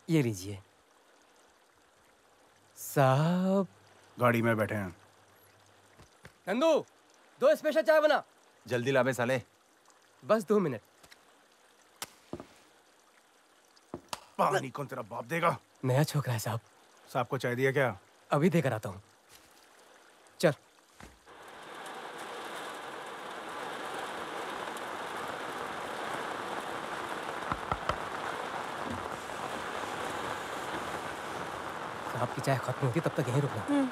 ये लीजिए साहब। गाड़ी में बैठे हैं। नंदू, 2 स्पेशल चाय बना। जल्दी ला बे साले। बस 2 मिनट। पानी कौन तेरा बाप देगा? नया छोकरा है साहब। साहब को चाय दिया क्या? अभी देकर आता हूँ। चल। साहब की चाय खत्म होगी तब तक यहीं रुकना।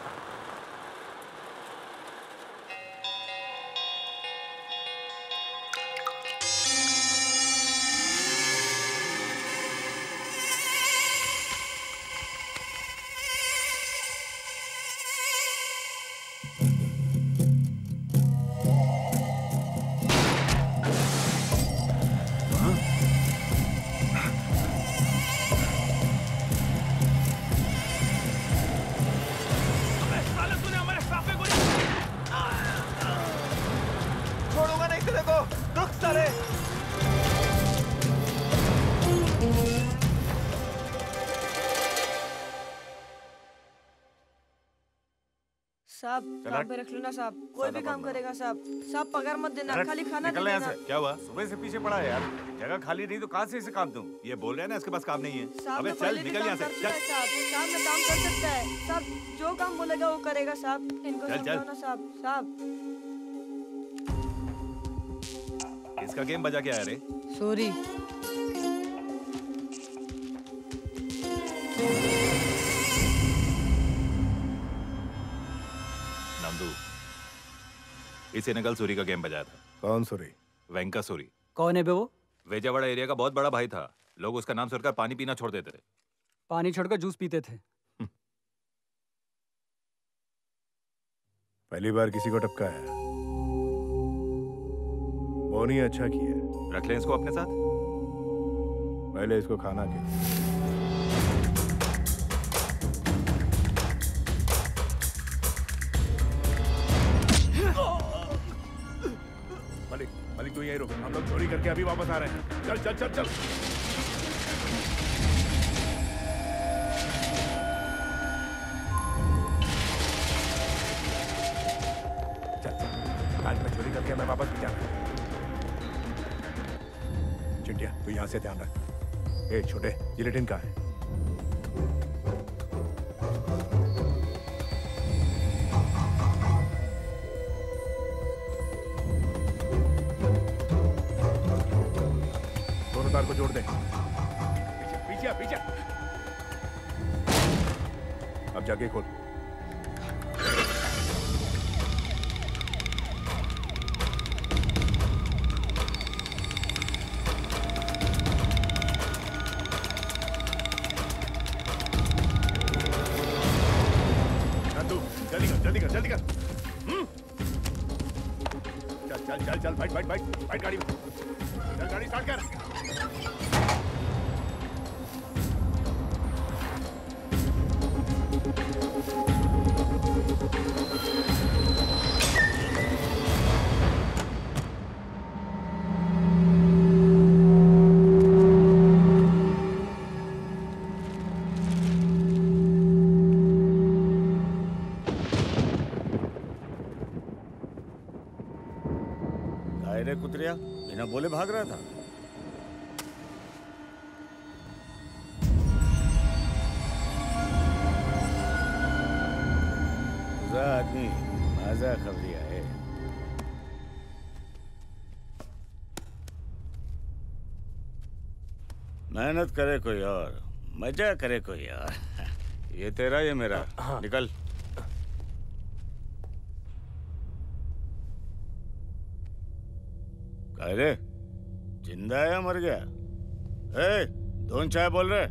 साहब काम पे रख लो ना साहब, कोई भी काम करेगा साहब। साहब पगार मत देना, खाली खाना दे देना। क्या हुआ? सुबह से पीछे पड़ा है यार। जगह खाली नहीं तो कहाँ से इसे काम दूं? ये बोल रहे हैं ना इसके पास काम नहीं है। अबे चल निकल यहाँ से। चल। साहब में काम कर सकता है साहब, जो काम बोलेगा वो करेगा साहब। इनको समझाओ ना साहब। साहब इसका गेम बजा क्या है रे? सॉरी। इसे ने कल सूरी का गेम बजाया था। कौन सूरी? वेंका सूरी। कौन है बे वो? वेजावाड़ा एरिया का बहुत बड़ा भाई था। लोग उसका नाम सुनकर पानी पीना छोड़ देते थे। पानी छोड़कर जूस पीते थे। पहली बार किसी को टपका है। बोनी अच्छा किया। रख लें इसको अपने साथ। पहले इसको खाना के। मलिक तू यही रुक, हम लोग चोरी करके अभी वापस आ रहे हैं। चल चल चल चल। चल आज मैं चोरी करके मैं वापस भी जाना। चिंटिया तू यहाँ से ध्यान रख। ए छोटे, जिलेटिन कहाँ है? तार को जोड़ दे। पीछे पीछे। अब जाके खोल। नंदू जल्दी कर जल्दी कर जल्दी कर। चल चल चल चल, बैठ बैठ बैठ बैठ गाड़ी में। चल गाड़ी स्टार्ट कर। कुतरिया बिना बोले भाग रहा था। आदमी माजा खबरिया है। मेहनत करे कोई और, मजा करे कोई और। ये तेरा ये मेरा। निकल। अरे जिंदा है या मर गया? ए, दोन चाय बोल रहे?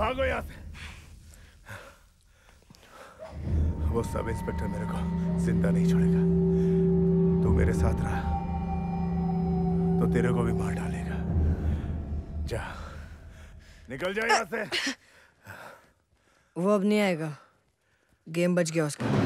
भागो यहाँ से। वो सब इंस्पेक्टर मेरे को जिंदा नहीं छोड़ेगा। तू मेरे साथ रहा तो तेरे को भी मार डालेगा। जा, निकल जा यहाँ से। वो अब नहीं आएगा, गेम बच गया उसका।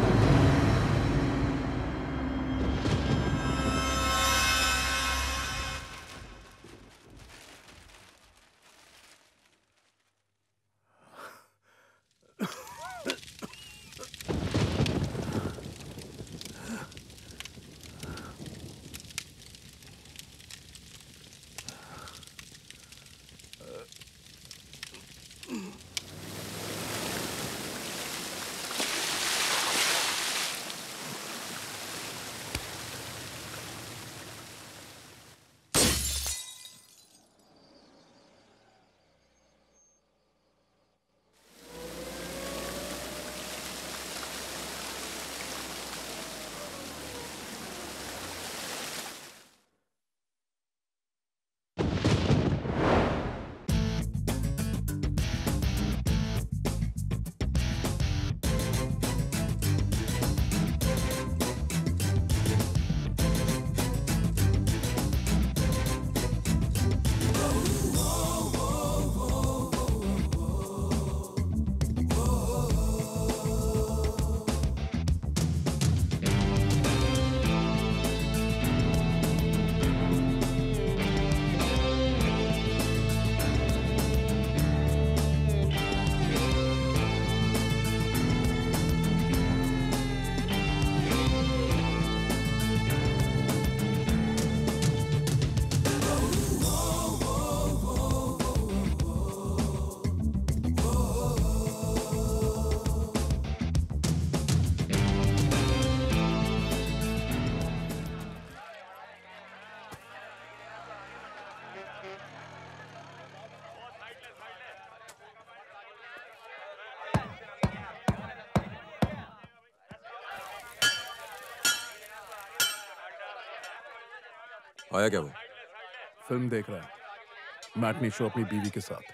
आया क्या वो? फिल्म देख रहा है, मैटनी शो अपनी बीवी के साथ।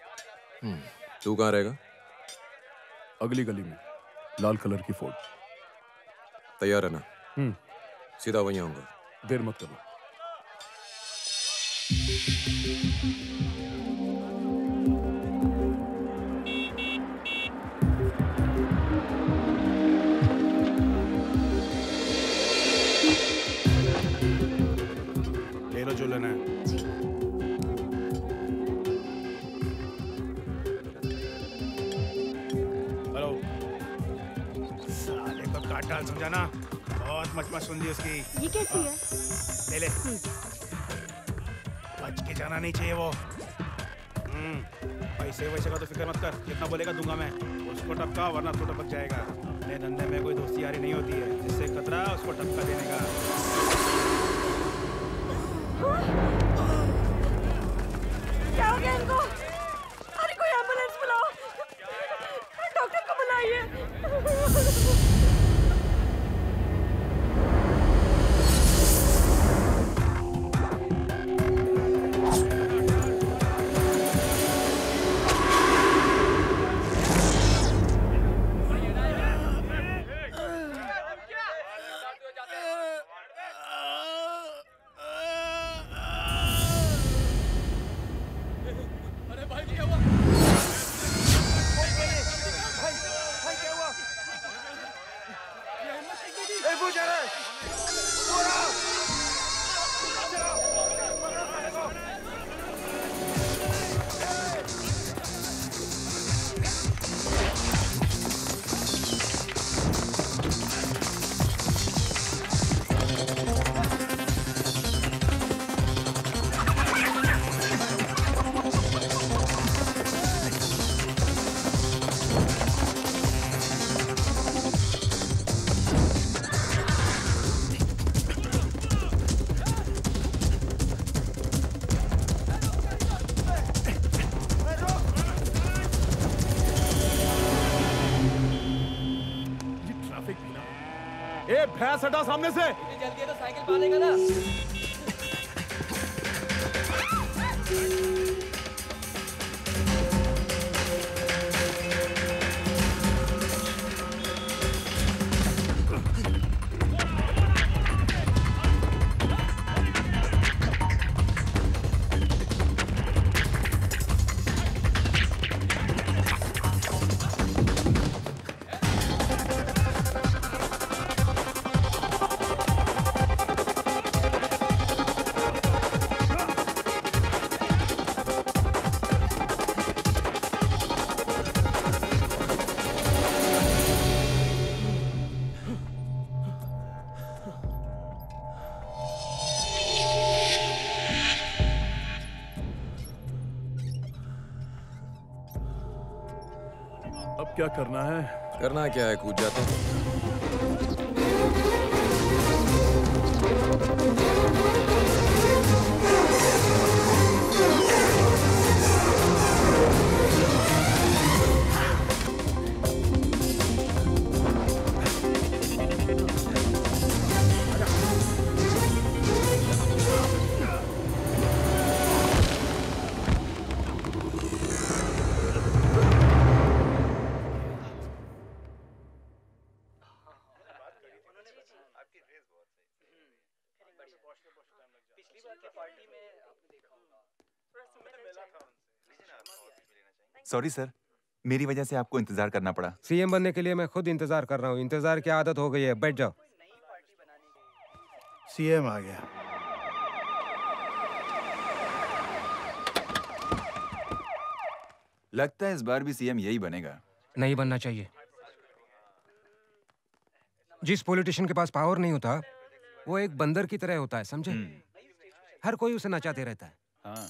तू कहाँ रहेगा? अगली गली में, लाल कलर की फोर्ड। तैयार है ना? सीधा वहीं आऊंगा। देर मत करना। जो लेना है। हेलो, साले को काट डाल, समझा ना? बहुत मच सुन ली उसकी। ये कैसी है? ले बच के जाना नहीं चाहिए वो। पैसे वैसे का तो फिक्र मत कर, जितना बोलेगा दूंगा मैं। उसको टपका वरना तो टपक जाएगा। अपने धंधे में कोई दोस्ती यारी नहीं होती है, जिससे खतरा उसको टपका देने का। क्या हो गया इनको? अरे कोई एम्बुलेंस बुलाओ, डॉक्टर को बुलाइए। भैंस हटा सामने से। जल्दी है तो साइकिल पालेगा ना। क्या करना है? करना क्या है, कूद जाते हैं। सॉरी सर, मेरी वजह से आपको इंतजार करना पड़ा। सीएम बनने के लिए मैं खुद इंतजार कर रहा हूँ। इंतजार की आदत हो गई है। बैठ जाओ। सीएम आ गया। लगता है इस बार भी सीएम यही बनेगा। नहीं बनना चाहिए। जिस पॉलिटिशियन के पास पावर नहीं होता वो एक बंदर की तरह होता है, समझे? हर कोई उसे नचाते रहता है। हाँ।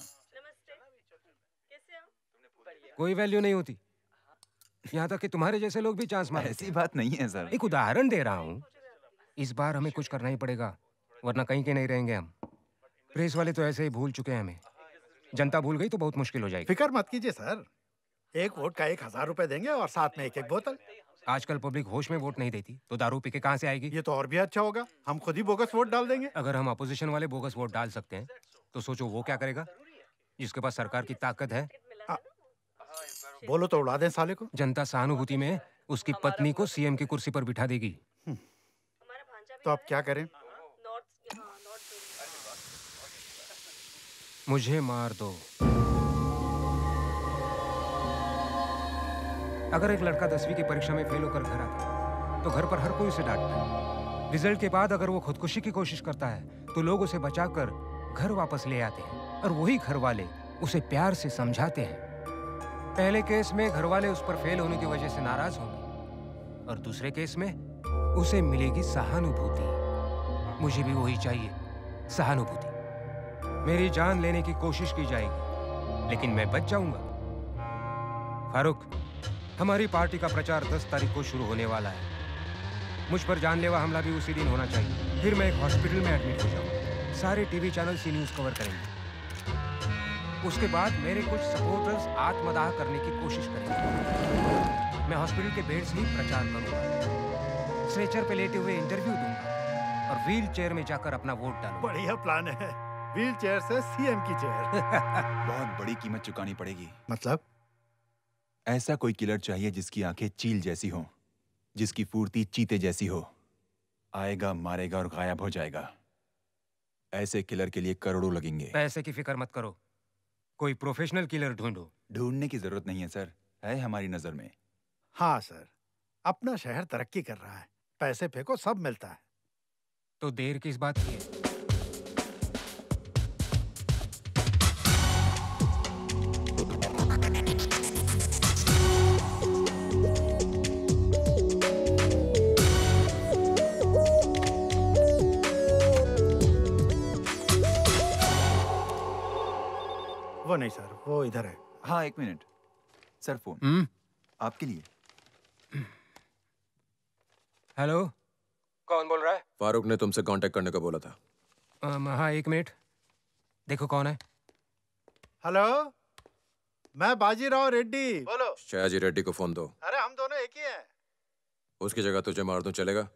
कोई वैल्यू नहीं होती। यहाँ तक कि तुम्हारे जैसे लोग भी चांस मारते। ऐसी बात नहीं है सर। एक उदाहरण दे रहा हूँ। इस बार हमें कुछ करना ही पड़ेगा, वरना कहीं के नहीं रहेंगे हम। प्रेस वाले तो ऐसे ही भूल चुके हैं हमें। जनता भूल गई तो बहुत मुश्किल हो जाएगी। फिक्र मत कीजिए सर, एक वोट का 1000 रुपए देंगे और साथ में एक एक बोतल। आजकल पब्लिक होश में वोट नहीं देती तो दारू पी के कहाँ से आएगी? ये तो और भी अच्छा होगा, हम खुद ही बोगस वोट डाल देंगे। अगर हम अपोजिशन वाले बोगस वोट डाल सकते हैं तो सोचो वो क्या करेगा, जिसके पास सरकार की ताकत है। बोलो तो उड़ा दें साले को। जनता सहानुभूति में उसकी पत्नी को सीएम की कुर्सी पर बिठा देगी। तो अब क्या करें? मुझे मार दो। अगर एक लड़का 10वीं की परीक्षा में फेल होकर घर आता है तो घर पर हर कोई उसे डांटता है। रिजल्ट के बाद अगर वो खुदकुशी की कोशिश करता है तो लोग उसे बचाकर घर वापस ले आते हैं और वही घर वाले उसे प्यार से समझाते हैं। पहले केस में घर वाले उस पर फेल होने की वजह से नाराज होंगे और दूसरे केस में उसे मिलेगी सहानुभूति। मुझे भी वही चाहिए, सहानुभूति। मेरी जान लेने की कोशिश की जाएगी लेकिन मैं बच जाऊंगा। फारूक, हमारी पार्टी का प्रचार 10 तारीख को शुरू होने वाला है। मुझ पर जानलेवा हमला भी उसी दिन होना चाहिए। फिर मैं एक हॉस्पिटल में एडमिट हो जाऊंगा। सारे TV channel C news cover करेंगे। उसके बाद मेरे कुछ सपोर्टर्स आत्मदाह करने की कोशिश करेंगे। मैं हॉस्पिटल के बेड से ही प्रचार करूंगा, स्ट्रेचर पे लेटे हुए इंटरव्यू दूंगा और व्हील चेयर में जाकर अपना वोट डालूंगा। बढ़िया प्लान है, व्हील चेयर से सीएम की चेयर। बहुत बड़ी कीमत चुकानी पड़ेगी। मतलब? ऐसा कोई किलर चाहिए जिसकी आंखें चील जैसी हो, जिसकी फुर्ती चीते जैसी हो। आएगा, मारेगा और गायब हो जाएगा। ऐसे किलर के लिए करोड़ों लगेंगे। पैसे की फिक्र मत करो, कोई प्रोफेशनल किलर ढूंढो। ढूंढने की जरूरत नहीं है सर, है हमारी नजर में। हाँ सर, अपना शहर तरक्की कर रहा है, पैसे फेंको सब मिलता है। तो देर किस बात की है? वो नहीं सर, वो इधर है। हाँ, 1 मिनट सर, फोन आपके लिए। हेलो, कौन बोल रहा है? फारूक ने तुमसे कांटेक्ट करने को बोला था। हाँ, 1 मिनट, देखो कौन है। हेलो, मैं बाजीराव रेड्डी। बोलो। शयाजी रेड्डी को फोन दो। अरे हम दोनों एक ही हैं। उसकी जगह तुझे मार दूं चलेगा?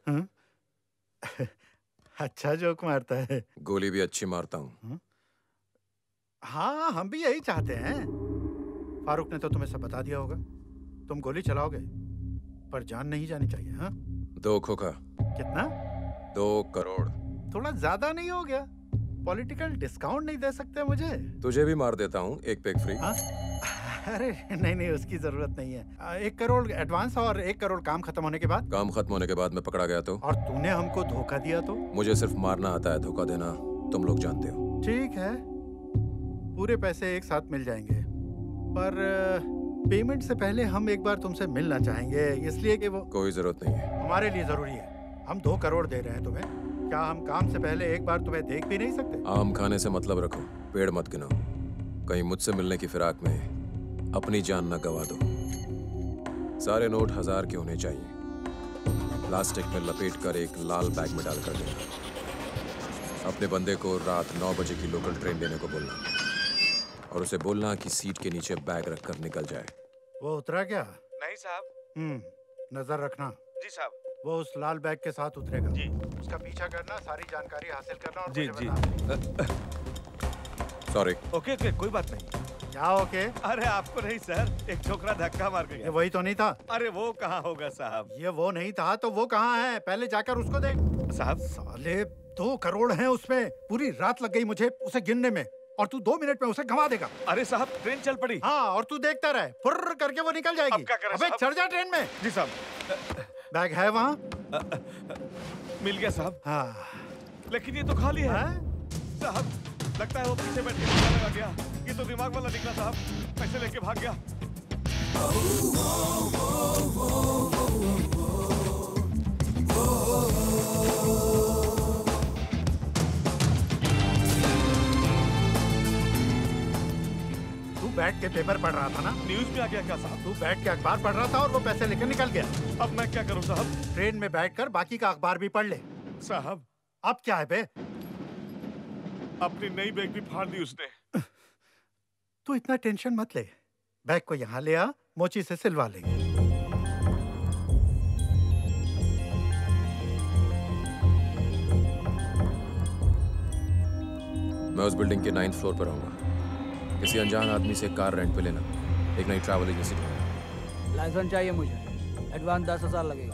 अच्छा जोक मारता है। गोली भी अच्छी मारता हूँ। हाँ, हम भी यही चाहते हैं। फारूक ने तो तुम्हें सब बता दिया होगा। तुम गोली चलाओगे पर जान नहीं जानी चाहिए। हाँ, 2 खोखा। कितना? 2 करोड़। थोड़ा ज्यादा नहीं हो गया? पॉलिटिकल डिस्काउंट नहीं दे सकते मुझे? तुझे भी मार देता हूँ, 1 पैक फ्री। हाँ? अरे नहीं, उसकी जरूरत नहीं है। 1 करोड़ एडवांस और 1 करोड़ काम खत्म होने के बाद। काम खत्म होने के बाद मैं पकड़ा गया तो? और तूने हमको धोखा दिया तो? मुझे सिर्फ मारना आता है, धोखा देना तुम लोग जानते हो। ठीक है, पूरे पैसे एक साथ मिल जाएंगे, पर पेमेंट से पहले हम एक बार तुमसे मिलना चाहेंगे, इसलिए कि वो। कोई जरूरत नहीं है। हमारे लिए जरूरी है। हम 2 करोड़ दे रहे हैं तुम्हें, क्या हम काम से पहले एक बार तुम्हें देख भी नहीं सकते? आम खाने से मतलब रखो, पेड़ मत गिनो। कहीं मुझसे मिलने की फिराक में अपनी जान न गवा दो। सारे नोट 1000 के होने चाहिए। प्लास्टिक में लपेटकर एक लाल बैग में डालकर देना। अपने बंदे को रात 9 बजे की लोकल ट्रेन लेने को बोलना और उसे बोलना कि सीट के नीचे बैग रखकर निकल जाए। वो उतरा क्या? नहीं साहब। नजर रखना। जी साहब। वो उस लाल बैग के साथ उतरेगा। जी। उसका पीछा करना, सारी जानकारी हासिल करना और जी मुझे जी। बताना। सॉरी। ओके ओके, कोई बात नहीं। क्या ओके? अरे आपको नहीं सर, एक छोकरा धक्का मार के ये गया। वही तो नहीं था? अरे वो कहाँ होगा साहब? ये वो नहीं था तो वो कहाँ है? पहले जाकर उसको देख। साहब साले 2 करोड़ हैं उसमें। पूरी रात लग गई मुझे उसे गिनने में और तू 2 मिनट में उसे गंवा देगा। अरे साहब ट्रेन चल पड़ी। हाँ, और तू देखता रहे, फुर्र करके वो निकल जाएगी। अब क्या करें अबे साहब? चढ़ जा ट्रेन में। जी साहब। बैग है वहाँ? मिल गया साहब। हाँ। लेकिन ये तो खाली है। साहब लगता है वो पीछे बैठ के निकलने लगा गया। ये तो दिमाग वाला निकला साहब, पैसे लेके भाग गया। तू बैठ के पेपर पढ़ रहा था ना? न्यूज में आ गया क्या साहब? तू बैठ के अखबार पढ़ रहा था और वो पैसे लेकर निकल गया। अब मैं क्या करूं साहब? ट्रेन में बैठकर बाकी का अखबार भी पढ़ ले। साहब अब क्या है बे? अपनी नई बैग भी फाड़ दी उसने। तू इतना टेंशन मत ले, बैग को यहाँ ले आ, मोची से सिलवा लेंगे। मैं उस बिल्डिंग के 9th फ्लोर पर रहूंगा। किसी अनजान आदमी से कार रेंट पे लेना, एक नई ट्रैवल एजेंसी ढूंढना। लाइसेंस चाहिए मुझे, एडवांस 10,000 लगेगा।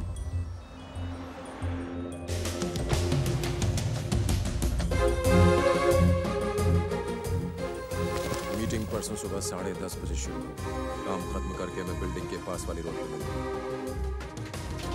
मीटिंग परसों सुबह 10:30 बजे शुरू होगी। काम खत्म करके मैं बिल्डिंग के पास वाली रोड पे मिलूंगा।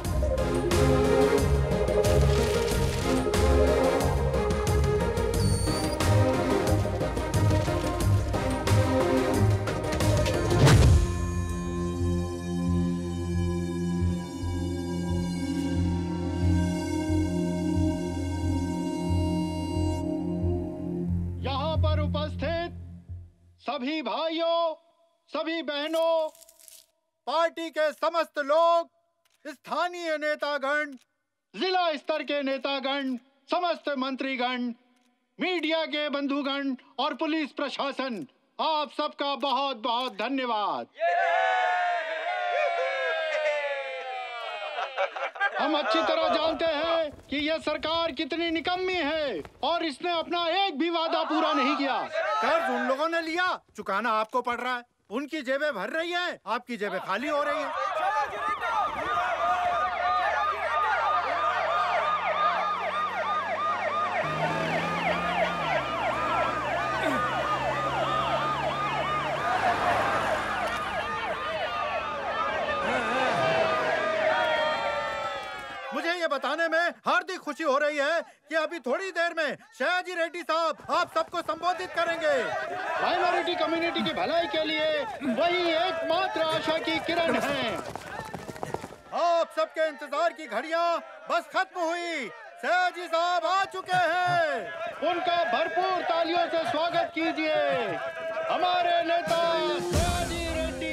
यहाँ पर उपस्थित सभी भाइयों, सभी बहनों, पार्टी के समस्त लोग, स्थानीय नेतागण, जिला स्तर के नेतागण, समस्त मंत्रीगण, मीडिया के बंधुगण और पुलिस प्रशासन, आप सबका बहुत बहुत धन्यवाद। हम अच्छी तरह जानते हैं कि यह सरकार कितनी निकम्मी है और इसने अपना एक भी वादा पूरा नहीं किया। कर्ज उन लोगों ने लिया, चुकाना आपको पड़ रहा है। उनकी जेबें भर रही हैं, आपकी जेबें खाली हो रही हैं। मुझे ये बताने में हार्दिक खुशी हो रही है कि अभी थोड़ी देर में सयाजी रेड्डी साहब आप सबको संबोधित करेंगे। माइनॉरिटी कम्युनिटी की भलाई के लिए वही एकमात्र आशा की किरण है। आप सबके इंतजार की घड़ियां बस खत्म हुई। सयाजी साहब आ चुके हैं। उनका भरपूर तालियों से स्वागत कीजिए, हमारे नेता सयाजी रेड्डी।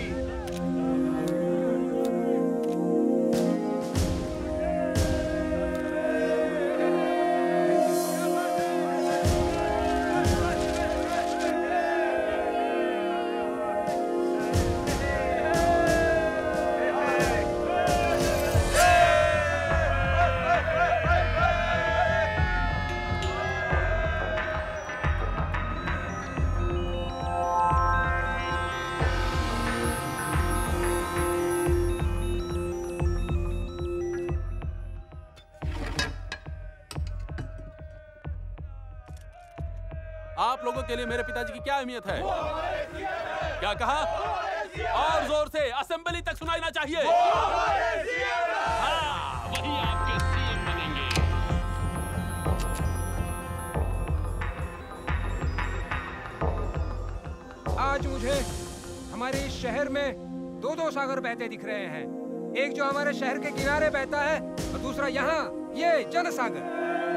आप लोगों के लिए मेरे पिताजी की क्या अहमियत है? क्या कहा? और जोर से असेंबली तक सुनाना चाहिए। हाँ, वही आपके सीएम बनेंगे। आज मुझे हमारे इस शहर में दो सागर बहते दिख रहे हैं। एक जो हमारे शहर के किनारे बहता है और दूसरा यहाँ ये जनसागर।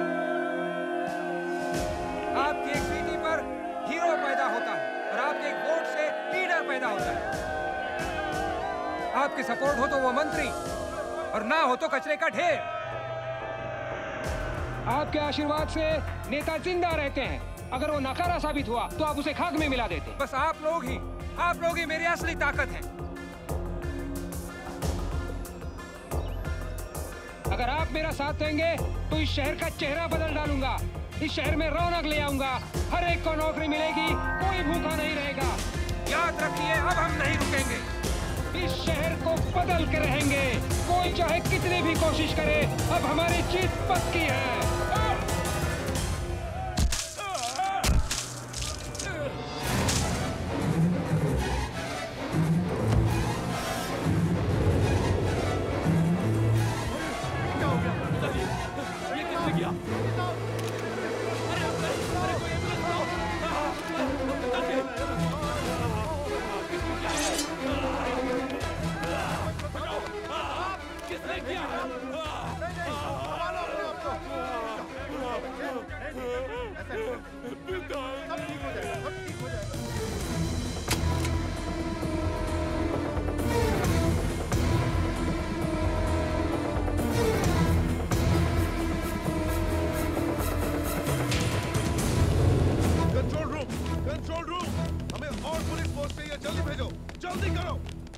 आपकी एक सीटी पर हीरो पैदा होता है और आपके एक वोट से लीडर पैदा होता है। आपकी सपोर्ट हो तो वो मंत्री और ना हो तो कचरे का ढेर। आपके आशीर्वाद से नेता जिंदा रहते हैं। अगर वो नकारा साबित हुआ तो आप उसे खाक में मिला देते। बस आप लोग ही मेरी असली ताकत हैं। अगर आप मेरा साथ देंगे तो इस शहर का चेहरा बदल डालूंगा। इस शहर में रौनक ले आऊंगा। हर एक को नौकरी मिलेगी, कोई भूखा नहीं रहेगा। याद रखिए, अब हम नहीं रुकेंगे। इस शहर को बदल के रहेंगे। कोई चाहे कितनी भी कोशिश करे, अब हमारी जीत पक्की है। कंट्रोल रूम, हमें और पुलिस फोर्स चाहिए। जल्दी भेजो, जल्दी करो।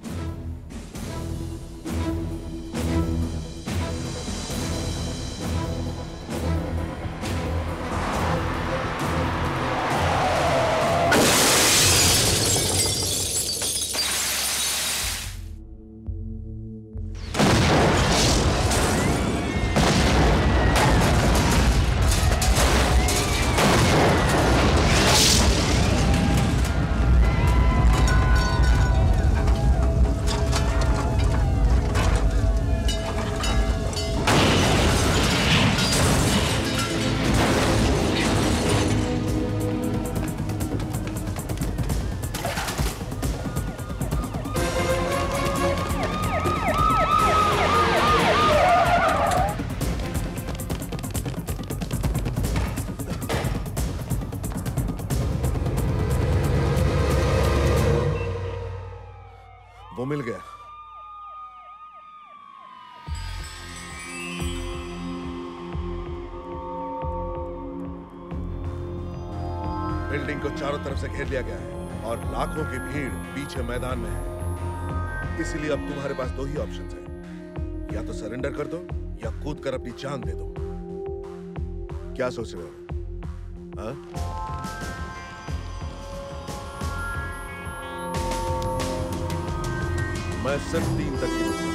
वो मिल गया। बिल्डिंग को चारों तरफ से घेर लिया गया है और लाखों की भीड़ पीछे मैदान में है। इसीलिए अब तुम्हारे पास दो ही ऑप्शंस हैं, या तो सरेंडर कर दो या कूद कर अपनी जान दे दो। क्या सोच रहे हो? हाँ? मैं सिर्फ 3 तक ही रुकूंगा।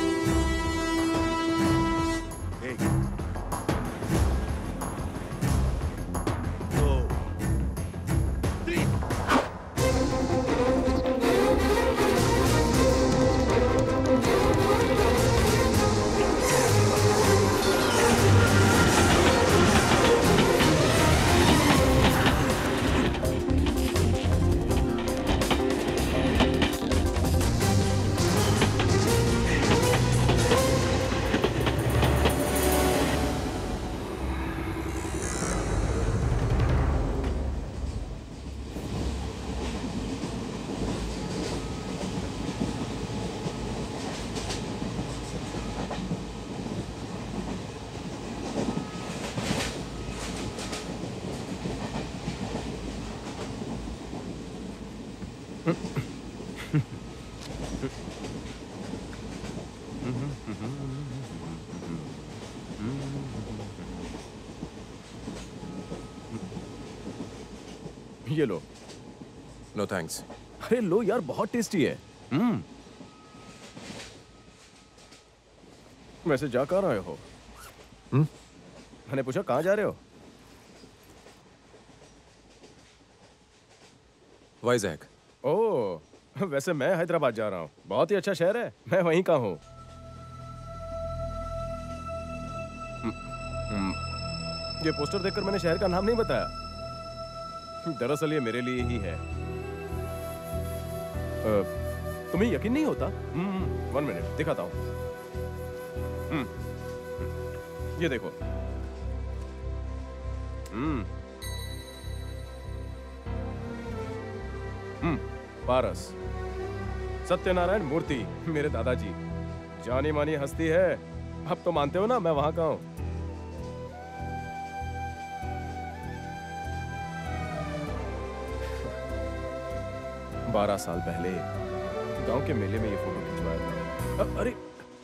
ये लो। No thanks. अरे लो यार, बहुत टेस्टी है। वैसे जा कहाँ रहे हो? मैंने पूछा कहाँ जा रहे हो? वाइजैक। ओह, वैसे मैं हैदराबाद जा रहा हूँ। बहुत ही अच्छा शहर है, मैं वहीं का हूँ। ये पोस्टर देखकर मैंने शहर का नाम नहीं बताया। दरअसल ये मेरे लिए ही है। तुम्हें यकीन नहीं होता? 1 मिनट दिखाता हूँ। ये देखो। पारस। सत्यनारायण मूर्ति, मेरे दादाजी, जानी मानी हस्ती है। अब तो मानते हो ना मैं वहां का हूं। बारह साल पहले गांव के मेले में ये फोटो खिंचवाया था। अरे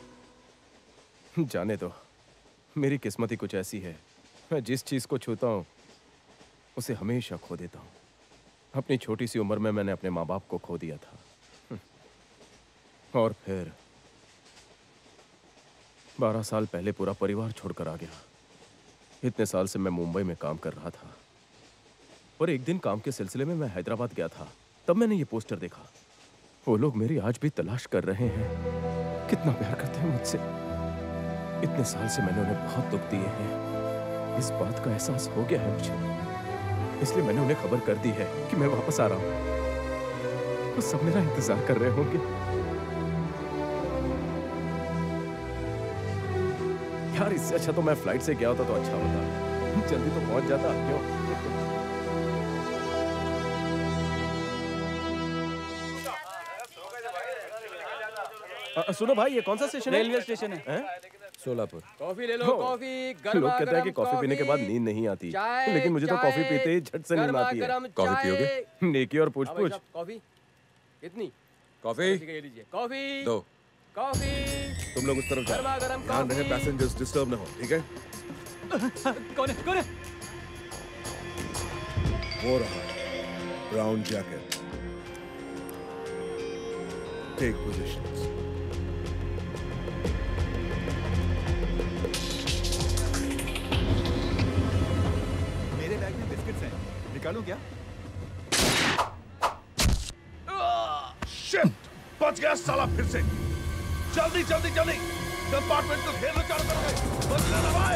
जाने दो, मेरी किस्मत ही कुछ ऐसी है, मैं जिस चीज को छूता हूं उसे हमेशा खो देता हूं। अपनी छोटी सी उम्र में मैंने अपने माँ बाप को खो दिया था, और फिर 12 साल पहले पूरा परिवार छोड़कर आ गया। इतने साल से मैं मुंबई में काम कर रहा था, और एक दिन काम के सिलसिले में मैं हैदराबाद गया था। तब मैंने ये पोस्टर देखा। वो लोग मेरी आज भी तलाश कर रहे हैं। कितना प्यार करते हैं मुझसे। इतने साल से मैंने उन्हें बहुत दुख दिए हैं। इस बात का एहसास हो गया है मुझे, इसलिए मैंने उन्हें खबर कर दी है कि मैं वापस आ रहा हूं। वो सब मेरा इंतजार कर रहे होंगे। यार, इससे अच्छा तो मैं फ्लाइट से गया होता तो अच्छा होता, जल्दी तो पहुंच जाता। क्यों? सुनो भाई, ये कौन सा स्टेशन है? रेलवे स्टेशन है। सोलापुर। कॉफी ले लो, कॉफी। लोग कहते हैं कि कॉफी पीने के बाद नींद नहीं आती, लेकिन मुझे तो कॉफी पीते ही झट से नींद आती है। कॉफी पियोगे? नेकी और पूछ पूछ। कॉफी कितनी? कॉफी ये लीजिए। कॉफी दो। कॉफी। तुम लोग उस तरफ जाओ, ध्यान रहे पैसेंजर्स डिस्टर्ब ना हो, ठीक है? कौन है? कौन है? वो रहा ब्राउन जैकेट। Take positions. मेरे बैग में बिस्किट्स हैं, निकालूं क्या? शिट! बच गया साला फिर से। जल्दी जल्दी जल्दी, कंपार्टमेंट को घेर लो चारों तरफ। बच लेना भाई।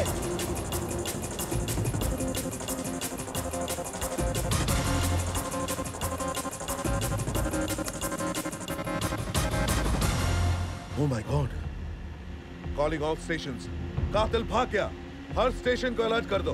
Oh my God! Calling all stations. कातिल भाग गया। हर स्टेशन को अलर्ट कर दो।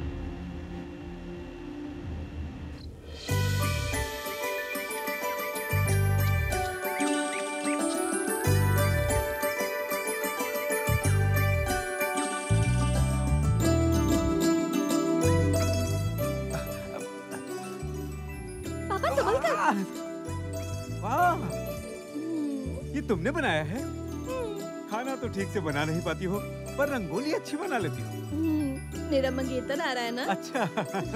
पापा संभल कर। वाह, ये तुमने बनाया है? खाना तो ठीक से बना नहीं पाती हो, पर रंगोली अच्छी बना लेती हो। मेरा मंगेतर आ रहा है ना। अच्छा।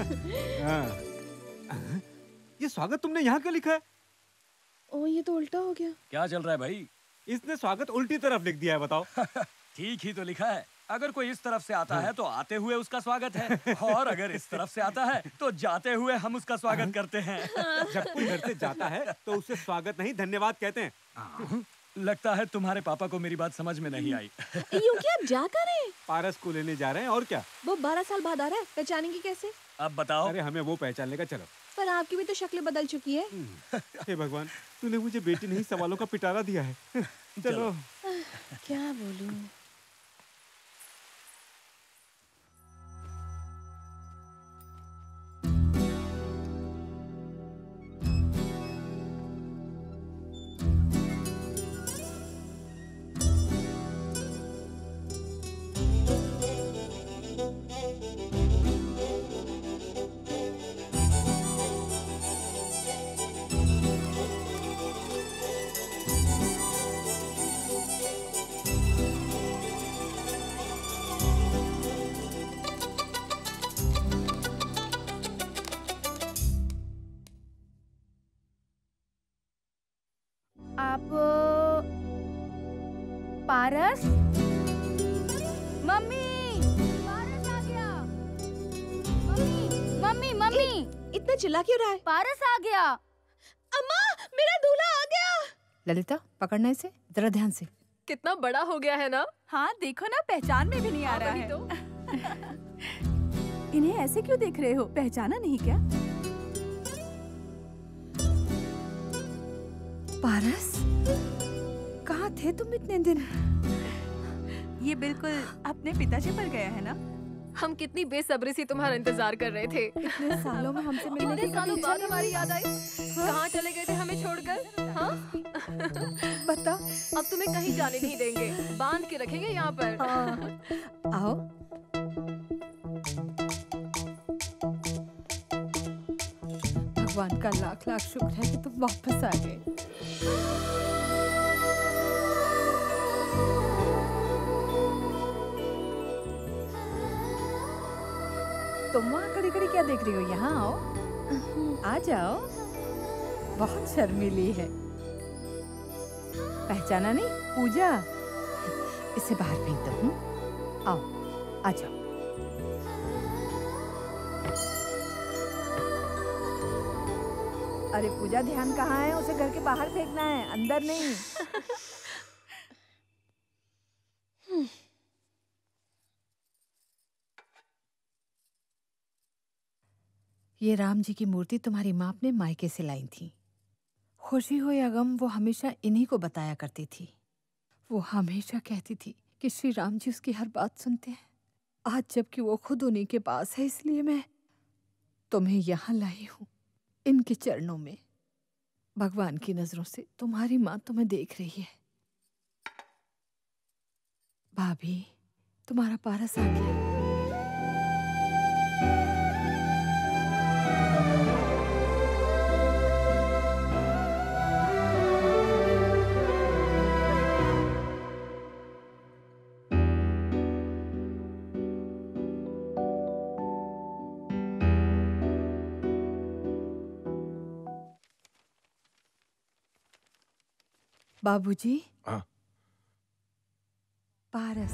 हाँ। ये स्वागत तुमने यहाँ क्यों लिखा है? ओ, ये तो उल्टा हो गया। क्या चल रहा है भाई? इसने स्वागत उल्टी तरफ लिख दिया है, बताओ। ठीक ही तो लिखा है। अगर कोई इस तरफ से आता है तो आते हुए उसका स्वागत है, और अगर इस तरफ से आता है तो जाते हुए हम उसका स्वागत करते हैं। जब कोई घर से जाता है तो उसे स्वागत नहीं धन्यवाद कहते हैं। लगता है तुम्हारे पापा को मेरी बात समझ में नहीं आई। यूं क्या जा कर रहे हैं? पारस को लेने जा रहे हैं, और क्या। वो 12 साल बाद आ रहा है, पहचानेंगे कैसे? अब बताओ। अरे हमें वो पहचान लेगा, चलो। पर आपकी भी तो शक्ल बदल चुकी है। हे भगवान, तूने मुझे बेटी नहीं सवालों का पिटारा दिया है। चलो। क्या बोलूं? आप पारस? मम्मी, पारस आ गया। मम्मी मम्मी मम्मी, इतना चिल्ला क्यों रहा है? पारस आ गया। अम्मा, मेरा दूल्हा आ गया। ललिता, पकड़ना इसे जरा ध्यान से। कितना बड़ा हो गया है ना। हाँ देखो ना, पहचान में भी नहीं आ रहा है। तो इन्हें ऐसे क्यों देख रहे हो? पहचाना नहीं क्या? पारस, कहाँ थे तुम इतने दिन? ये बिल्कुल अपने पिताजी पर गया है ना? हम कितनी बेसब्री से तुम्हारा इंतजार कर रहे थे। इतने सालों में हमसे मिलने इतने की सालों कभी बाद इच्छा हमारी याद आई। कहाँ चले गए थे हमें छोड़कर? हाँ? बता। अब तुम्हें कहीं जाने नहीं देंगे, बांध के रखेंगे यहाँ पर। आओ। भगवान का लाख लाख शुक्र है कि तुम वापस आ गए। तुम वहाँ खड़ी खड़ी क्या देख रही हो? यहाँ आओ, आ जाओ। बहुत शर्मीली है। पहचाना नहीं? पूजा। इसे बाहर फेंक दो। आओ, आ जाओ। अरे पूजा, ध्यान कहाँ है? उसे घर के बाहर फेंकना है, अंदर नहीं। ये राम जी की मूर्ति तुम्हारी माँ अपने मायके से लाई थी। खुशी हो या गम, वो हमेशा इन्हीं को बताया करती थी। वो हमेशा कहती थी कि श्री राम जी उसकी हर बात सुनते हैं। आज जबकि वो खुद उन्हीं के पास है, इसलिए मैं तुम्हें यहाँ लाई हूँ, इनके चरणों में। भगवान की नजरों से तुम्हारी माँ तुम्हें देख रही है। भाभी, तुम्हारा पारस आ गया। बाबूजी। हाँ। पारस।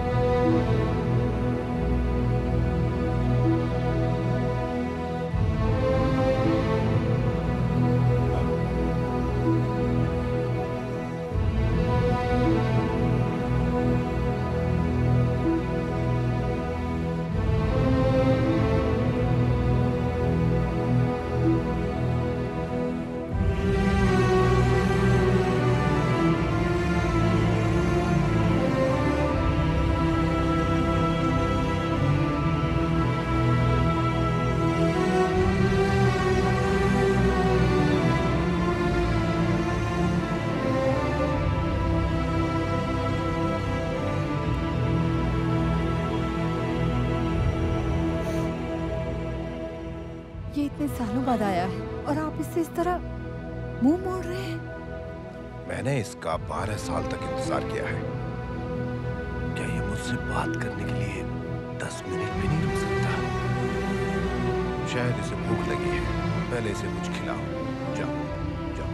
ये इतने सालों बाद आया है और आप इससे इस तरह मुंह मोड़ रहे हैं। मैंने इसका 12 साल तक इंतजार किया है। क्या ये मुझसे बात करने के लिए 10 मिनट भी नहीं रुक सकता? शायद इसे भूख लगी है। पहले इसे कुछ खिलाओ। जाओ जाओ।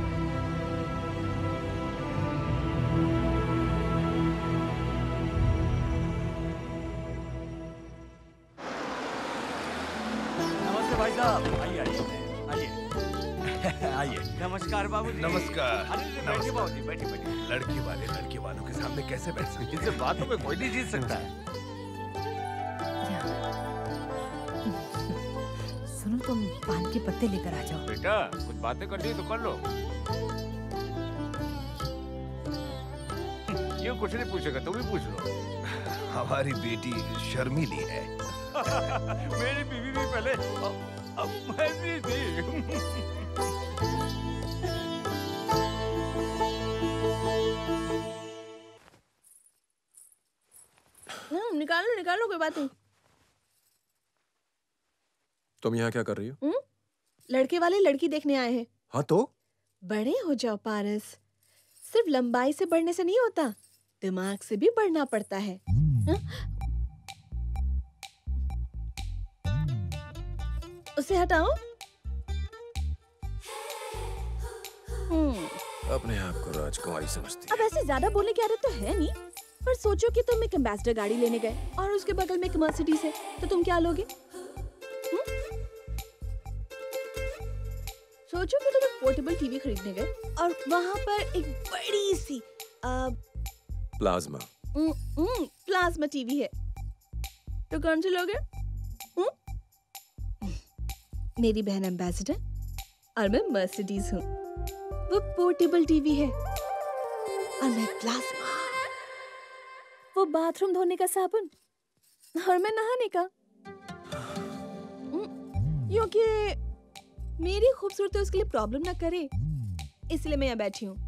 नमस्ते भाई साहब। आइए आइए आइए। नमस्कार बाबूजी। नमस्कार। बैठिए बाबूजी, बैठिए बैठिए। लड़की वाले लड़के वालों के सामने कैसे बैठ सकते? इनसे बातों में कोई नहीं जीत सकता है। सुनो, तुम पान के पत्ते लेकर आ जाओ। बेटा, कुछ बातें करनी है तो कर लो। क्यों कुछ नहीं पूछेगा? तुम ही पूछ लो। हमारी बेटी शर्मीली है। मेरी बीवी भी पहले ऐसी थी। निकालो निकालो, कोई बात नहीं। तुम यहाँ क्या कर रही हो? लड़के वाले लड़की देखने आए हैं। हाँ तो? बड़े हो जाओ पारस। सिर्फ लंबाई से बढ़ने से नहीं होता, दिमाग से भी बढ़ना पड़ता है। उसे हटाओ। अपने आप को राजकुमारी समझती। अब ऐसे ज्यादा बोलने की आदत तो है नहीं, पर सोचो कि तुम एक एम्बेसडर गाड़ी लेने गए और उसके बगल में एक मर्सिडीज है, तो तुम क्या लोगे? सोचो कि तुम एक पोर्टेबल टीवी खरीदने गए और वहाँ पर एक बड़ी सी प्लाज्मा प्लाज्मा टीवी है, तो कौन से लोगे? मेरी बहन एम्बेसडर और मैं मर्सिडीज हूँ। वो पोर्टेबल टीवी है और मैं प्लाज्मा। वो बाथरूम धोने का साबुन और मैं नहाने का, क्योंकि मेरी खूबसूरती उसके लिए प्रॉब्लम ना करे, इसलिए मैं यहाँ बैठी हूँ।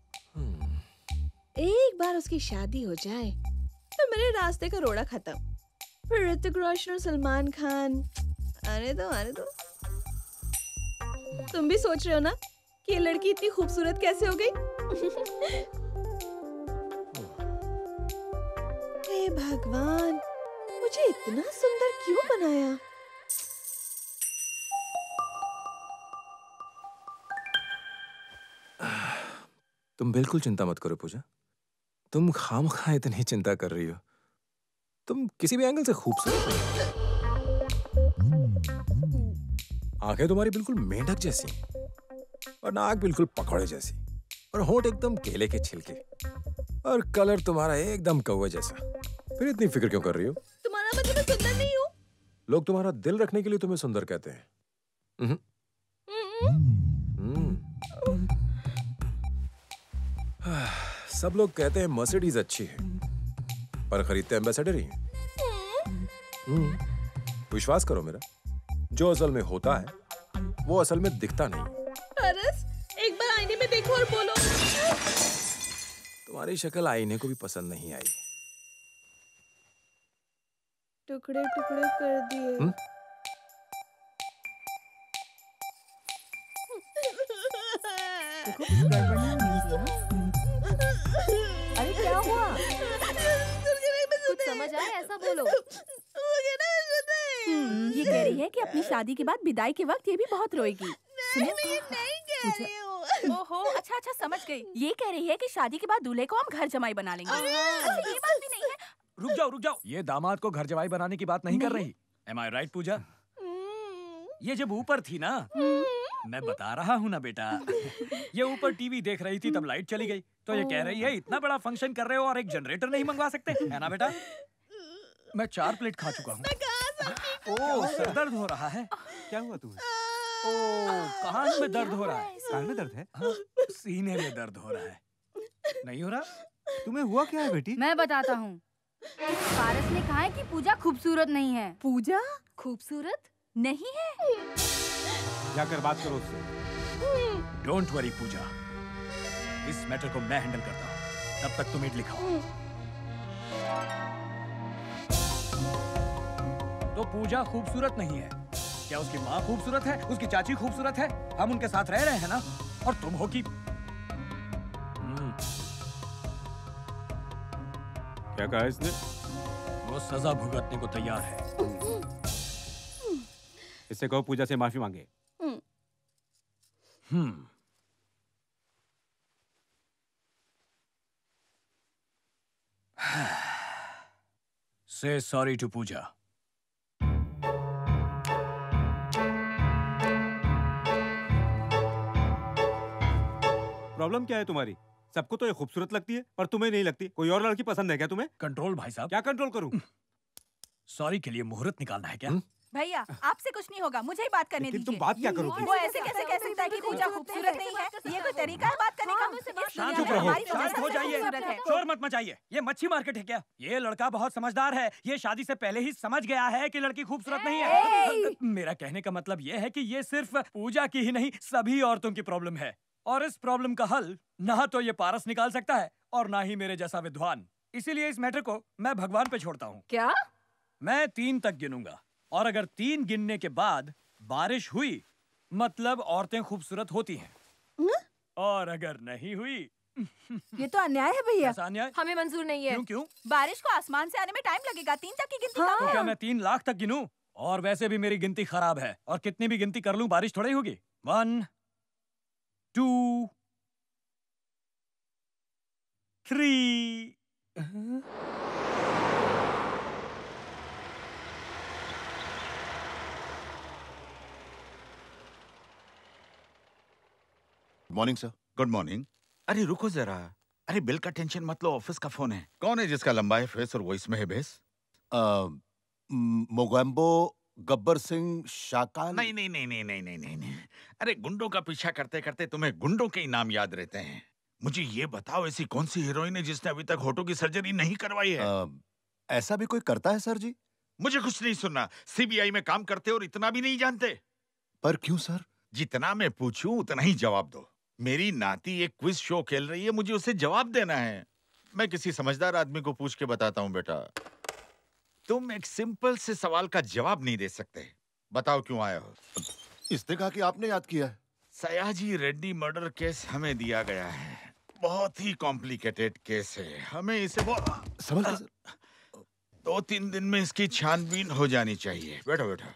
एक बार उसकी शादी हो जाए तो मेरे रास्ते का रोड़ा खत्म। फिर ऋतिक रोशन और सलमान खान, आने दो आने दो। तुम भी सोच रहे हो ना कि ये लड़की इतनी खूबसूरत कैसे हो गई? हे भगवान, मुझे इतना सुंदर क्यों बनाया? तुम बिल्कुल चिंता मत करो पूजा। तुम खामखा इतनी चिंता कर रही हो। तुम किसी भी एंगल से खूबसूरत हो। आंखें तुम्हारी बिल्कुल मेंढक जैसी और नाक बिल्कुल पकौड़े जैसी और होंठ एकदम केले के छिलके और कलर तुम्हारा एकदम कौवे जैसा। फिर इतनी फिक्र क्यों कर रही हो? तुम्हारा मतलब मैं सुंदर नहीं हूँ? लोग तुम्हारा दिल रखने के लिए तुम्हें सुंदर कहते हैं। सब लोग कहते हैं मर्सिडीज अच्छी है, पर खरीदते एम्बेसडर ही हैं। विश्वास करो मेरा, जो असल में होता है वो असल में दिखता नहीं। पारस, एक बार आईने में देखो और बोलो। तुम्हारी शक्ल आईने को भी पसंद नहीं आई। टुकड़े टुकड़े कर दिए। अरे क्या हुआ? कुछ समझ आया ऐसा बोलो। ये कह रही है कि अपनी शादी के बाद विदाई के वक्त ये भी बहुत रोएगी। ओहो, अच्छा अच्छा समझ गई। ये कह रही है कि शादी के बाद दूल्हे को हम घर जमाई बना लेंगे। अच्छा ये बात भी नहीं है। रुक जाओ। ये दामाद को घर जमाई बनाने की बात नहीं कर रही। Am I right पूजा? ये जब ऊपर थी ना, मैं बता रहा हूँ ना बेटा, ये ऊपर टीवी देख रही थी तब लाइट चली गई, तो ये कह रही है इतना बड़ा फंक्शन कर रहे हो और एक जनरेटर नहीं मंगवा सकते, है ना बेटा? मैं 4 प्लेट खा चुका हूँ। ओह, सर दर्द हो रहा है। क्या हुआ तुम्हें? ओह, कान में दर्द हो रहा है। कान में दर्द है? सीने में दर्द हो रहा है। नहीं हो रहा? तुम्हें हुआ क्या है बेटी? मैं बताता हूँ। पारस ने कहा है कि पूजा खूबसूरत नहीं है। पूजा खूबसूरत नहीं है? जाकर बात करो उससे। डोंट वरी पूजा, इस मैटर को मैं हैंडल करता हूँ। तब तक तुम इडली खाओ। तो पूजा खूबसूरत नहीं है। क्या उसकी माँ खूबसूरत है? उसकी चाची खूबसूरत है? हम उनके साथ रह रहे हैं ना? और तुम हो कि क्या कहा इसने? वो सजा भुगतने को तैयार है। इससे कहो पूजा से माफी मांगे। Say sorry to Pooja. Problem क्या है तुम्हारी? सबको तो ये खूबसूरत लगती है पर तुम्हें नहीं लगती। कोई और लड़की पसंद है क्या तुम्हें? कंट्रोल भाई साहब। क्या कंट्रोल करूं? सॉरी के लिए मुहूर्त निकालना है क्या? भैया आपसे कुछ नहीं होगा, मुझे ही बात करने दीजिए। तुम बात क्या करोगी? वो ऐसे कैसे कह सकता है कि पूजा खूबसूरत नहीं है? ये कोई तरीका है बात करने का? शांत हो जाइए, शोर मत मचाइए। ये मच्छी मार्केट है क्या? ये लड़का बहुत समझदार है। ये शादी से पहले ही समझ गया है कि लड़की खूबसूरत नहीं है। मेरा कहने का मतलब ये है कि ये सिर्फ पूजा की ही नहीं, सभी औरतों की प्रॉब्लम है। और इस प्रॉब्लम का हल ना तो ये पारस निकाल सकता है और ना ही मेरे जैसा विद्वान। इसीलिए इस मैटर को मैं भगवान पे छोड़ता हूँ। क्या? मैं 3 तक गिनूंगा और अगर 3 गिनने के बाद बारिश हुई मतलब औरतें खूबसूरत होती हैं। और अगर नहीं हुई ये तो अन्याय है भैया। अन्याय? हमें मंजूर नहीं है। क्यों? बारिश को आसमान से आने में टाइम लगेगा। 3 तक की गिनती तो क्या मैं 3 लाख तक गिनूं? और वैसे भी मेरी गिनती खराब है और कितनी भी गिनती कर लूं बारिश थोड़ी होगी। 1 2 3 मॉर्निंग सर। Good morning. अरे रुको जरा। अरे बिल का टेंशन मत लो, ऑफिस का फोन है। कौन है जिसका लंबा है फेस और वॉइस में है बेस? मोगेम्बो गब्बर सिंह शाका। नहीं नहीं नहीं नहीं नहीं नहीं नहीं नहीं। अरे गुंडों का पीछा करते करते तुम्हें गुंडों के ही नाम याद रहते हैं। मुझे ये बताओ ऐसी कौन सी हीरोइन है जिसने अभी तक होठों की सर्जरी नहीं करवाई है? ऐसा भी कोई करता है सर जी? मुझे कुछ नहीं सुनना। सीबीआई में काम करते और इतना भी नहीं जानते। पर क्यों सर? जितना मैं पूछूं उतना ही जवाब दो। मेरी नाती एक क्विज शो खेल रही है, मुझे उसे जवाब देना है। मैं किसी समझदार आदमी को पूछ के बताता हूं बेटा। तुम एक सिंपल से सवाल का जवाब नहीं दे सकते। बताओ क्यों आए हो? इसने कहा कि आपने याद किया है। सयाजी रेड्डी मर्डर केस हमें दिया गया है। बहुत ही कॉम्प्लिकेटेड केस है। हमें इसे समझ गए सर। 2-3 दिन में इसकी छानबीन हो जानी चाहिए। बैठो बैठो।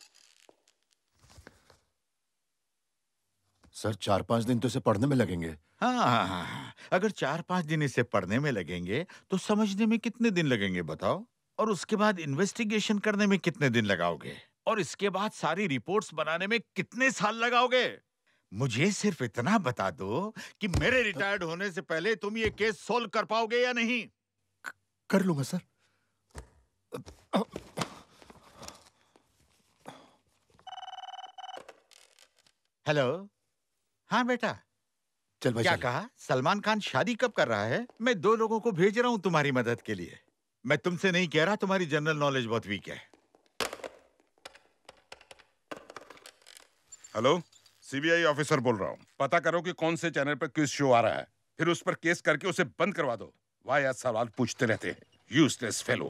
सर 4-5 दिन तो इसे पढ़ने में लगेंगे। हाँ, अगर 4-5 दिन इसे पढ़ने में लगेंगे तो समझने में कितने दिन लगेंगे बताओ? और उसके बाद इन्वेस्टिगेशन करने में कितने दिन लगाओगे? और इसके बाद सारी रिपोर्ट्स बनाने में कितने साल लगाओगे? मुझे सिर्फ इतना बता दो कि मेरे रिटायर्ड होने से पहले तुम ये केस सोल्व कर पाओगे या नहीं? कर लूंगा सर। हेलो। हाँ बेटा। चल भाई क्या चल। कहा? सलमान खान शादी कब कर रहा है? मैं 2 लोगों को भेज रहा हूँ तुम्हारी मदद के लिए। मैं तुमसे नहीं कह रहा, तुम्हारी जनरल नॉलेज बहुत वीक है। हेलो, सीबीआई ऑफिसर बोल रहा हूँ। पता करो कि कौन से चैनल पर क्विज शो आ रहा है, फिर उस पर केस करके उसे बंद करवा दो। वाह, सवाल पूछते रहते हैं, यूजलेस फेलो।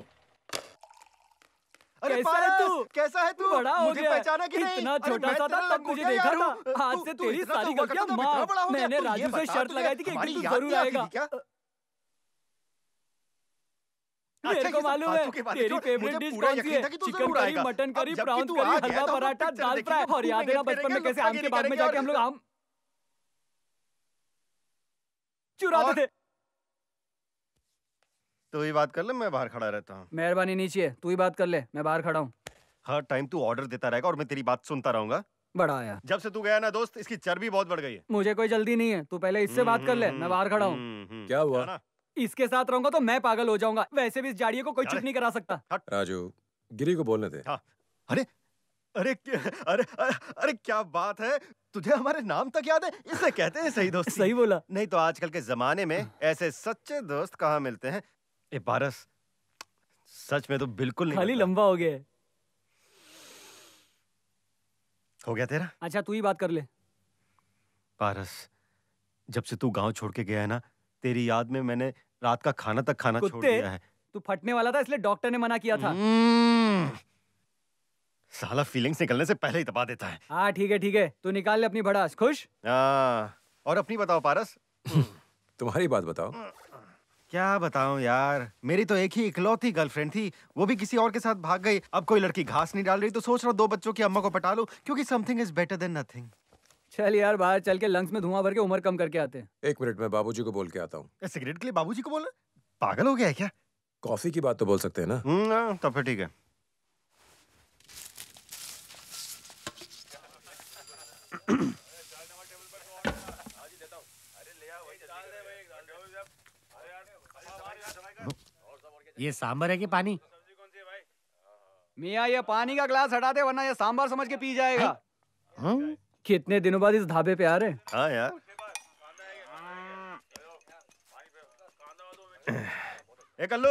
अरे कैसा है तू? कैसा है तू? बड़ा हो मुझे गया। पहचाना कि नहीं? इतना अरे छोटा मैं सा था तेरा तब मुझे लंगोटिया देखा यार हूँ। था। आज तू- से तू तेरी इतना सारी तो गलतियां वक्त तो इतना बड़ा हो माफ। गया। मैंने तू ये राजू से बता, शर्त तुझे लगाई थी कि एक हमारी दिन तू याद जरूर नहीं आती आएगा। थी क्या? मेरे अच्छा, को ये सब मालूम है फालतू की बातें तेरी छोड़, फेवरेट मुझे डिश पूरा कौन सी यकीन है? था कि तू चिकन जरूर करी, आएगा। मटन करी, अब जबकि प्राउंस तू करी, आ गया हलवा तो हम लोग पराठा, पिक्चर दाल देखेंगे, फ्राई। और याद है ना घूमेंगे, बचपन में फिरेंगे, कैसे आम के बाग में जाके हम लोग आम चुराते थे। तू ही बात कर ले, मैं बाहर खड़ा रहता हूँ। मेहरबानी नीचे है, तू ही बात कर ले, मैं बाहर खड़ा हूँ। हर टाइम तू ऑर्डर देता रहेगा और मैं तेरी बात सुनता रहूंगा। बड़ा आया। जब से तू गया ना दोस्त, इसकी चर्बी बहुत बढ़ गई है। मुझे कोई जल्दी नहीं है, तू पहले इससे बात कर ले, मैं बाहर खड़ा हूँ। क्या हुआ? इसके साथ रहूंगा तो मैं पागल हो जाऊंगा। वैसे भी इस जाड़िए को कोई चुप नहीं करा सकता। राजू, गिरी को बोलने दे। हाँ। अरे अरे अरे अरे क्या बात है, तुझे हमारे नाम तक याद है? इसे कहते हैं सही दोस्त। सही बोला। नहीं तो आजकल के जमाने में ऐसे सच्चे दोस्त कहाँ मिलते हैं? ए पारस, सच में तो बिल्कुल नहीं खाली लगता। लंबा हो गया है। हो गया तेरा? अच्छा तू ही बात कर ले। पारस, जब से तू गांव छोड़ के गया है ना, तेरी याद में मैंने रात का खाना तक खाना छोड़ कुत्ते, दिया है। तू फटने वाला था इसलिए डॉक्टर ने मना किया था। साला फीलिंग्स निकलने से पहले ही दबा देता है। हाँ ठीक है ठीक है, तू निकाल ले अपनी भड़ास। खुश? और अपनी बताओ पारस। तुम्हारी बात बताओ। क्या बताऊं यार, मेरी तो एक ही इकलौती गर्लफ्रेंड थी, वो भी किसी और के साथ भाग गई। अब कोई लड़की घास नहीं डाल रही तो सोच रहा हूं 2 बच्चों की अम्मा को पटा लूं, क्योंकि something is better than nothing. चल यार बाहर चल के लंग्स में धुआं भर के उम्र कम करके आते हैं। 1 मिनट में बाबूजी को बोल के आता हूँ। सिगरेट के लिए बाबूजी को बोला? पागल हो गया है क्या? कॉफी की बात तो बोल सकते हैं ना? तब फिर ठीक है। ये सांबर है कि पानी? मियाँ ये पानी का ग्लास हटा दे वरना ये सांबर समझ के पी जाएगा। कितने दिनों बाद इस ढाबे पे आ रहे हैं। हाँ यार। ए कल्लू।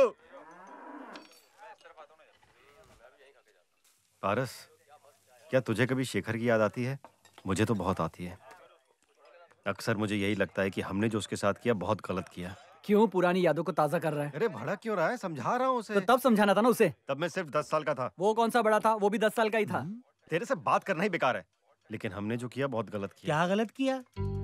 पारस, क्या तुझे कभी शेखर की याद आती है? मुझे तो बहुत आती है। अक्सर मुझे यही लगता है कि हमने जो उसके साथ किया बहुत गलत किया। क्यों पुरानी यादों को ताजा कर रहा है? अरे भड़क क्यों रहा है? समझा रहा हूँ उसे। तो तब समझाना था ना उसे। तब मैं सिर्फ 10 साल का था। वो कौन सा बड़ा था? वो भी 10 साल का ही था। तेरे से बात करना ही बेकार है। लेकिन हमने जो किया बहुत गलत किया। क्या गलत किया?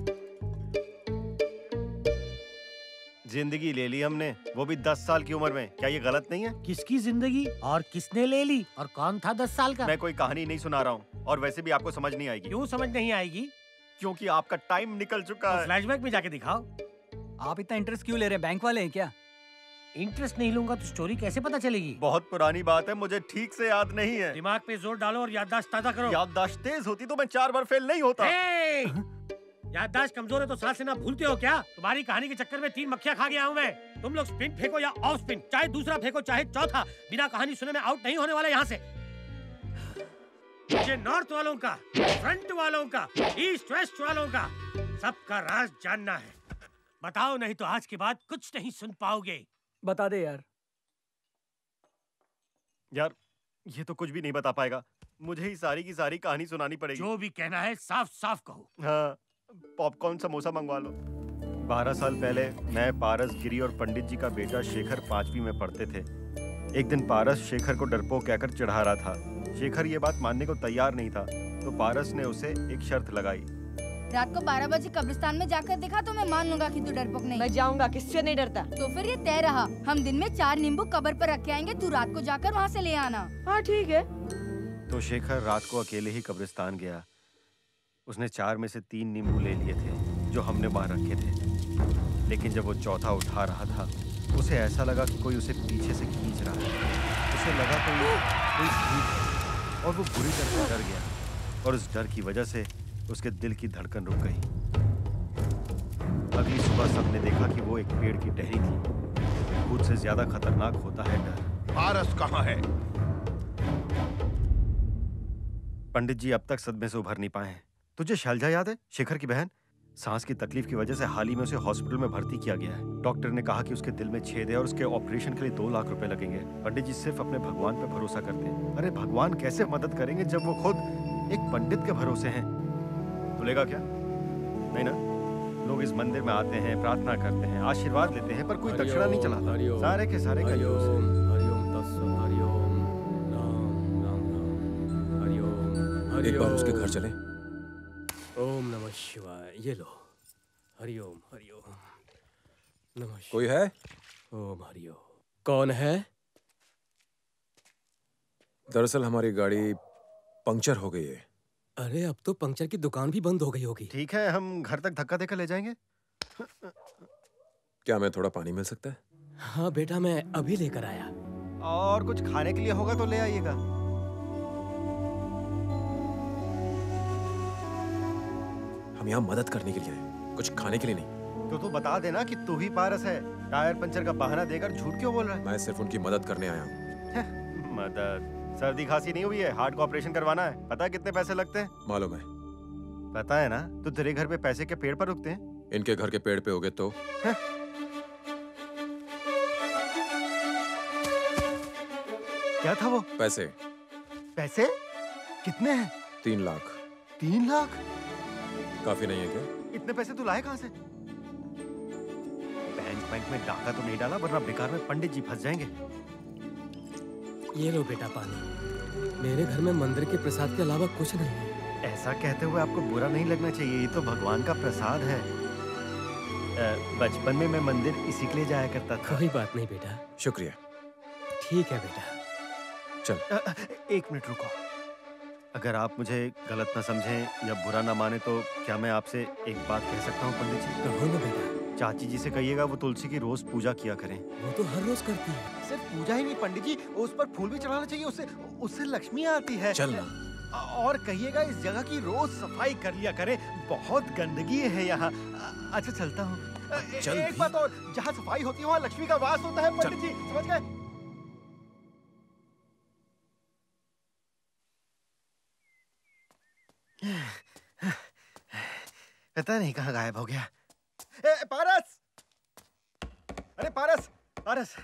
जिंदगी ले ली हमने, वो भी 10 साल की उम्र में। क्या ये गलत नहीं है? किसकी जिंदगी और किसने ले ली और कौन था 10 साल का? मैं कोई कहानी नहीं सुना रहा हूँ, और वैसे भी आपको समझ नहीं आएगी। क्यों समझ नहीं आएगी? क्योंकि आपका टाइम निकल चुका है। फ्लैशबैक में जाके दिखाओ। आप इतना इंटरेस्ट क्यों ले रहे हैं? बैंक वाले हैं क्या? इंटरेस्ट नहीं लूंगा तो स्टोरी कैसे पता चलेगी? बहुत पुरानी बात है, मुझे ठीक से याद नहीं है। दिमाग पे जोर डालो और याददाश्त ताजा करो। याददाश्त तेज होती तो मैं 4 बार फेल नहीं होता। याददाश्त कमजोर है तो सांस लेना भूलते हो क्या? तुम्हारी कहानी के चक्कर में 3 मक्खियां खा गया हूँ मैं। तुम लोग स्पिन फेंको या ऑफ स्पिन, चाहे दूसरा फेंको चाहे चौथा, बिना कहानी सुने में आउट नहीं होने वाला यहाँ से। मुझे नॉर्थ वालों का, फ्रंट वालों का, ईस्ट वेस्ट वालों का सबका राज जानना है। बताओ, नहीं तो आज के बाद कुछ नहीं सुन पाओगे। बता दे यार। यार ये तो कुछ भी नहीं बता पाएगा। मुझे ही सारी की सारी कहानी सुनानी पड़ेगी। जो भी कहना है साफ साफ कहो। हाँ, पॉपकॉर्न समोसा मंगवा लो। 12 साल पहले मैं, पारस, गिरी और पंडित जी का बेटा शेखर 5वीं में पढ़ते थे। एक दिन पारस शेखर को डरपोक कहकर चिढ़ा रहा था। शेखर ये बात मानने को तैयार नहीं था, तो पारस ने उसे एक शर्त लगाई। रात को 12 बजे कब्रिस्तान में जाकर देखा तो मैं मान लूंगा कि तू डरपोक नहीं। मैं जाऊंगा, किससे नहीं डरता। तो फिर ये तय रहा, हम दिन में 4 नींबू कब्र पर रख के आएंगे, तू रात को जाकर वहाँ से ले आना। हाँ ठीक है। तो शेखर रात को अकेले ही कब्रिस्तान गया। उसने 4 में से 3 नींबू ले लिए थे जो हमने वहाँ रखे थे, लेकिन जब वो चौथा उठा रहा था उसे ऐसा लगा कि कोई उसे पीछे से खींच रहा है। उसे लगा कोई भूत है और वो बुरी तरह से डर गया, और उस डर की वजह से उसके दिल की धड़कन रुक गई। अगली सुबह सबने देखा कि वो एक पेड़ की टहनी थी। भूत से ज्यादा खतरनाक होता है डर। पारस कहाँ है? पंडित जी अब तक सदमे से उभर नहीं पाए हैं। तुझे शैलजा याद है, शेखर की बहन? सांस की तकलीफ की वजह से हाल ही में उसे हॉस्पिटल में भर्ती किया गया है। डॉक्टर ने कहा कि उसके दिल में छेद है और उसके ऑपरेशन के लिए 2 लाख रुपए लगेंगे। पंडित जी सिर्फ अपने भगवान पे भरोसा करते हैं। अरे भगवान कैसे मदद करेंगे जब वो खुद एक पंडित के भरोसे हैं? तुलेगा क्या? नहीं ना? लोग इस मंदिर में आते हैं, प्रार्थना करते हैं, आशीर्वाद लेते हैं, पर कोई दक्षिणा नहीं चलाता। सारे के सारे कंजूस हैं। एक बार उसके घर चले। ओम नमः शिवाय। ये लो। हरिओम हरिओम नमः। कोई है? ओम हरिओम। कौन है? दरअसल हमारी गाड़ी पंक्चर हो गई है। अरे अब तो पंक्चर की दुकान भी बंद हो गई होगी। ठीक है, हम घर तक धक्का देकर ले जाएंगे। क्या हमें थोड़ा पानी मिल सकता है? हाँ बेटा, मैं अभी लेकर आया। और कुछ खाने के लिए होगा तो ले आइएगा। हम यहाँ मदद करने के लिए आए, कुछ खाने के लिए नहीं। तो तू बता देना कि तू ही पारस है। टायर पंचर का बहाना देकर झूठ क्यों बोल रहा है? मैं सिर्फ उनकी मदद करने आया हूँ। मदद? सर्दी खांसी नहीं हुई है, हार्ट का ऑपरेशन करवाना है। पता है कितने पैसे लगते हैं? मालूम है। पता है ना? तो तेरे घर पे पैसे के पेड़ पर रुकते हैं। इनके घर के पेड़ पे होगे तो? क्या था वो? पैसे। पैसे? कितने हैं? 3 लाख। 3 लाख? काफी नहीं है क्या? इतने पैसे तू लाए कहाँ से? बैंक में डाका तो नहीं डाला, वरना बेकार में पंडित जी फंस जाएंगे। ये लो बेटा पानी। मेरे घर में मंदिर के प्रसाद के अलावा कुछ नहीं है। ऐसा कहते हुए आपको बुरा नहीं लगना चाहिए, ये तो भगवान का प्रसाद है। बचपन में मैं मंदिर इसी के लिए जाया करता था। कोई बात नहीं बेटा। शुक्रिया। ठीक है बेटा। चल। 1 मिनट रुको। अगर आप मुझे गलत ना समझें या बुरा ना माने तो क्या मैं आपसे एक बात कह सकता हूँ पंडित जी? कहो ना बेटा। चाची जी से कहिएगा वो तुलसी की रोज पूजा किया करें। वो तो हर रोज करती है। सिर्फ पूजा ही नहीं पंडित जी, उस पर फूल भी चढ़ाना चाहिए, उससे लक्ष्मी आती है। चल ना। और कहिएगा इस जगह की रोज सफाई कर लिया करें, बहुत गंदगी है यहाँ। अच्छा चलता हूँ। एक बात और, जहाँ सफाई होती है वहाँ लक्ष्मी का वास होता है पंडित जी, समझ गए? पता नहीं कहाँ गायब हो गया। पारस! अरे पारस! पारस!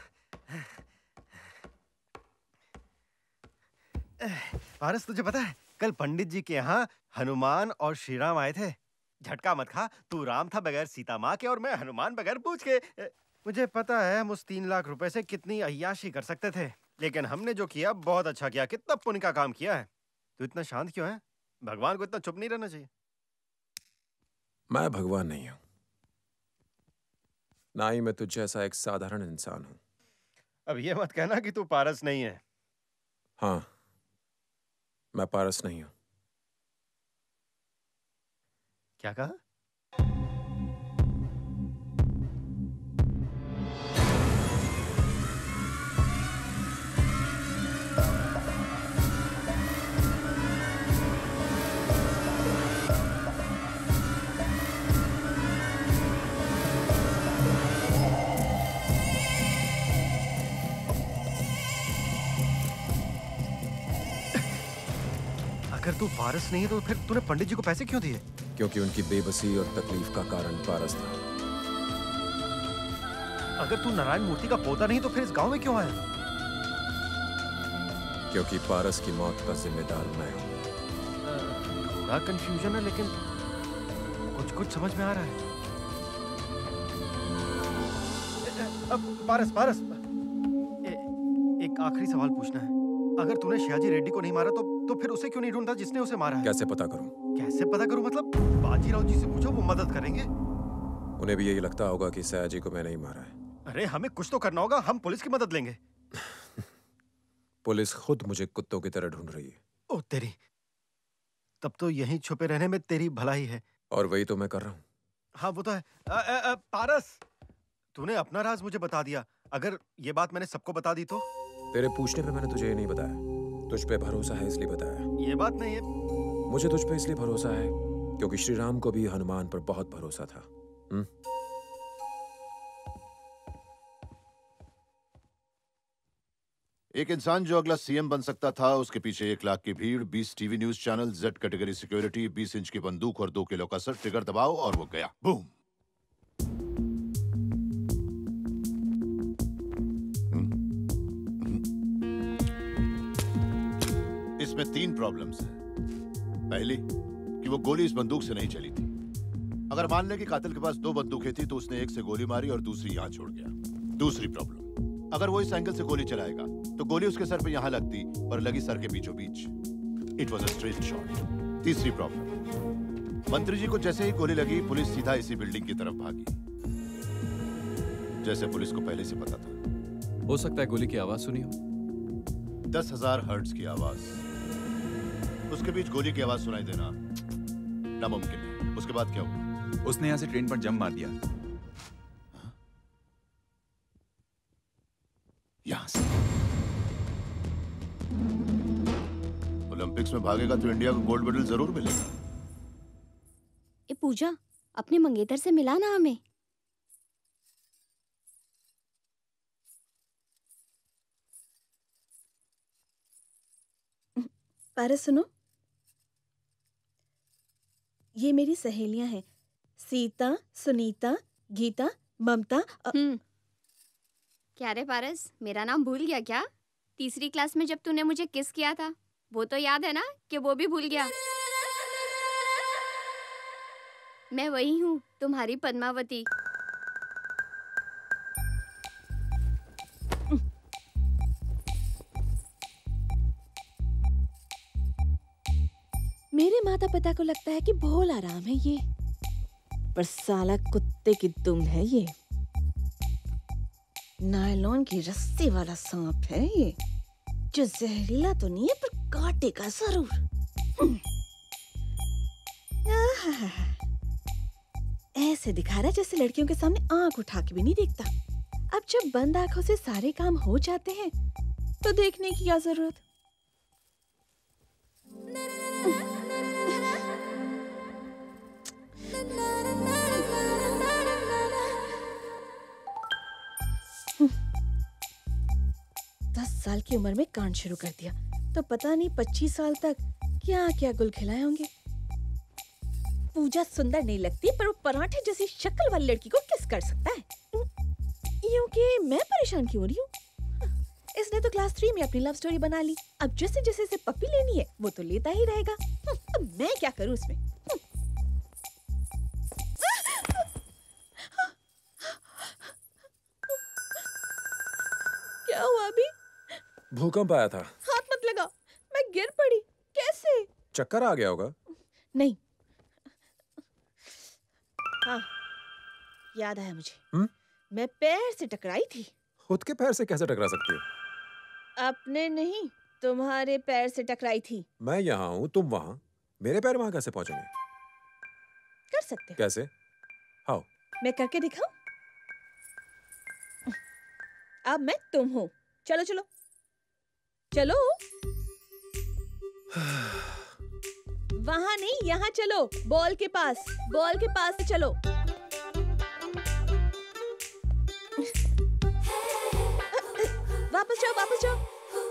पारस, तुझे पता है कल पंडित जी के यहाँ हनुमान और श्री राम आए थे। झटका मत खा, तू राम था बगैर सीता माँ के और मैं हनुमान बगैर पूछ के। मुझे पता है हम उस 3 लाख रुपए से कितनी अय्याशी कर सकते थे, लेकिन हमने जो किया बहुत अच्छा किया। कितना पुण्य का काम किया है। तू इतना शांत क्यों है? भगवान को इतना चुप नहीं रहना चाहिए। मैं भगवान नहीं हूं, ना ही मैं तुझ जैसा एक साधारण इंसान हूं। अब ये मत कहना कि तू पारस नहीं है। हाँ, मैं पारस नहीं हूं। क्या कहा? अगर तू पारस नहीं है तो फिर तूने पंडित जी को पैसे क्यों दिए? क्योंकि उनकी बेबसी और तकलीफ का कारण पारस था। अगर तू नारायण मूर्ति का पोता नहीं तो फिर इस गांव में क्यों आया? क्योंकि पारस की मौत का जिम्मेदार मैं हूं। थोड़ा कंफ्यूजन है, लेकिन कुछ कुछ समझ में आ रहा है। अब पारस, एक आखिरी सवाल पूछना है। अगर तूने शियाजी रेड्डी को नहीं मारा तो फिर उसे क्यों नहीं ढूंढता जिसने उसे मारा है? कैसे पता करूं? कैसे पता करूं मतलब? बाजीराव जी से पूछो, वो मदद करेंगे। उन्हें भी यही लगता होगा कि सयाजी को मैं नहीं मारा है। अरे हमें कुछ तो करना होगा, हम पुलिस की मदद लेंगे। पुलिस खुद मुझे कुत्तों की तरह ढूंढ रही है। ओ तेरी, तब तो यहीं छुपे रहने में तेरी भलाई है। और वही तो मैं कर रहा हूँ। हाँ वो तो है। पारस, तूने अपना राज मुझे बता दिया। अगर ये बात मैंने सबको बता दी तो? तेरे पूछने पे मैंने तुझे ये नहीं बताया। तुझ पे भरोसा है इसलिए बताया। ये बात नहीं है। मुझे तुझ पे इसलिए भरोसा है क्योंकि श्री राम को भी हनुमान पर बहुत भरोसा था। एक इंसान जो अगला सीएम बन सकता था, उसके पीछे 1 लाख की भीड़, 20 TV news channel, Z category security, 20 inch की बंदूक और 2 किलो का सर, ट्रिगर दबाओ और वो गया। बूम। इसमें 3 प्रॉब्लम्स हैं। पहली कि वो गोली इस बंदूक से नहीं चली थी। अगर मान ले कि कातिल के पास 2 बंदूकें थी तो उसने एक से गोली मारी और दूसरी यहां छोड़ गया। दूसरी प्रॉब्लम, अगर वो इस एंगल से गोली चलाएगा तो गोली उसके सर पे यहां लगती, पर लगी सर के बीचों बीच। It was a straight shot. तीसरी प्रॉब्लम, मंत्री जी को जैसे ही गोली लगी, पुलिस सीधा इसी बिल्डिंग की तरफ भागी, जैसे पुलिस को पहले से पता था। हो सकता है गोली की आवाज सुनी हो। 10,000 हर्ट्ज की आवाज, उसके बीच गोली की आवाज सुनाई देना नामुमकिन है। उसके बाद क्या हुआ? उसने यहाँ से ट्रेन पर जंप मार दिया। यहां से ओलंपिक्स में भागेगा तो इंडिया को गोल्ड मेडल जरूर मिलेगा। ए पूजा, अपने मंगेतर से मिला ना हमें। पारस सुनो, ये मेरी सहेलियां हैं, सीता, सुनीता, गीता, ममता। क्या रे पारस, मेरा नाम भूल गया क्या? तीसरी क्लास में जब तूने मुझे किस किया था, वो तो याद है ना? कि वो भी भूल गया? मैं वही हूँ, तुम्हारी पद्मावती। मेरे माता पिता को लगता है कि भोला राम है ये, पर साला कुत्ते की दुम है ये। नायलॉन की रस्सी वाला सांप है ये, जो जहरीला तो नहीं है पर काटेगा जरूर। ऐसे दिखा रहा जैसे लड़कियों के सामने आंख उठा के भी नहीं देखता। अब जब बंद आंखों से सारे काम हो जाते हैं तो देखने की क्या जरूरत। साल की उम्र में कांड शुरू कर दिया तो पता नहीं 25 साल तक क्या क्या गुल खिलाए होंगे। पूजा सुंदर नहीं लगती, पर वो पराठे जैसी शक्ल वाली लड़की को किस कर सकता है? यूं कि मैं परेशान क्यों हो रही हूँ? इसने तो क्लास 3 में अपनी लव स्टोरी बना ली। अब जैसे जैसे इसे पप्पी लेनी है वो तो लेता ही रहेगा। अब मैं क्या करूँ इसमें? क्या हुआ अभी? भूकंप आया था। हाथ मत लगा, मैं गिर पड़ी। कैसे? चक्कर आ गया होगा। नहीं। हाँ, याद आया मुझे। मैं पैर से टकराई थी। खुद के पैर से कैसे टकरा सकती हो? अपने नहीं, तुम्हारे पैर से टकराई थी। मैं यहाँ हूँ, तुम वहाँ, मेरे पैर वहाँ कैसे पहुँचेंगे? कर सकते हो। कैसे? हाउ? मैं करके दिखाऊं? अब मैं तुम हूँ। चलो चलो चलो। वहां नहीं, यहाँ चलो। बॉल के पास, बॉल के पास से चलो। वापस जाओ, वापस जाओ।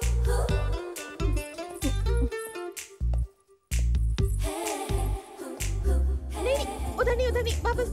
नहीं, उधर नहीं, उधर नहीं, वापस।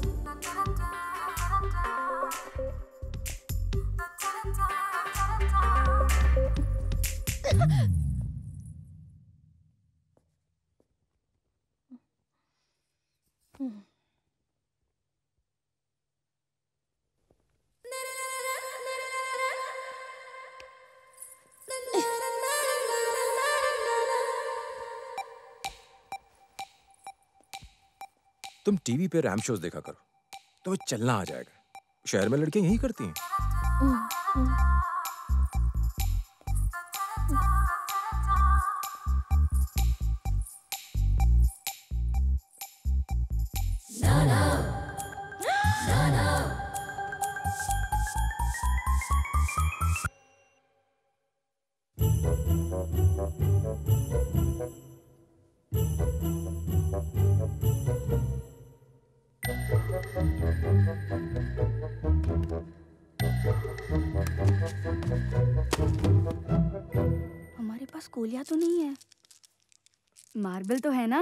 तुम टीवी पे रैम शोज देखा करो, तो वो चलना आ जाएगा। शहर में लड़कियां यही करती हैं। हमारे पास कोलिया तो नहीं है, मार्बल तो है ना।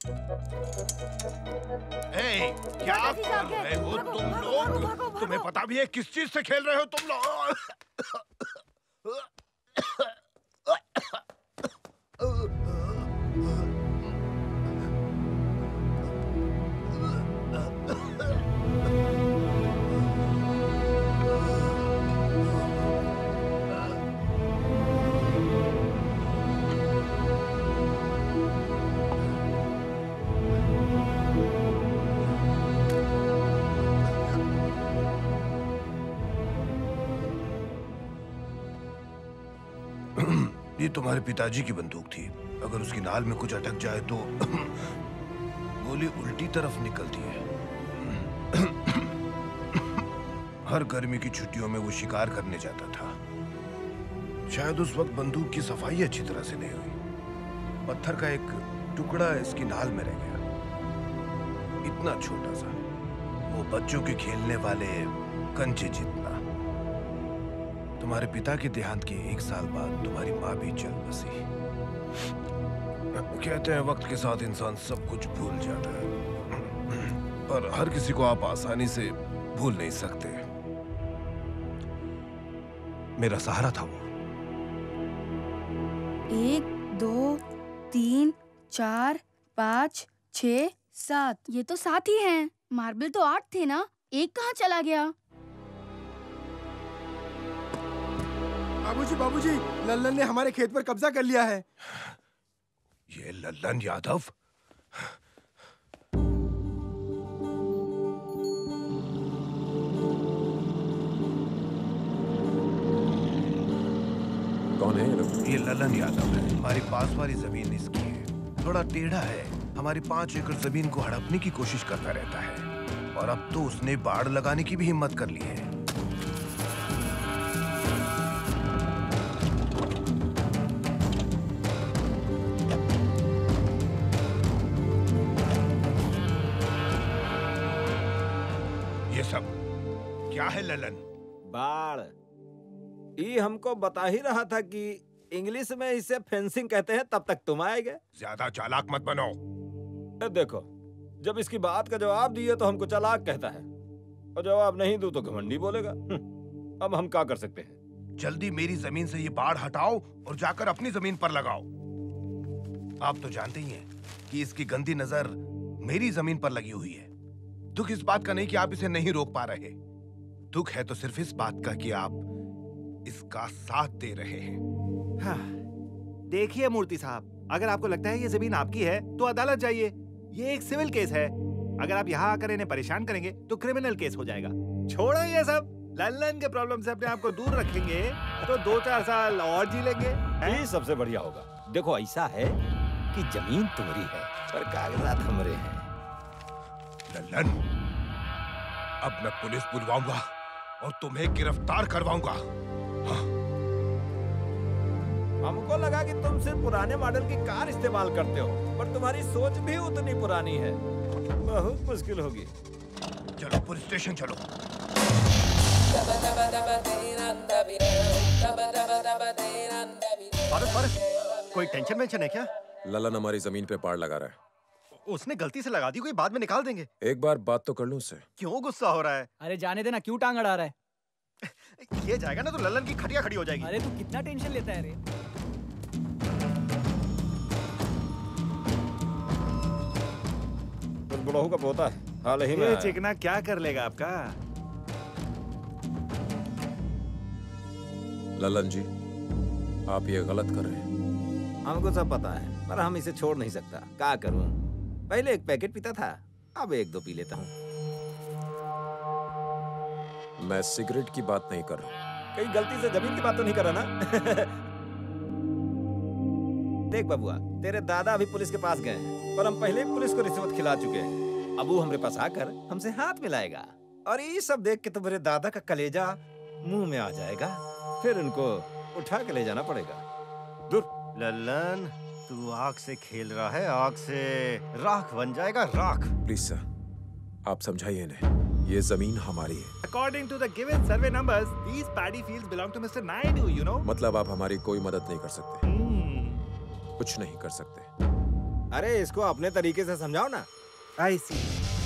क्या कर रहे हो तुम लोग? तुम्हें पता भी है किस चीज से खेल रहे हो तुम लोग? ये तुम्हारे पिताजी की बंदूक थी। अगर उसकी नाल में कुछ अटक जाए तो गोली उल्टी तरफ निकलती है। हर गर्मी की छुट्टियों में वो शिकार करने जाता था। शायद उस वक्त बंदूक की सफाई अच्छी तरह से नहीं हुई। पत्थर का एक टुकड़ा इसकी नाल में रह गया, इतना छोटा सा, वो बच्चों के खेलने वाले कंचे जितना। तुम्हारे पिता के देहांत के 1 साल बाद तुम्हारी माँ भी चल बसी। कहते हैं वक्त के साथ इंसान सब कुछ भूल जाता है, पर हर किसी को आप आसानी से भूल नहीं सकते। मेरा सहारा था वो। 1 2 3 4 5 6 7, ये तो 7 ही हैं। मार्बल तो 8 थे ना, एक कहाँ चला गया? बाबूजी, लल्लन ने हमारे खेत पर कब्जा कर लिया है। ये लल्लन यादव? कौन है ये लोग? ये लल्लन यादव है। हमारी पास वाली जमीन इसकी है। थोड़ा टेढ़ा है। हमारी 5 एकड़ जमीन को हड़पने की कोशिश करता रहता है, और अब तो उसने बाड़ लगाने की भी हिम्मत कर ली है। क्या है ललन? बाढ़। ये हमको बता ही रहा था कि इंग्लिश में इसे फेंसिंग कहते हैं, तब तक तुम आए गए। ज्यादा चालाक मत बनो। देखो, जब इसकी बात का जवाब दिए तो हमको चालाक कहता है, और जवाब नहीं दूं तो घमंडी बोलेगा। अब हम क्या कर सकते हैं? जल्दी मेरी जमीन से ये बाढ़ हटाओ और जाकर अपनी जमीन पर लगाओ। आप तो जानते ही हैं कि इसकी गंदी नजर मेरी जमीन पर लगी हुई है। दुख इस बात का नहीं कि आप इसे नहीं रोक पा रहे, दुख है तो सिर्फ इस बात का कि आप इसका साथ दे रहे हैं। हाँ, देखिए मूर्ति साहब, अगर आपको लगता है ये जमीन आपकी है तो अदालत जाइए। ये एक सिविल केस है। अगर आप यहाँ आकर इन्हें परेशान करेंगे तो क्रिमिनल केस हो जाएगा। छोड़ो ये सब। लल्लन के प्रॉब्लम से अपने आप को दूर रखेंगे तो 2-4 साल और जी लेंगे। ये सबसे बढ़िया होगा। देखो, ऐसा है कि जमीन तुम्हारी है पर कागजात हमारे हैं। लल्लन, अब मैं पुलिस बुलवाऊंगा और तुम्हें गिरफ्तार करवाऊंगा। हाँ। हमको लगा कि तुम सिर्फ पुराने मॉडल की कार इस्तेमाल करते हो, पर तुम्हारी सोच भी उतनी पुरानी है। बहुत मुश्किल होगी। चलो पुलिस स्टेशन चलो। कोई टेंशन वेंशन है क्या? ललन हमारी जमीन पे बाड़ लगा रहा है। उसने गलती से लगा दी, कोई बाद में निकाल देंगे। एक बार बात तो कर लूं उससे। क्यों गुस्सा हो रहा है? अरे जाने देना, क्यों टांग अड़ा रहा है? ये जाएगा ना तो लल्लन की खटिया खड़ी हो जाएगी। अरे तू कितना टेंशन लेता है रे? बुढ़ऊ का पोता है, हाल ही में ये आया। चिकना क्या कर लेगा आपका? ललन जी, आप ये गलत कर रहे हैं। हमको सब पता है, पर हम इसे छोड़ नहीं सकता। क्या करूं? पहले एक पैकेट पीता था, अब एक दो पी लेता हूँ। मैं सिगरेट की बात नहीं कर रहा। कहीं गलती से जमीन की बात तो नहीं कर रहा ना? देख बबुआ, तेरे दादा अभी पुलिस के पास गए हैं, पर हम पहले ही पुलिस को रिश्वत खिला चुके हैं। अब वो हमारे पास आकर हमसे हाथ मिलाएगा, और ये सब देख के तो मेरे दादा का कलेजा मुंह में आ जाएगा। फिर उनको उठा के ले जाना पड़ेगा। दूर। ललन, तू आग से खेल रहा है, आग से राख बन जाएगा, राख। प्लीज सर, आप समझाइए इन्हें, ये जमीन हमारी है। According to the given survey numbers, these paddy fields belong to Mr. Naidu, you know? मतलब आप हमारी कोई मदद नहीं कर सकते? कुछ नहीं कर सकते? अरे इसको अपने तरीके से समझाओ ना। I see.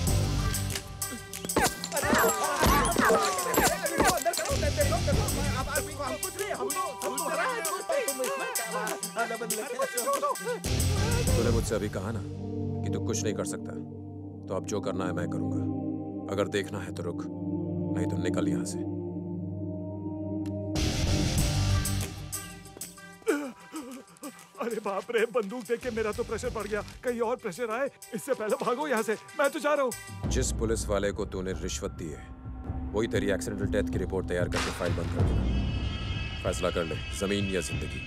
तूने मुझसे अभी कहा ना कि तू कुछ नहीं कर सकता, तो अब जो करना है मैं करूंगा। अगर देखना है तो रुक, नहीं तो निकल यहाँ से। अरे बाप रे, बंदूक देख के मेरा तो प्रेशर बढ़ गया। कहीं और प्रेशर आए इससे पहले भागो यहाँ से। मैं तो जा रहा हूँ। जिस पुलिस वाले को तूने रिश्वत दी है, वही तेरी एक्सीडेंटल डेथ की रिपोर्ट तैयार करके फाइल बंद कर देना। फैसला कर ले, जमीन या जिंदगी।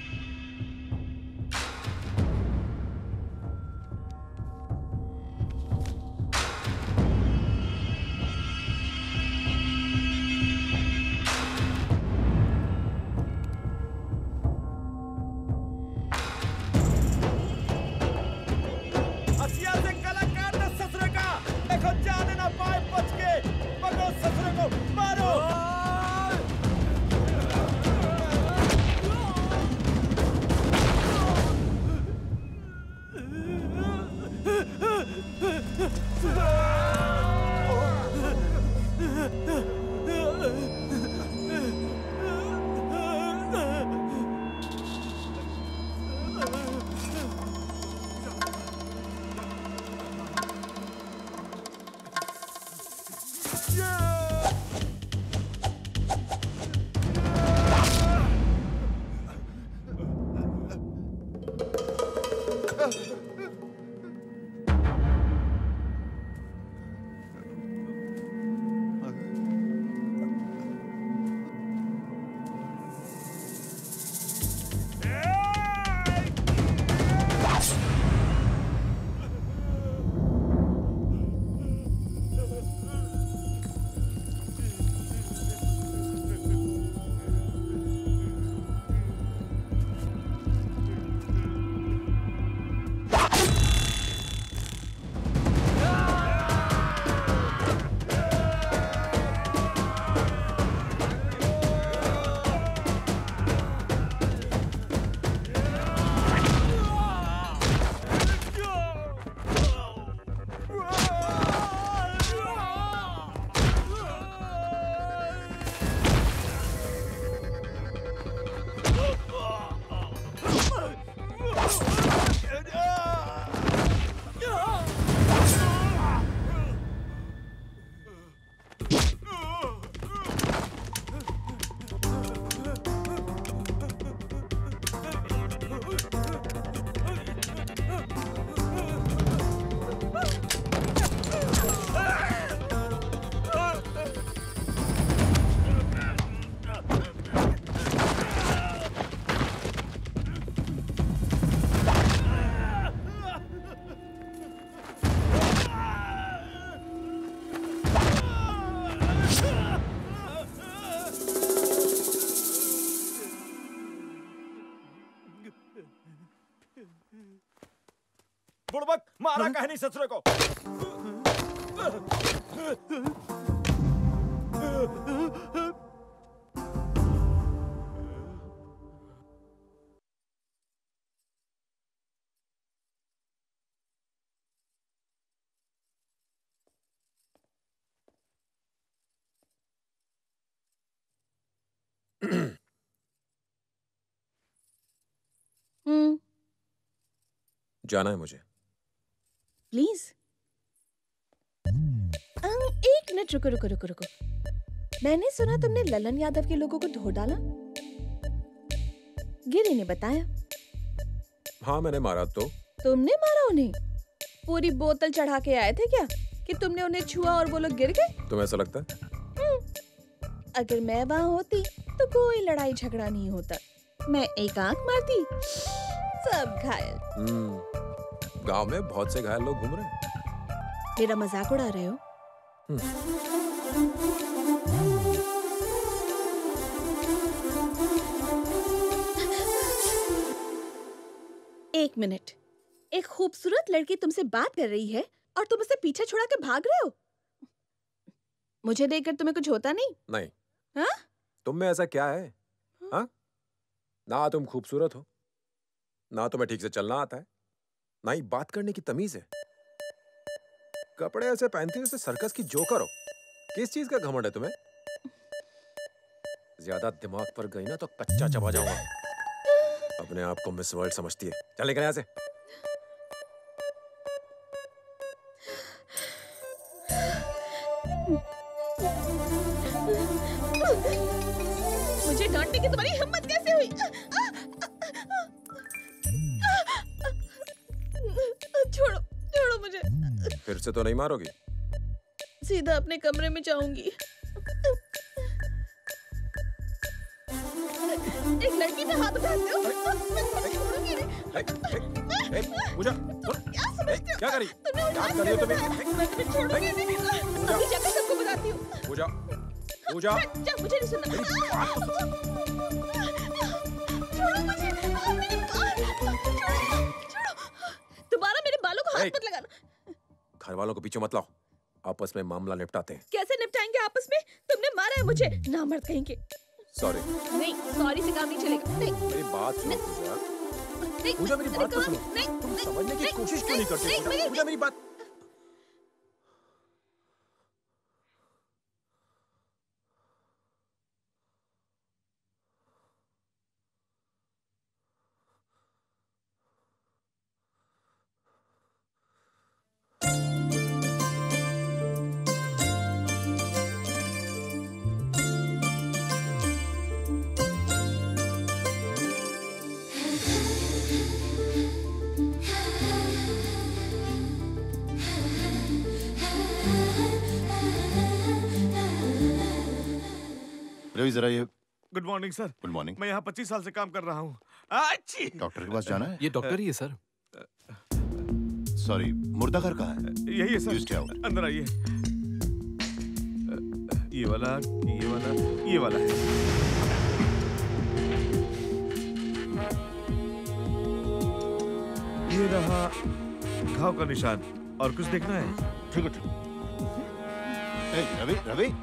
बुड़बक मारा कहनी ससुरे को। जाना है मुझे। प्लीज। एक मिनट रुको रुको रुको रुको। मैंने सुना तुमने ललन यादव के लोगों को धो डाला। गिरी ने बताया। हाँ मैंने मारा तो। तुमने मारा उन्हें? पूरी बोतल चढ़ा के आए थे क्या कि तुमने उन्हें छुआ और वो लोग गिर गए? तुम्हें ऐसा लगता है? अगर मैं वहाँ होती तो कोई लड़ाई झगड़ा नहीं होता। मैं एक आंख मारती, सब घायल। गांव में बहुत से घायल लोग घूम रहे हैं। मेरा मजाक उड़ा रहे हो? एक मिनट, एक खूबसूरत लड़की तुमसे बात कर रही है और तुम उसे पीछे छुड़ा के भाग रहे हो। मुझे देखकर तुम्हें कुछ होता नहीं? नहीं। हाँ? तुम में ऐसा क्या है? हाँ? ना तुम खूबसूरत हो, ना तुम्हें ठीक से चलना आता है, ना ही बात करने की तमीज है। कपड़े ऐसे पहनती हो जैसे सर्कस की जोकर हो। किस चीज का घमंड है तुम्हें? ज्यादा दिमाग पर गई ना तो कच्चा चबा जाऊंगा। अपने आप को मिस वर्ल्ड समझती है। चल निकल यहाँ से। मुझे डांटने की तुम्हारी हिम्मत कैसे हुई? छोड़ो छोड़ो मुझे। फिर से तो नहीं मारोगी? सीधा अपने कमरे में जाऊंगी। एक लड़की पे हाथ उठाते हो? छोड़ोगी नहीं। पूजा, क्या करी? क्या कर रही हो तुम? छोड़ोगी नहीं। अभी जाकर सबको बताती हूँ। पूजा, पूजा। मुझे नहीं सुनना। छोड़ो मुझे। छोड़ो। दोबारा मेरे बालों को हाथ मत लगाना। घर वालों को पीछे मत लाओ। आपस में मामला निपटाते हैं। कैसे निपटाएंगे आपस में? तुमने मारा है मुझे, ना मर्द कहेंगे। सॉरी। नहीं, सॉरी से काम नहीं चलेगा। नहीं। मेरी बात सुनो पूजा। पूजा मेरी बात तो सुनो। तुम समझने की कोशिश क्यों नहीं करती? पूजा मेरी बात। रवि जरा ये। Good morning sir. Good morning. मैं यहाँ 25 साल से काम कर रहा हूँ। अच्छी। डॉक्टर के पास जाना है? ये डॉक्टर ही है सर। सॉरी, मुर्दा घर कहाँ है? यही है सर। Just out. अंदर आइए। ये वाला, ये वाला, ये वाला है। ये रहा घाव का निशान। और कुछ देखना है? ठीक है। रवि, रवि।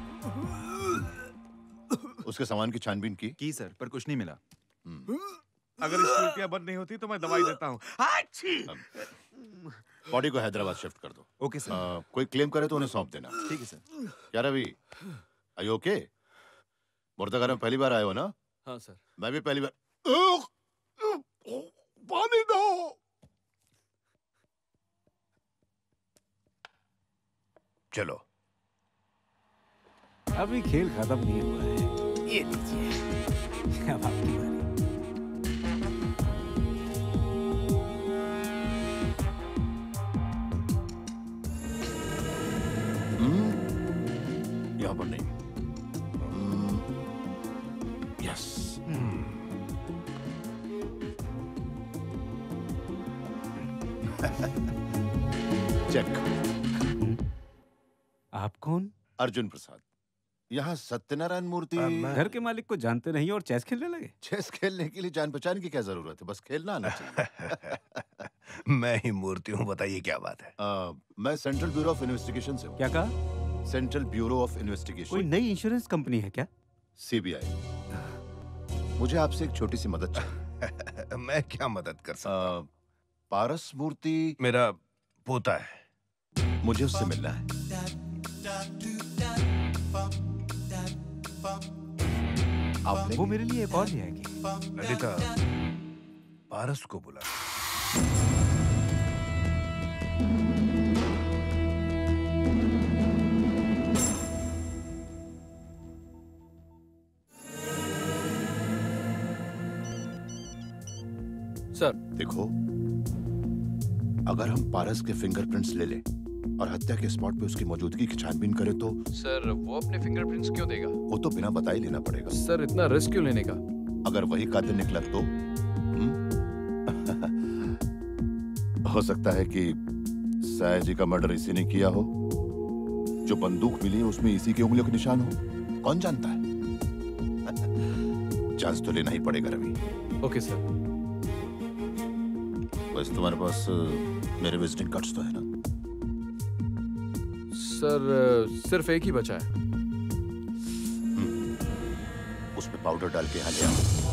उसके सामान की छानबीन की सर, पर कुछ नहीं मिला। अगर इसकी उल्टियां बंद नहीं होती तो मैं दवाई देता हूँ। बॉडी को हैदराबाद शिफ्ट कर दो। Okay sir. कोई क्लेम करे तो उन्हें सौंप देना। ठीक है सर। क्या रवि, आर यू ओके? मुर्दाघर में पहली बार आए हो ना? हाँ सर। मैं भी पहली बार। पानी दो। चलो। अभी खेल खत्म नहीं हुआ है। ये लीजिए, अब आपकी बारी। यहाँ पर नहीं। यस। चेक। आप कौन? अर्जुन प्रसाद। यहाँ सत्यनारायण मूर्ति। घर के मालिक को जानते नहीं और चेस खेलने लगे? चेस खेलने के लिए जान पहचान की क्या जरूरत है? बस खेलना आना चाहिए। मैं ही मूर्ति हूँ, बताइए क्या बात है? मैं सेंट्रल ब्यूरो ऑफ इन्वेस्टिगेशन से हूँ। क्या कहा? Central Bureau of Investigation. कोई नई इंश्योरेंस कंपनी है क्या? सीबीआई। मुझे आपसे एक छोटी सी मदद चाहिए। मैं क्या मदद कर सकता हूँ? पारस मूर्ति मेरा पोता है। मुझे उससे मिलना है। आप वो मेरे लिए एक और ले आएगी। ललिता, पारस को बुला। सर। देखो, अगर हम पारस के फिंगरप्रिंट्स ले लें और हत्या के स्पॉट पे उसकी मौजूदगी की छानबीन करें तो सर वो अपने फिंगरप्रिंट्स क्यों देगा? वो तो बिना बताए लेना पड़ेगा। सर इतना रिस्क क्यों लेने का? अगर वही कातिल निकला तो हो सकता है कि साया जी का मर्डर इसी ने किया हो। जो बंदूक मिली है उसमें इसी की उंगलियों के निशान हो, कौन जानता है। चांस तो लेना ही पड़ेगा रवि। Okay sir. बस तुम्हारे पास मेरे विजिटिंग कार्ड्स तो है ना? सर सिर्फ एक ही बचा है। उसमें पाउडर डाल के यहाँ ले आओ।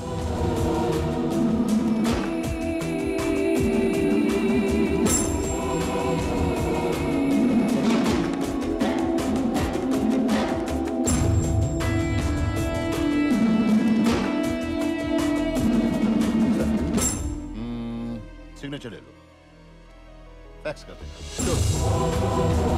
सिग्नेचर ले लो, फैक्स कर देना।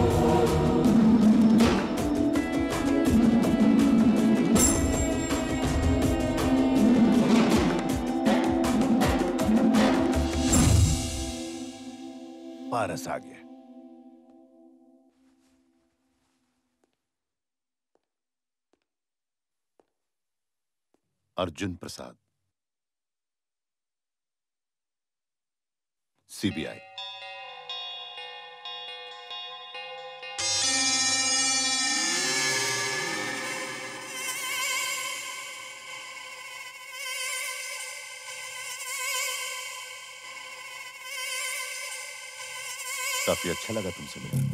पारस आ गया। अर्जुन प्रसाद, सीबीआई। काफी अच्छा लगा तुमसे मिलकर।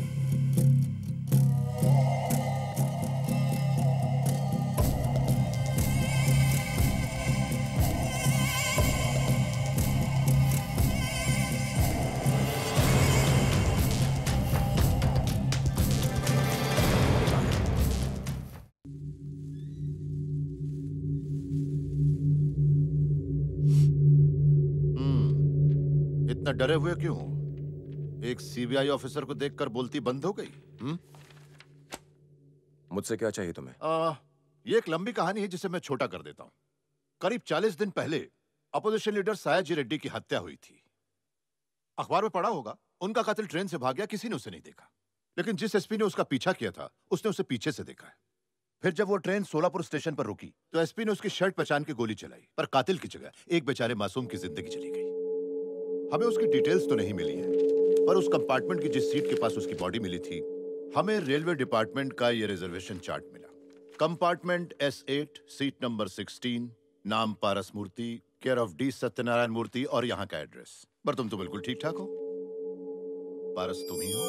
इतना डरे हुए क्यों हो? एक सीबीआई ऑफिसर को देखकर बोलती बंद हो गई। मुझसे क्या चाहिए तुम्हें? ये एक लंबी कहानी है जिसे मैं छोटा कर देता हूं। करीब 40 दिन पहले अपोजिशन लीडर सायाजी रेड्डी की हत्या हुई थी। अखबार में पढ़ा होगा, उनका कातिल ट्रेन से भाग गया, किसी ने उसे नहीं देखा। लेकिन जिस एसपी ने उसका पीछा किया था उसने उसे पीछे से देखा है। फिर जब वो ट्रेन सोलापुर स्टेशन पर रुकी तो एसपी ने उसकी शर्ट पहचान के गोली चलाई, पर कातिल की जगह एक बेचारे मासूम की जिंदगी चली गई। हमें उसकी डिटेल्स तो नहीं मिली है, पर उस कंपार्टमेंट की जिस सीट के पास उसकी बॉडी मिली थी, हमें रेलवे डिपार्टमेंट का ये रिजर्वेशन चार्ट मिला। कंपार्टमेंट S8, सीट नंबर 16, नाम Paras Murthy, care of D Satyanarayana Murthy, और यहाँ का एड्रेस। पर तुम तो बिल्कुल ठीक ठाक हो। पारस तुम ही हो।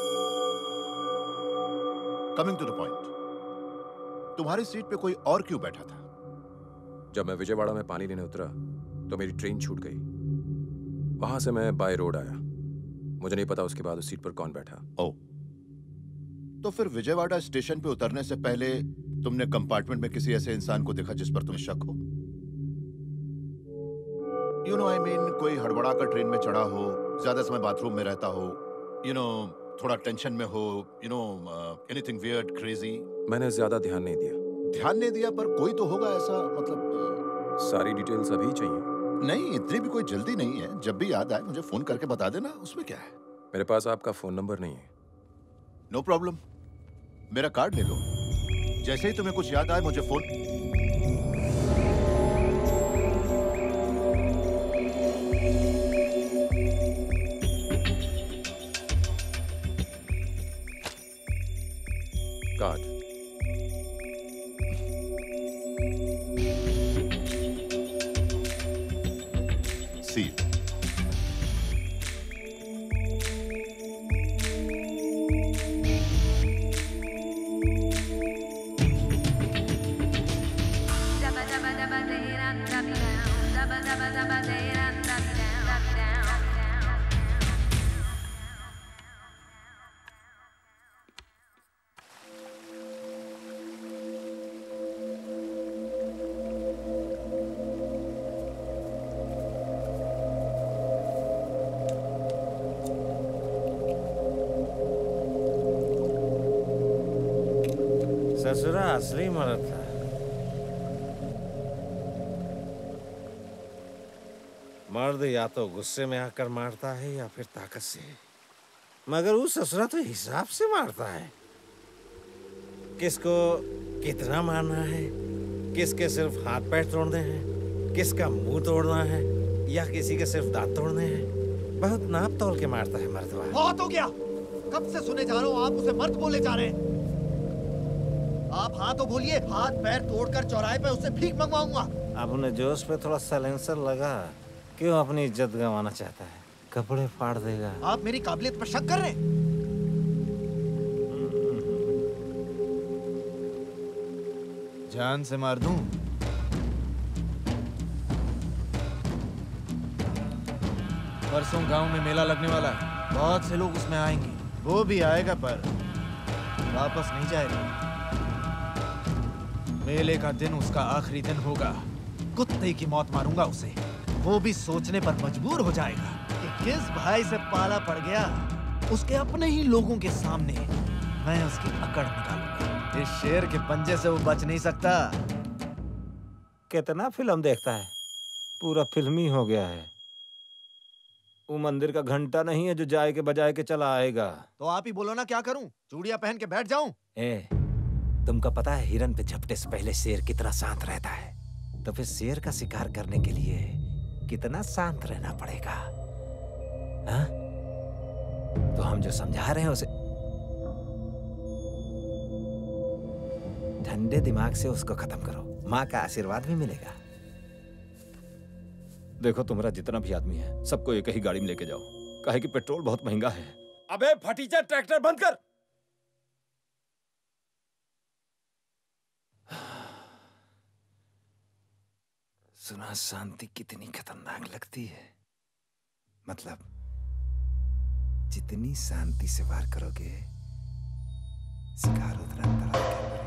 कमिंग टू द पॉइंट, तुम्हारी सीट पे कोई और क्यों बैठा था? जब मैं विजयवाड़ा में पानी लेने उतरा तो मेरी ट्रेन छूट गई। वहां से मैं बाय रोड आया। मुझे नहीं पता उसके बाद उस सीट पर कौन बैठा। ओ, तो फिर विजयवाड़ा स्टेशन पे उतरने से पहले तुमने कंपार्टमेंट में किसी ऐसे इंसान को देखा जिस पर तुम्हें शक हो? यू नो आई मीन, कोई हड़बड़ा कर ट्रेन में चढ़ा हो, ज्यादा समय बाथरूम में रहता हो, यू नो थोड़ा टेंशन में हो, you know anything weird, crazy. मैंने ज्यादा ध्यान नहीं दिया। ध्यान नहीं दिया, पर कोई तो होगा ऐसा, मतलब सारी डिटेल्स अभी चाहिए? नहीं, इतनी भी कोई जल्दी नहीं है। जब भी याद आए मुझे फोन करके बता देना, उसमें क्या है। मेरे पास आपका फोन नंबर नहीं है। नो प्रॉब्लम, मेरा कार्ड ले लो। जैसे ही तुम्हें कुछ याद आए मुझे फोन। कार्ड। सीट। ससुरा असली मर्द था। मर्द या तो गुस्से में आकर मारता है या फिर ताकत से, मगर वो ससुरा तो हिसाब से मारता है। किसको कितना मारना है, किसके सिर्फ हाथ पैर तोड़ने हैं, किसका मुंह तोड़ना है या किसी के सिर्फ दांत तोड़ने हैं, बहुत नाप तोल के मारता है मर्दवा। बहुत हो गया, कब से सुने जा रहा हूँ आप उसे मर्द बोले जा रहे हैं। आप हाँ तो बोलिए, हाथ पैर तोड़कर चौराहे पे उससे भीख मंगवाऊंगा। अपने जोश पे थोड़ा साइलेंसर लगा, क्यों अपनी इज्जत गंवाना चाहता है? कपड़े फाड़ देगा। आप मेरी काबिलियत पर शक कर रहे हैं? जान से मार दूं? परसों गांव में मेला लगने वाला है, बहुत से लोग उसमें आएंगे। वो भी आएगा पर वापस नहीं जाएगा। मेले का दिन उसका आखिरी दिन होगा। कुत्ते की मौत मारूंगा उसे। वो भी सोचने पर मजबूर हो जाएगा कि किस भाई से पाला पड़ गया। उसके अपने ही लोगों के सामने मैं उसकी अकड़ निकालूंगा। इस शेर के पंजे से वो बच नहीं सकता। कितना फिल्म देखता है, पूरा फिल्मी हो गया है। वो मंदिर का घंटा नहीं है जो जाए के बजाए के चला आएगा। तो आप ही बोलो ना, क्या करूं? चूड़ियां पहन के बैठ जाऊं? तुमको पता है हिरन पे झपटे से पहले शेर कितना शांत रहता है? तो फिर शेर का शिकार करने के लिए कितना शांत रहना पड़ेगा? हाँ? तो हम जो समझा रहे हैं उसे ठंडे दिमाग से उसको खत्म करो, माँ का आशीर्वाद भी मिलेगा। देखो तुम्हारा जितना भी आदमी है सबको एक ही गाड़ी में लेके जाओ, काहे कि पेट्रोल बहुत महंगा है। अबे फटीचा, ट्रैक्टर बंद कर। सुना शांति कितनी खतरनाक लगती है। मतलब जितनी शांति से वार करोगे शिकार उतना तड़प के मरेगा।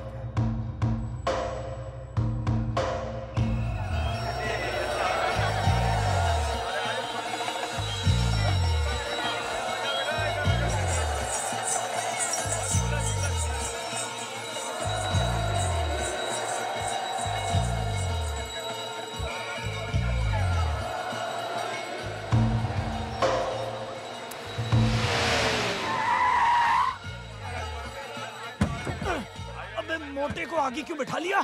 मोटे को आगे क्यों बिठा लिया?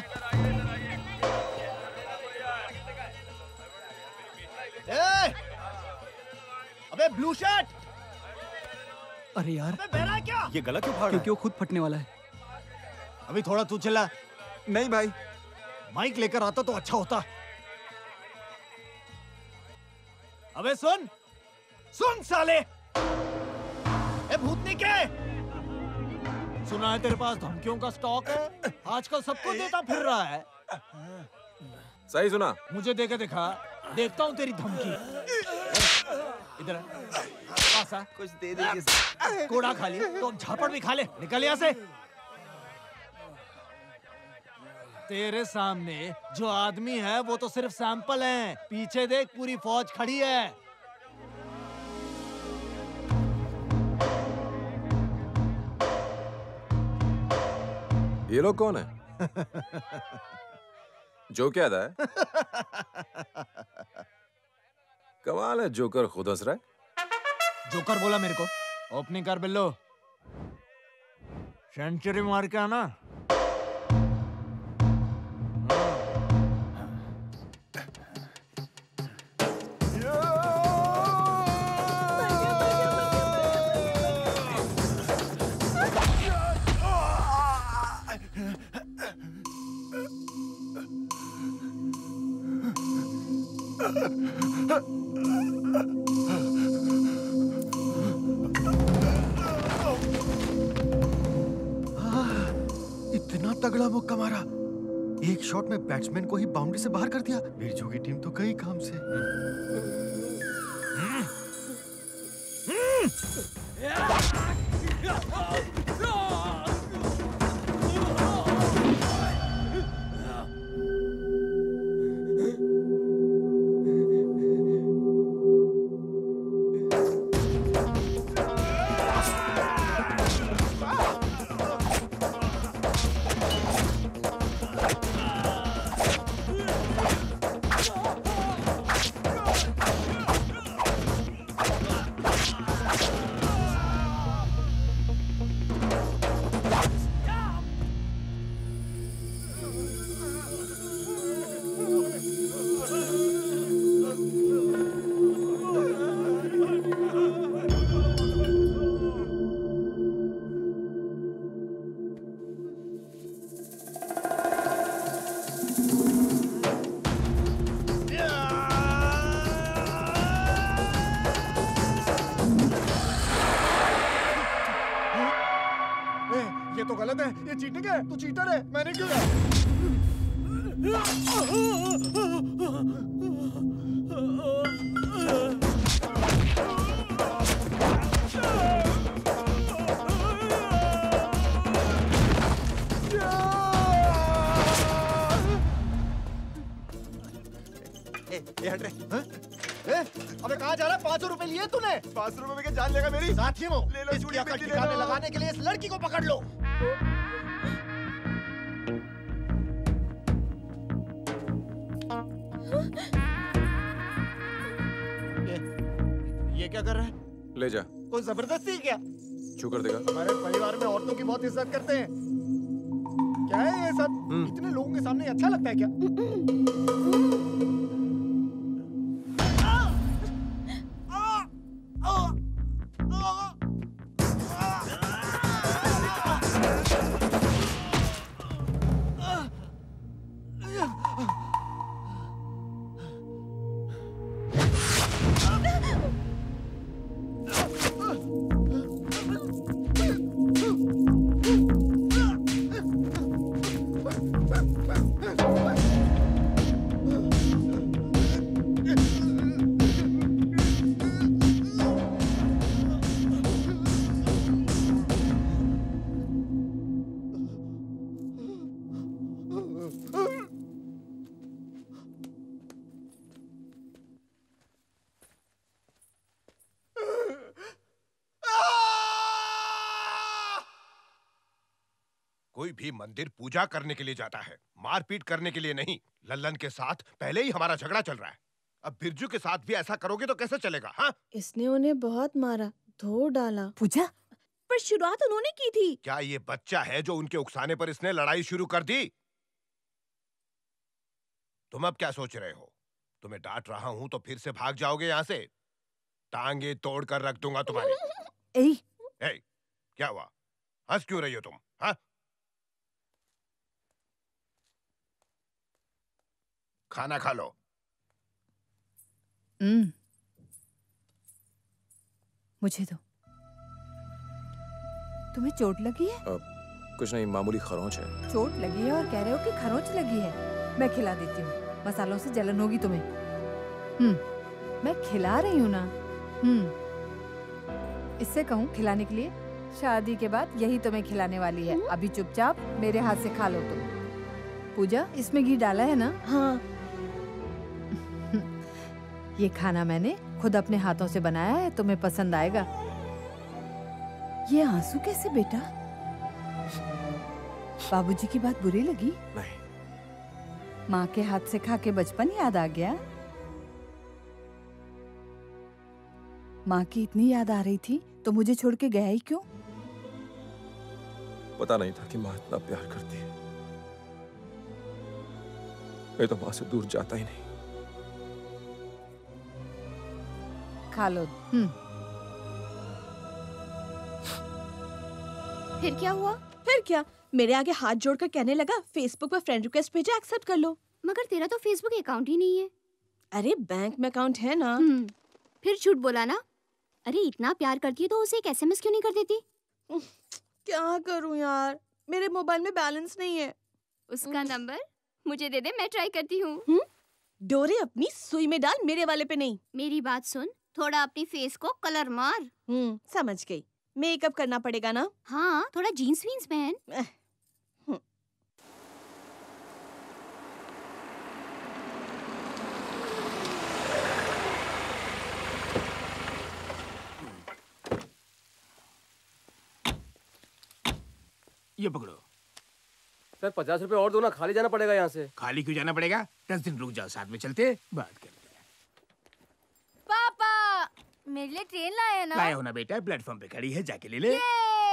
अबे ब्लू शर्ट! अरे यार, अबे बहरा क्या? ये गला क्यों फाड़ रहा है? क्योंकि वो खुद फटने वाला है। अभी थोड़ा तू चिल्ला। नहीं भाई, माइक लेकर आता तो अच्छा होता। अबे सुन सुन साले, ए भूतनी के, सुना है तेरे पास धमकियों का स्टॉक है? आजकल सबको देता फिर रहा है। सही सुना? मुझे देके दिखा, देखता हूँ तेरी धमकी। इधर पास आ, कुछ दे दीजिए। कोड़ा खा लिया तो झापड़ भी खा ले। निकल यहाँ से। तेरे सामने जो आदमी है वो तो सिर्फ सैंपल है। पीछे देख, पूरी फौज खड़ी है। ये लोग कौन है? जो क्या था? कमाल है, जोकर खुद हंस रहा है। जोकर बोला मेरे को। ओपनिंग कर बिल्लो, सेंचुरी मार के आना। इतना तगड़ा मुक्का मारा, एक शॉट में बैट्समैन को ही बाउंड्री से बाहर कर दिया। बिरजू की टीम तो कई काम से। ये तो गलत है, ये चीटिंग है, तू चीटर है, मैंने किया। ये हट रहे। अबे कहाँ जा रहा है? 500 रुपए लिए तूने? 500 रुपए में क्या जान लेगा मेरी? साथियों, ले लो, इसकी चूड़ी अकल बिल्ली ले ठिकाने लो। लगाने के लिए इस लड़की को पकड़ लो। ये क्या कर रहा है? ले जा। कोई जबरदस्ती क्या? छू कर देगा। हमारे परिवार में औरतों की बहुत इज्जत करते हैं। क्या है ये सब? इतने लोगों के सामने अच्छा लगता है क्या? कोई भी मंदिर पूजा करने के लिए जाता है, मारपीट करने के लिए नहीं। लल्लन के साथ पहले ही हमारा झगड़ा चल रहा है, अब बिरजू के साथ भी ऐसा करोगे तो कैसे चलेगा? हाँ? इसने उन्हें बहुत मारा, धो डाला। पूजा, पर शुरुआत उन्होंने की थी। क्या ये बच्चा है जो उनके उकसाने पर इसने लड़ाई शुरू कर दी? तुम अब क्या सोच रहे हो? तुम्हें डांट रहा हूं तो फिर से भाग जाओगे यहाँ से? टांगे तोड़ कर रख दूंगा तुम्हारी। ए, क्या हुआ? हंस क्यों रही हो तुम? हाँ? खाना खा लो। मुझे दो। तुम्हें चोट लगी है? कुछ नहीं, मामूली खरोंच है। चोट लगी है और कह रहे हो कि खरोंच लगी है। मैं खिला देती हूँ, मसालों से जलन होगी तुम्हें। मैं खिला रही हूँ ना। इससे कहूँ खिलाने के लिए? शादी के बाद यही तुम्हें खिलाने वाली है। अभी चुपचाप मेरे हाथ से खा लो तुम। पूजा, इसमें घी डाला है ना? हाँ। ये खाना मैंने खुद अपने हाथों से बनाया है, तुम्हें पसंद आएगा। ये आंसू कैसे बेटा? बाबूजी की बात बुरी लगी? नहीं। माँ के हाथ से खा के बचपन याद आ गया? माँ की इतनी याद आ रही थी तो मुझे छोड़ के गया ही क्यों? पता नहीं था कि माँ इतना प्यार करती है। मैं तो माँ से दूर जाता ही नहीं। खा लो। फिर क्या हुआ? फिर क्या, मेरे आगे हाथ जोड़कर कहने लगा फेसबुक पर फ्रेंड रिक्वेस्ट भेजा, एक्सेप्ट कर लो। मगर तेरा तो फेसबुक अकाउंट ही नहीं है। अरे बैंक में अकाउंट है ना। फिर झूठ बोला ना। अरे इतना प्यार करती है तो उसे एक एसएमएस क्यों नहीं कर देती? क्या करूं यार, मेरे मोबाइल में बैलेंस नहीं है। उसका नंबर मुझे दे दे, मैं ट्राई करती हूँ। डोरे अपनी सुई में डाल, मेरे वाले पे नहीं। मेरी बात सुन, थोड़ा अपनी फेस को कलर मार। समझ गई, मेकअप करना पड़ेगा ना। हाँ, थोड़ा जीन्स वीन्स पहन। ये पकड़ो। सर 50 रुपए और दो ना, खाली जाना पड़ेगा यहाँ से। खाली क्यों जाना पड़ेगा? 10 दिन रुक जाओ, साथ में चलते बात करते हैं। पापा, मेरे लिए ट्रेन लाए हैं ना? लाया हो ना बेटा, प्लेटफॉर्म पे खड़ी है, जाके ले ले।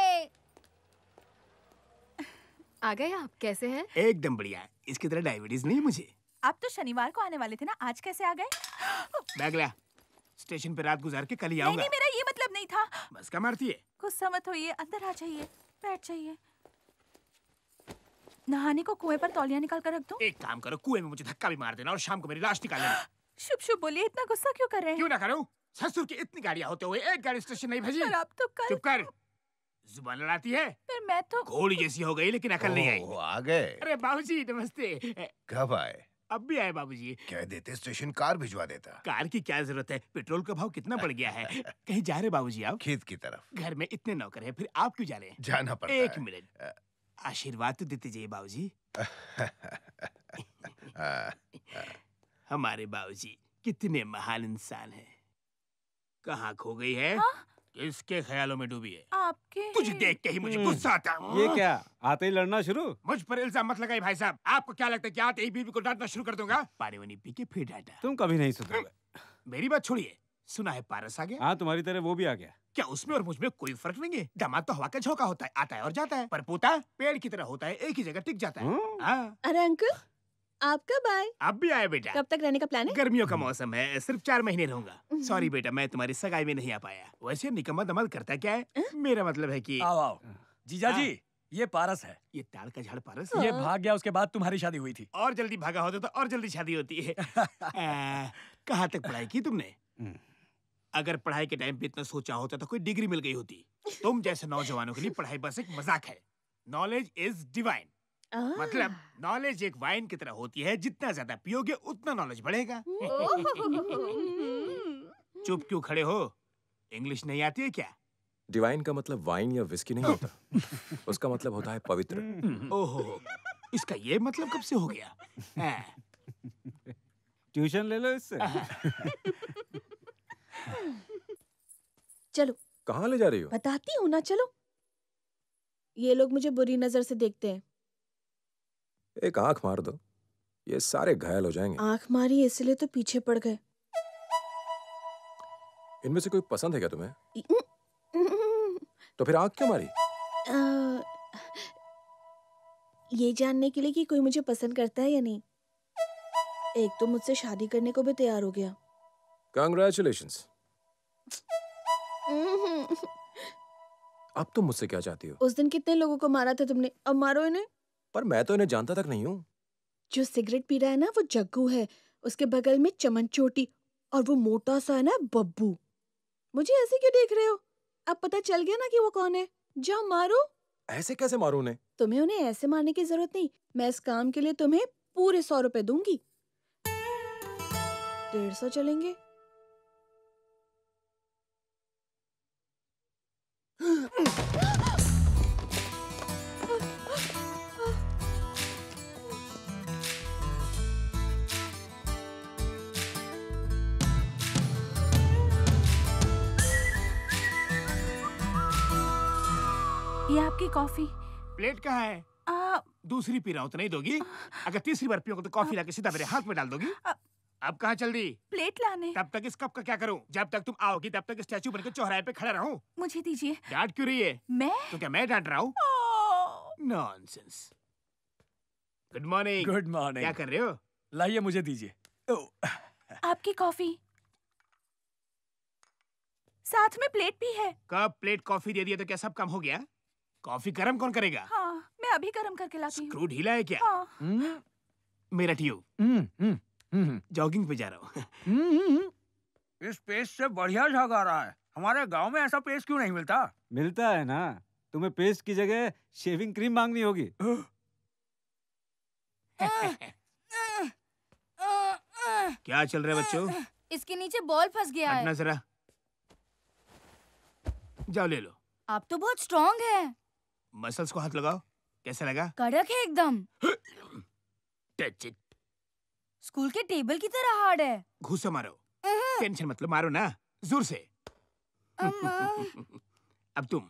आ गए आप? कैसे हैं? एकदम बढ़िया। इसकी तरह डायबिटीज नहीं मुझे। आप तो शनिवार को आने वाले थे ना, आज कैसे आ गए? बैग ला, स्टेशन पे रात गुजार के कल ही नहीं, आऊंगा। नहीं, मेरा ये मतलब नहीं था। बस क्या मारती है? गुस्सा मत होइए, अंदर आ जाइए, बैठ जाइए। नहाने को कुएं पर तौलिया निकाल कर रख दूं? एक काम करो, कुएं में मुझे धक्का भी मार देना और शाम को मेरी लाश निकाल लेना। शुभ शुभ बोलिए, इतना गुस्सा क्यों कर रहे हैं? क्यों ना करूं? ससुर की इतनी गाड़ियां होते हुए एक गाड़ी स्टेशन नहीं भेजी। पर आप तो कल... चुप कर। जुबान लड़ाती है। फिर मैं तो घोड़ी जैसी हो गई लेकिन अकल नहीं आई। आ गए। अरे बाबूजी नमस्ते। कब आए? अब भी आए बाबूजी। कह देते स्टेशन कार भिजवा देता। कार की क्या जरूरत है, पेट्रोल का भाव कितना बढ़ गया है। कहीं जा रहे बाबूजी आप? खेत की तरफ। घर में इतने नौकर हैं, फिर आप क्यों जा रहे हैं? जाना पड़ता एक है। मिनट, आशीर्वाद तो देते जाइए बाबूजी। हमारे बाबूजी कितने महान इंसान हैं। कहाँ खो गई है? किसके ख्यालों में डूबी है? आपके। तुझे देख के ही मुझे गुस्सा आता। ये क्या आते ही लड़ना शुरू? मुझ पर इल्जाम मत लगाइए भाई साहब। आपको क्या लगता है कि आते ही बीवी को डांटना शुरू कर दूंगा? पानी वानी पी के फिर डांटा। तुम कभी नहीं सुधरोगे। मेरी बात छोड़िए, सुना है पारस आ गया? हाँ, तुम्हारी तरह वो भी आ गया। क्या उसमें और मुझ में कोई फर्क नहीं है? दामाद तो हवा का झोंका होता है, आता है और जाता है, पर पोता पेड़ की तरह होता है, एक ही जगह टिक जाता है। हाँ। अरे अंकल, आप कब आए? अब भी आए बेटा। कब तक रहने का प्लान है? गर्मियों का मौसम है, सिर्फ 4 महीने रहूंगा। सॉरी बेटा, मैं तुम्हारी सगाई में नहीं आ पाया। वैसे निकम्मा दमाद करता क्या है? मेरा मतलब है कि आओ आओ जीजा जी, ये पारस है। ये ताड़ का झाड़ पारस? ये भाग गया, उसके बाद तुम्हारी शादी हुई थी। और जल्दी भागा होता तो और जल्दी शादी होती है। कहाँ तक पढ़ाई की तुमने? अगर पढ़ाई के टाइम पे इतना सोचा होता तो कोई डिग्री मिल गई होती। तुम जैसे नौजवानों के लिए पढ़ाई बस एक मजाक है। Knowledge is divine. मतलब नॉलेज एक वाइन की तरह होती है, जितना ज्यादा पियोगे उतना नॉलेज बढ़ेगा। चुप क्यों खड़े हो? इंग्लिश नहीं आती है क्या? डिवाइन का मतलब वाइन या विस्की नहीं होता। उसका मतलब होता है पवित्र। ओहो, इसका ये मतलब कब से हो गया? ट्यूशन ले लो इससे। चलो। कहाँ ले जा रही हो? बताती हूँ ना, चलो। ये लोग मुझे बुरी नजर से देखते हैं। एक आंख मार दो, ये सारे घायल हो जाएंगे। आंख मारी इसलिए तो पीछे पड़ गए। इनमें से कोई पसंद है क्या तुम्हें? तो फिर आंख क्यों मारी? ये जानने के लिए कि कोई मुझे पसंद करता है या नहीं। एक तो मुझसे शादी करने को भी तैयार हो गया। Congratulations। अब तुम मुझसे क्या चाहती हो? उस दिन कितने लोगों को मारा था तुमने, अब मारो इन्हें। पर मैं तो इन्हें जानता तक नहीं हूँ। जो सिगरेट पी रहा है ना वो जग्गू है, उसके बगल में चमन चोटी, और वो मोटा सा है ना बब्बू। मुझे ऐसे क्यों देख रहे हो? अब पता चल गया ना कि वो कौन है। जाओ मारो। ऐसे कैसे मारूं उन्हें? तुम्हें उन्हें ऐसे मारने की जरूरत नहीं। मैं इस काम के लिए तुम्हें पूरे 100 रुपए दूंगी। 150 चलेंगे? ये आपकी कॉफी। प्लेट कहाँ है? दूसरी पी रहा हूँ तो नहीं दोगी? अगर तीसरी बार पियोगे तो कॉफी लाके सीधा मेरे हाथ में डाल दोगी? अब कहाँ चल दी? प्लेट लाने। तब तक इस कप का क्या करूँ? जब तक तुम आओगी तब तक स्टैचू बनकर चौराहे पे खड़ा रहूं? मुझे दीजिए। डांट क्यों रही है? मैं? तो क्या मैं डांट रहा हूँ? Nonsense. Good morning. Good morning. क्या कर रहे हो? लाइए मुझे दीजिए। आपकी कॉफी। साथ में प्लेट भी है। कब प्लेट कॉफी दे दिया तो क्या सब काम हो गया? कॉफी गरम कौन करेगा? हाँ, मैं अभी गरम करके लाती हूँ। स्क्रू ढीला है क्या? हाँ। मेरा ट्यूब। जॉगिंग पे जा रहा हूँ। इस पेस्ट से बढ़िया झाग आ रहा है। हमारे गांव में ऐसा पेस्ट क्यों नहीं मिलता? मिलता है ना। तुम्हें पेस्ट की जगह शेविंग क्रीम मांगनी होगी। क्या चल रहा है बच्चों? इसके नीचे बॉल फंस गया हटना है। जरा। जाओ ले लो। आप तो बहुत स्ट्रॉन्ग है। मसल्स को हाथ लगाओ। कैसा लगा? कड़क है एकदम। Touch it. स्कूल के टेबल की तरह हार्ड है। घुसा मारो। टेंशन मत लो, मारो ना जोर से। अब तुम।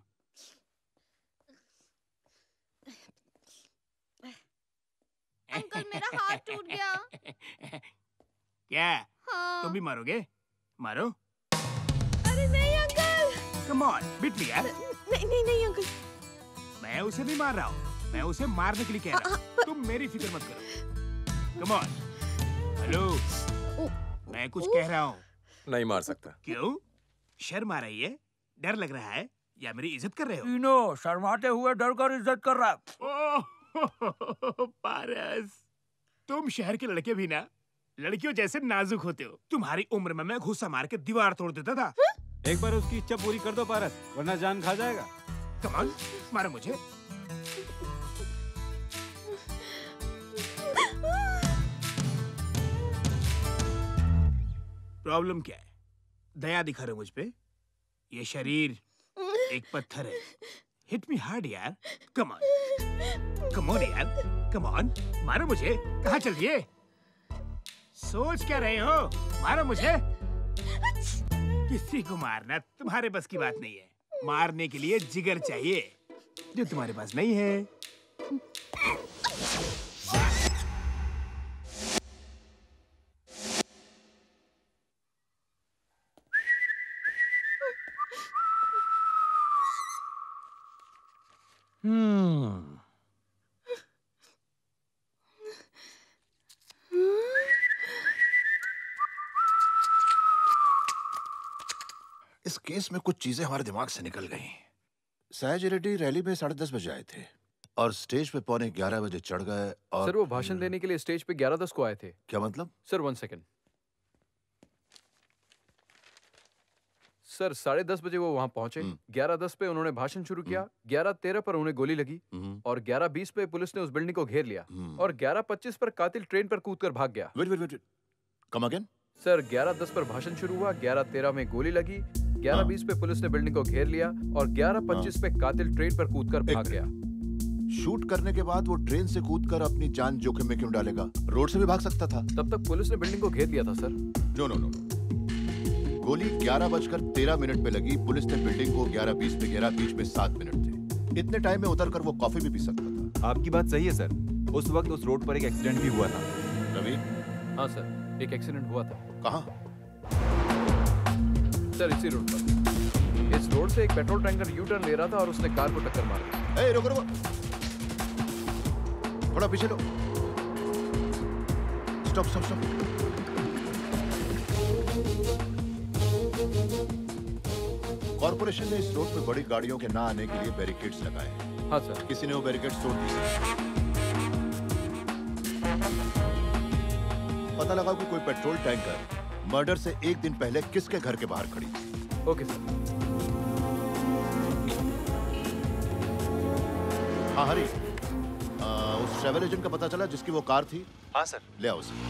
अंकल मेरा हाथ टूट गया। क्या? हाँ। तुम भी मारोगे? मारो। अरे नहीं uncle. Come on, beat me यार। नहीं नहीं नहीं अंकल। मैं उसे नहीं मार रहा हूँ, मैं उसे मारने के लिए कह रहा हूँ। तुम मेरी फिक्र मत करो। Come on. हेलो, मैं कुछ कह रहा हूँ। नहीं मार सकता। क्यों? शर्म आ रही है? डर लग रहा है? या मेरी इज्जत कर रहे हो? तीनों शर्माते हुए डर कर इज्जत कर रहा है। पारस, तुम शहर के लड़के भी ना लड़कियों जैसे नाजुक होते हो। तुम्हारी उम्र में मैं घुसा मार के दीवार तोड़ देता था। एक बार उसकी इच्छा पूरी कर दो पारस, वरना जान खा जाएगा। कम ऑन, मारो मुझे। प्रॉब्लम क्या है? दया दिखा रहे हो मुझ पे? ये शरीर एक पत्थर है। हिट मी हार्ड यार। कम ऑन यार, कम ऑन, मारो मुझे। कहाँ चल रही है? सोच क्या रहे हो? मारो मुझे। किसी को मारना तुम्हारे बस की बात नहीं है। मारने के लिए जिगर चाहिए, जो तुम्हारे पास नहीं है। इस केस में कुछ चीजें हमारे दिमाग से निकल गई। सहज रेड्डी रैली में 10:30 बजे आए थे और स्टेज पे 11:15 बजे चढ़ गए और सर वो भाषण देने के लिए स्टेज पे 11:10 को आए थे। क्या मतलब? Sir 1 second. सर 10:30 बजे वो वहां पहुंचे। 11:10 पे उन्होंने भाषण शुरू किया। 11:13 पर उन्हें गोली लगी और 11:20 पे पुलिस ने उस बिल्डिंग को घेर लिया और 11:25 पर कातिल ट्रेन पर कूदकर भाग गया। Wait come again. सर 11:10 पर भाषण शुरू हुआ, 11:13 में गोली लगी, 11:20 पे पुलिस ने बिल्डिंग को घेर लिया और 11:25 पे कातिल ट्रेन पर कूदकर भाग गया। शूट करने के बाद वो ट्रेन से कूदकर अपनी जान जोखिम में क्यों डालेगा? रोड से भी भाग सकता था। तब तक पुलिस ने बिल्डिंग को घेर लिया था सर। नो। गोली 11:13 पे लगी। पुलिस ने बिल्डिंग को 11:20 पे घेरा। बीच में 7 मिनट थे। इतने टाइम में उतरकर वो कॉफी भी पी सकता था। आपकी बात सही है सर। उस वक्त उस रोड पर एक एक्सीडेंट भी हुआ था। रवि? हाँ सर, एक एक्सीडेंट हुआ था। कहाँ? सर इसी रोड पर। इस रोड से एक पेट्रोल टैंकर यू टर्न ले रहा था और उसने कार को टक्कर मार दी। ए, रुको। थोड़ा पीछे लो। स्टॉप। कॉर्पोरेशन ने इस रोड पे बड़ी गाड़ियों के ना आने के लिए बैरिकेड्स लगाए हैं। हाँ सर। किसी ने वो बैरिकेड्स तोड़ दिए। पता लगा कि कोई पेट्रोल टैंकर मर्डर से एक दिन पहले किसके घर के बाहर खड़ी थी। Okay sir. हाँ हरी, उस ट्रैवल एजेंट का पता चला जिसकी वो कार थी? हाँ सर। ले आओ उसे।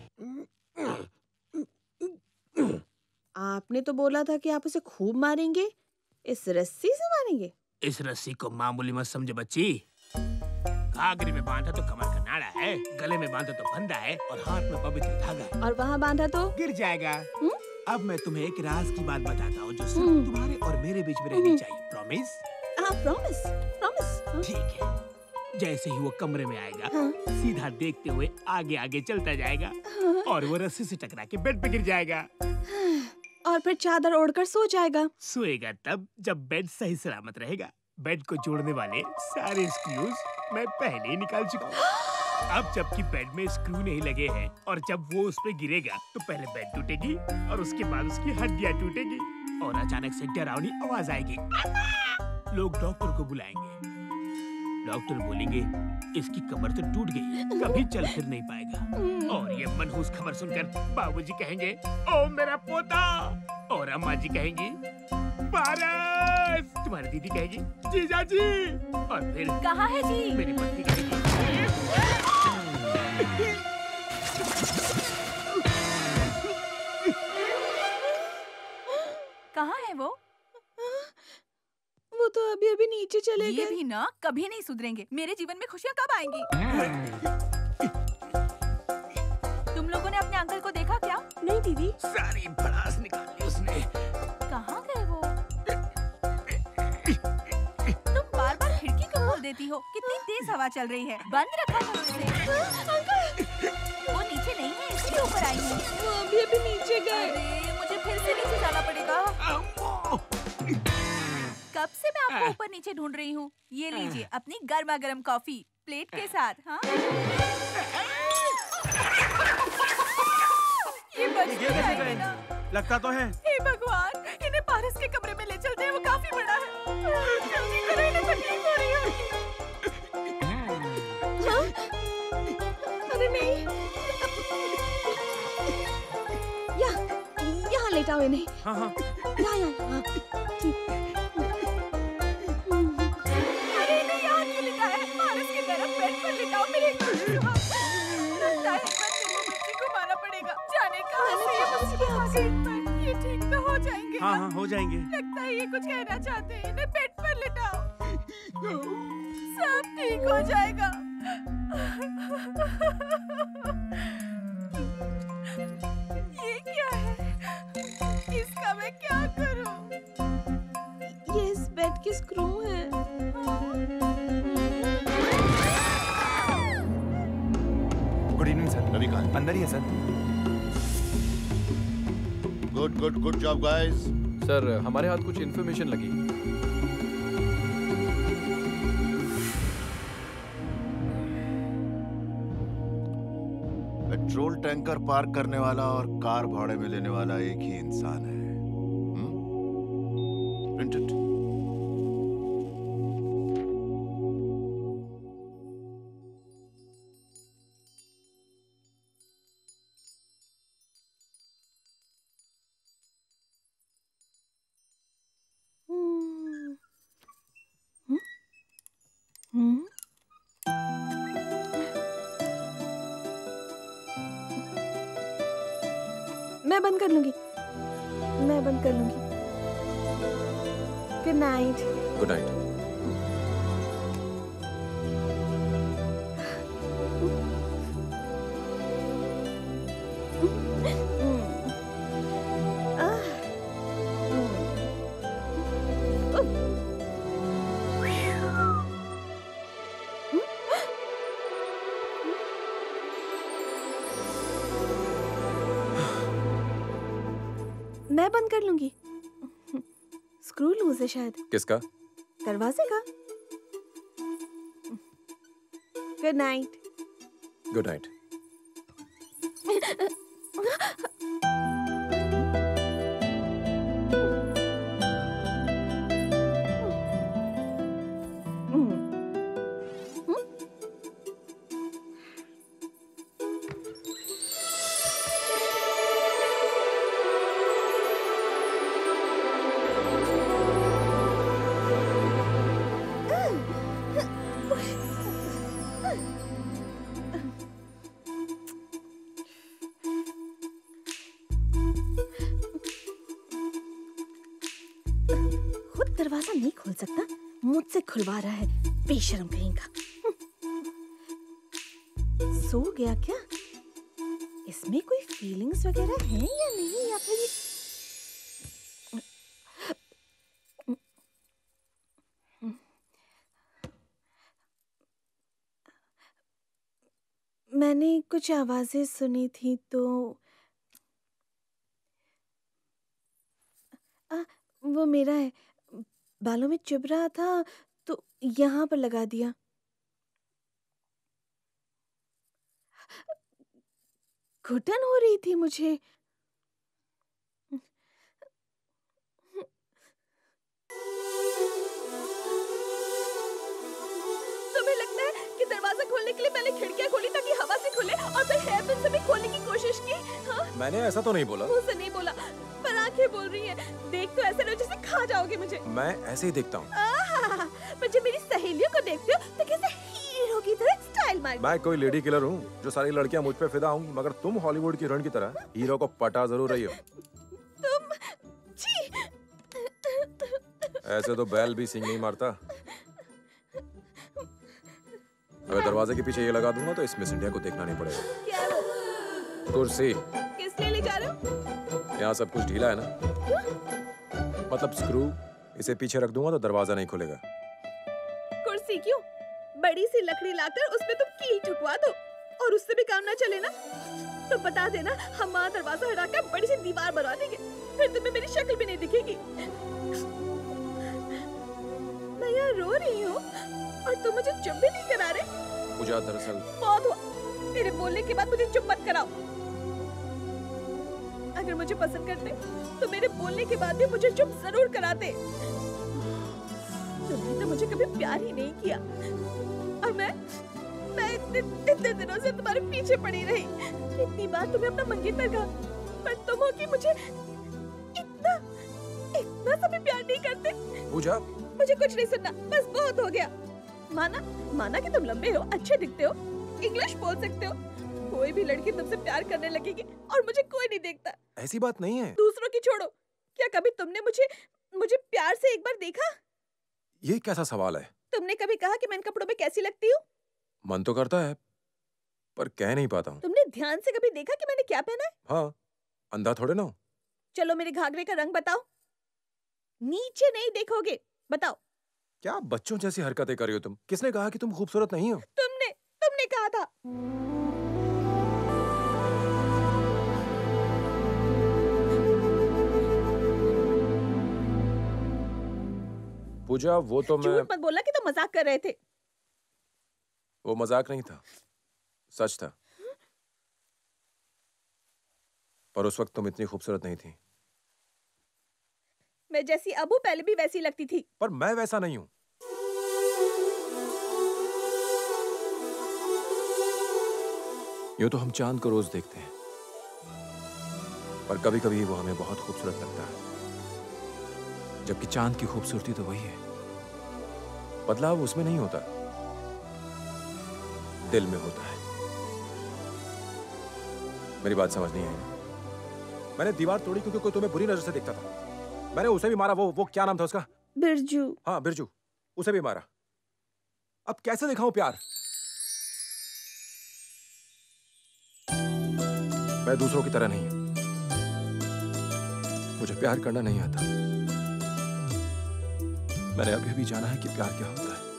आपने तो बोला था कि आप उसे खूब मारेंगे, इस रस्सी से मारेंगे? इस रस्सी को मामूली मत समझो बच्ची। घाघरे में बांधा तो कमर का नाड़ा है, गले में बांधा तो फंदा है और हाथ में पवित्र धागा है। और वहाँ बांधा तो गिर जाएगा। अब मैं तुम्हें एक राज की बात बताता हूँ जो सिर्फ तुम्हारे और मेरे बीच में रहनी चाहिए। प्रॉमिस? हाँ प्रॉमिस। ठीक है। जैसे ही वो कमरे में आएगा, सीधा देखते हुए आगे आगे चलता जाएगा और वो रस्सी से टकरा के बेड पे गिर जाएगा और फिर चादर ओढ़कर सो जाएगा। सोएगा तब जब बेड सही सलामत रहेगा। बेड को जोड़ने वाले सारे स्क्रूज मैं पहले ही निकाल चुका हूँ। अब जबकि बेड में स्क्रू नहीं लगे हैं और जब वो उस पे गिरेगा तो पहले बेड टूटेगी और उसके बाद उसकी हड्डियाँ टूटेगी और अचानक से डरावनी आवाज आएगी। लोग डॉक्टर को बुलाएंगे। डॉक्टर बोलेंगे इसकी कमर तो टूट गई, कभी चल फिर नहीं पाएगा। और ये मनहूस खबर सुनकर बाबूजी कहेंगे ओ मेरा पोता, और अम्मा जी कहेंगी पारस, तुम्हारी दीदी कहेगी जीजा जी, और फिर कहाँ है जी? मेरी पत्नी कहेगी कहाँ है वो? वो तो अभी अभी नीचे चले गए। ये भी ना कभी नहीं सुधरेंगे। मेरे जीवन में खुशियाँ कब आएंगी? तुम लोगों ने अपने अंकल को देखा क्या? नहीं दीदी। सारी भड़ास निकाल ली उसने। कहाँ गए वो? तुम बार बार खिड़की क्यों खोल देती हो? कितनी तेज हवा चल रही है, बंद रखा करो इसे। अंकल वो नीचे नहीं है, इसलिए ऊपर आई हूँ। वो अभी अभी नीचे गए। अरे मुझे फिर से नीचे जाना पड़ेगा। कब से मैं आपको ऊपर नीचे ढूंढ रही हूँ। ये लीजिए अपनी गर्मा गर्म कॉफी प्लेट के साथ। हाँ ये बच गया ना? लगता तो है। हे भगवान, इन्हें पारस के कमरे में ले चलते हैं, वो काफी बड़ा है। जल्दी करो, इन्हें तकलीफ हो रही होगी। हाँ? अरे नहीं, यहाँ लेटाओ इन्हें। हाँ। यहाँ ठीक। गया। हाँ, हो जाएंगे। लगता है ये कुछ कहना चाहते हैं। इन्हें बेड पर लिटाओ, सब ठीक हो जाएगा। ये क्या है? इसका मैं क्या करूं? ये इस बेड के स्क्रू हैं। Good evening sir. रवि कहाँ है? अंदर ही है sir. Good job guys. Sir हमारे हाथ कुछ इन्फॉर्मेशन लगी। पेट्रोल टैंकर पार्क करने वाला और कार भाड़े में लेने वाला एक ही इंसान है। प्रिंटेड। मैं बंद कर लूंगी। Good night. Good night. मैं बंद कर लूंगी। स्क्रू लूज है शायद। किसका? दरवाजे का। Good night. Good night. दरवाजा नहीं खोल सकता, मुझसे खुलवा रहा है, बेशर्म कहीं का। सो गया क्या? इसमें कोई फीलिंग्स वगैरह हैं या नहीं, या फिर मैंने कुछ आवाजें सुनी थी तो वो मेरा है, बालों में चुभ रहा था तो यहाँ पर लगा दिया। घुटन हो रही थी मुझे। तुम्हें लगता है कि दरवाजा खोलने के लिए मैंने खिड़कियां खोली ताकि हवा से खुले और फिर हेयरपिन से भी खोलने की कोशिश की? हाँ? मैंने ऐसा तो नहीं बोला। मुंह से नहीं बोला, पर आंखें बोल रही हैं। देख तो ऐसे रहो जैसे खा जाओगे मुझे। मैं ऐसे ही देखता हूँ। पर जब मेरी सहेलियों को देखते हो तो कैसे हीरो की तरह स्टाइल मारते हो। मैं कोई लेडी किलर हूँ जो सारी लड़कियाँ मुझ पे फिदा होंगी, मगर तुम हॉलीवुड की हीरोइन की तरह हीरो को पटा जरूर रही हो। तुम छी। ऐसे तो बैल भी सींग नहीं मारता। अगर दरवाजे के पीछे ये लगा दूंगा तो इसमें इंडिया को देखना नहीं पड़ेगा। क्या वो? कुर्सी। किस लिए ले जा रहे हो? यहाँ सब कुछ ढीला है ना, मतलब स्क्रू। इसे पीछे रख दूंगा तो दरवाजा नहीं खुलेगा। कुर्सी क्यों? बड़ी सी लकड़ी लाकर उसमें तुम कील ठुकवा दो और उससे भी काम ना चले ना तो बता देना, हम वहाँ दरवाजा हटाकर बड़ी सी दीवार बना देंगे, फिर तुम्हें मेरी शक्ल भी नहीं दिखेगी। मैं यहाँ रो रही हूँ और तुम मुझे चुप भी नहीं करा रहे। पूजा दरअसल बहुत हुआ, तेरे बोलने के बाद मुझे चुप मत कराओ। अगर मुझे पसंद करते तो मेरे बोलने के बाद भी मुझे चुप जरूर कराते। तुमने तो मुझे कभी प्यार ही नहीं किया और मैं इतने दिनों से तुम्हारे पीछे पड़ी रही। इतनी बार तुम्हें अपना मंगेतर कहा, पर तुम हो कि मुझे इतना सा भी प्यार नहीं करते। पूजा, मुझे कुछ नहीं सुनना, बस बहुत हो गया। माना कि तुम लंबे हो, अच्छे दिखते हो, इंग्लिश बोल सकते हो, कोई भी लड़की तुमसे प्यार करने लगेगी और मुझे कोई नहीं देखता। ऐसी बात नहीं है। दूसरों की छोड़ो, क्या कभी तुमने मुझे प्यार से एक बार देखा? ये कैसा सवाल है? तुमने कभी कहा कि मैं इन कपड़ों में कैसी लगती हूँ? मन तो करता है पर कह नहीं पाता हूँ। तुमने ध्यान से कभी देखा कि मैंने क्या पहना है? हाँ, अंधा थोड़े ना हूँ। चलो मेरे घाघरे का रंग बताओ। नीचे नहीं देखोगे, बताओ। क्या बच्चों जैसी हरकतें कर रही हो तुम? किसने कहा कि तुम खूबसूरत नहीं हो? तुमने कहा था। पूजा, वो तो मैं... झूठ मत बोला कि तुम मजाक कर रहे थे। वो मजाक नहीं था, सच था। पर उस वक्त तुम इतनी खूबसूरत नहीं थी। मैं जैसी अब हूं पहले भी वैसी लगती थी। पर मैं वैसा नहीं हूं। यूं तो हम चांद को रोज देखते हैं, पर कभी कभी वो हमें बहुत खूबसूरत लगता है, जबकि चांद की खूबसूरती तो वही है। बदलाव उसमें नहीं होता, दिल में होता है। मेरी बात समझ नहीं आई? मैंने दीवार तोड़ी क्योंकि कोई तुम्हें बुरी नजर से देखता था। मैंने उसे भी मारा। वो क्या नाम था उसका? बिरजू। हाँ, बिरजू। उसे भी मारा। अब कैसे दिखाऊं प्यार? मैं दूसरों की तरह नहीं हूं। मुझे प्यार करना नहीं आता। मैंने अभी भी जाना है कि प्यार क्या होता है।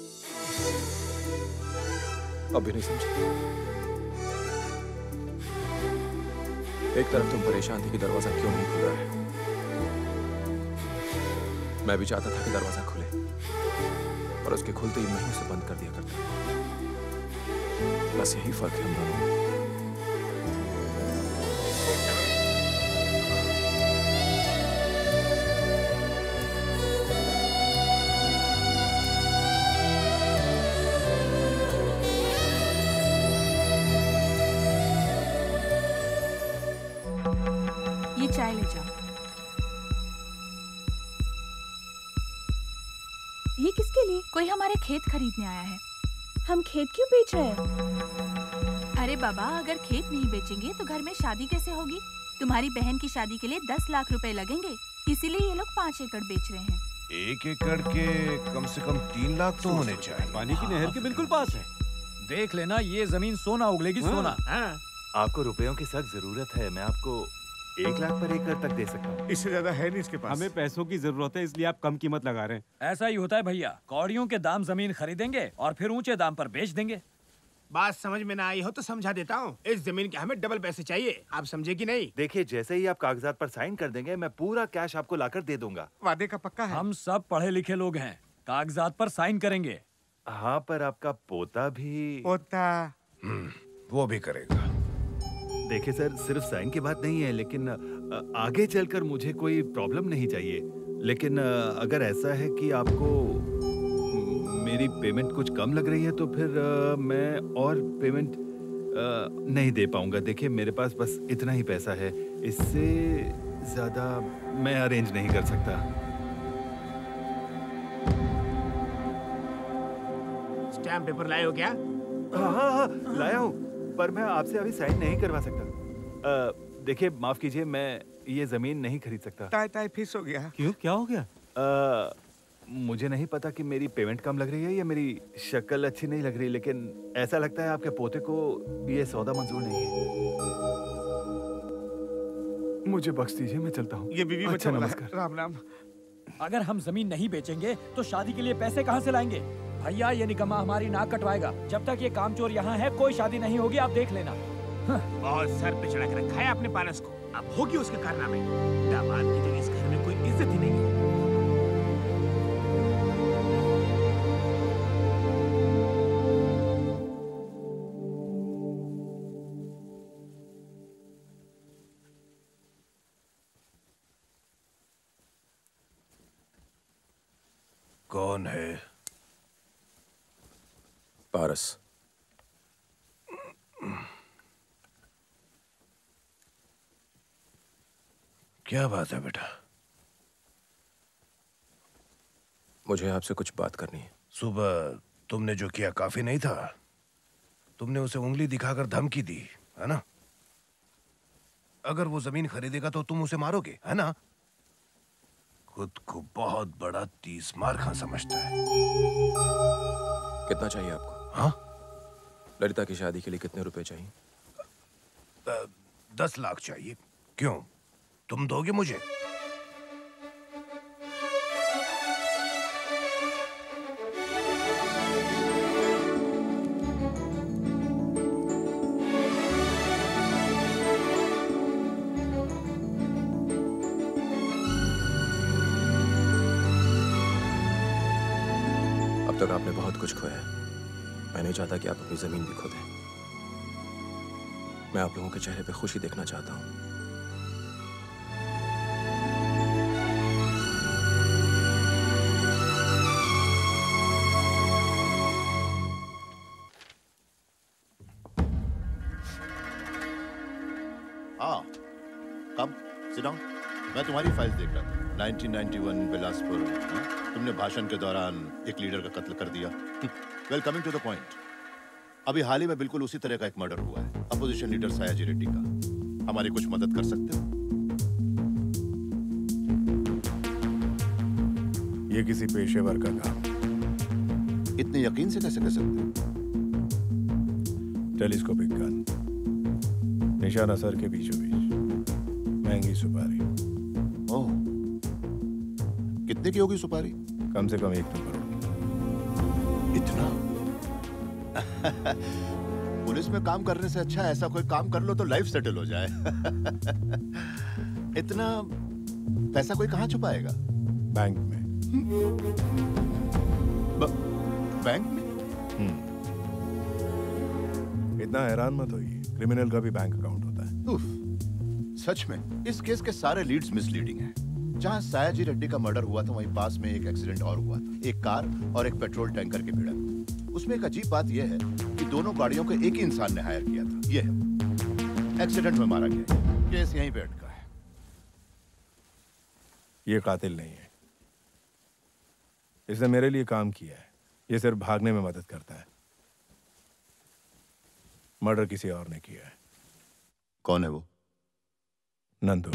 अभी नहीं समझा। एक तरफ तुम परेशान थी कि दरवाजा क्यों नहीं खुल रहा है। मैं भी चाहता था कि दरवाजा खुले, और उसके खुलते ही मैं उसे बंद कर दिया करता। बस यही फर्क है हम दोनों में। ये चाय ले जाओ। ये किसके लिए? कोई हमारे खेत खरीदने आया है। हम खेत क्यों बेच रहे हैं? अरे बाबा, अगर खेत नहीं बेचेंगे तो घर में शादी कैसे होगी? तुम्हारी बहन की शादी के लिए 10 लाख रुपए लगेंगे, इसीलिए ये लोग 5 एकड़ बेच रहे हैं। 1 एकड़ के कम से कम 3 लाख तो होने चाहिए। पानी की नहर के बिल्कुल पास है। देख लेना, ये जमीन सोना उगलेगी, सोना। आपको रुपयों की सख्त जरूरत है। मैं आपको 1 लाख पर एकड़ तक दे सकता हूँ। इससे ज्यादा है नहीं इसके पास। हमें पैसों की जरूरत है, इसलिए आप कम कीमत लगा रहे हैं। ऐसा ही होता है भैया, कौड़ियों के दाम जमीन खरीदेंगे और फिर ऊंचे दाम पर बेच देंगे। बात समझ में ना आई हो तो समझा देता हूँ। इस जमीन के हमें डबल पैसे चाहिए, आप समझे कि नहीं? देखिए, जैसे ही आप कागजात पर साइन कर देंगे, मैं पूरा कैश आपको लाकर दे दूंगा। वादे का पक्का है? हम सब पढ़े लिखे लोग हैं, कागजात पर साइन करेंगे। हाँ, पर आपका पोता भी... पोता? वो भी करेगा। देखिए सर, सिर्फ साइन की बात नहीं है, लेकिन आगे चलकर मुझे कोई प्रॉब्लम नहीं चाहिए। लेकिन अगर ऐसा है कि आपको मेरी पेमेंट कुछ कम लग रही है तो फिर मैं और पेमेंट नहीं दे पाऊंगा। देखिए, मेरे पास बस इतना ही पैसा है, इससे ज्यादा मैं अरेंज नहीं कर सकता। स्टैम्प पेपर लाए हो क्या? हाँ, लाया हूँ, पर मैं आपसे अभी साइन नहीं करवा सकता। देखिए, माफ कीजिए, मैं ये जमीन नहीं खरीद सकता। ताई फिस हो गया। क्यों, क्या हो गया? मुझे नहीं पता कि मेरी पेमेंट कम लग रही है या मेरी शक्ल अच्छी नहीं लग रही, लेकिन ऐसा लगता है आपके पोते को ये सौदा मंजूर नहीं है। मुझे बख्श दीजिए, मैं चलता हूँ। ये बीवी अच्छा, बच्चा नमस्कार। राम राम। अगर हम जमीन नहीं बेचेंगे तो शादी के लिए पैसे कहाँ से लाएंगे? भैया, ये निकम्मा हमारी नाक कटवाएगा। जब तक ये कामचोर यहाँ है, कोई शादी नहीं होगी, आप देख लेना। बहुत सर पे चढ़ा के रखा है आपने पारस को, अब होगी उसके कारनामे। दामाद की जगह इस घर में कोई इज्जत ही नहीं है। कौन है? पारस। क्या बात है बेटा? मुझे आपसे कुछ बात करनी है। सुबह तुमने जो किया काफी नहीं था? तुमने उसे उंगली दिखाकर धमकी दी, है ना? अगर वो जमीन खरीदेगा तो तुम उसे मारोगे, है ना? खुद को बहुत बड़ा 30 मार खां समझता है। कितना चाहिए आपको? हाँ? ललिता की शादी के लिए कितने रुपए चाहिए? 10 लाख चाहिए। क्यों, तुम दोगे मुझे? अब तक आपने बहुत कुछ खोया है। मैं नहीं चाहता कि आप अपनी जमीन भी खो दें। मैं आप लोगों के चेहरे पे खुशी देखना चाहता हूं। हाँ, कम सिट डाउन। मैं तुम्हारी फाइल्स देख रहा था। 1991 बिलासपुर। तुमने भाषण के दौरान एक लीडर का कत्ल कर दिया। Well, coming to the point, अभी हाल ही में बिल्कुल उसी तरह का एक मर्डर हुआ है, अपोजिशन लीडर सयाजी रेड्डी का। हमारी कुछ मदद कर सकते हो? ये किसी पेशेवर का काम। इतने यकीन से कैसे कह सकते हो? टेलीस्कोपिक गन, निशाना सर के बीचों बीच, महंगी सुपारी। ओह, कितने की होगी सुपारी? कम से कम 1 करोड़। इतना? पुलिस में काम करने से अच्छा ऐसा कोई काम कर लो तो लाइफ सेटल हो जाए। इतना पैसा कोई कहाँ छुपाएगा? बैंक में। बैंक में? इतना हैरान मत होइए, क्रिमिनल का भी बैंक अकाउंट होता है। उफ, सच में इस केस के सारे लीड्स मिसलीडिंग हैं। जहां सयाजी रेड्डी का मर्डर हुआ था वहीं पास में एक एक्सीडेंट और हुआ था, एक कार और एक पेट्रोल टैंकर की भिड़ंत। उसमें एक अजीब बात यह है कि दोनों गाड़ियों को एक ही इंसान ने हायर किया था। यह है, एक्सीडेंट में मारा गया। केस यहीं पे अटका है। ये कातिल नहीं है, इसने मेरे लिए काम किया है। ये सिर्फ भागने में मदद करता है। मर्डर किसी और ने किया है। कौन है वो? नंदू।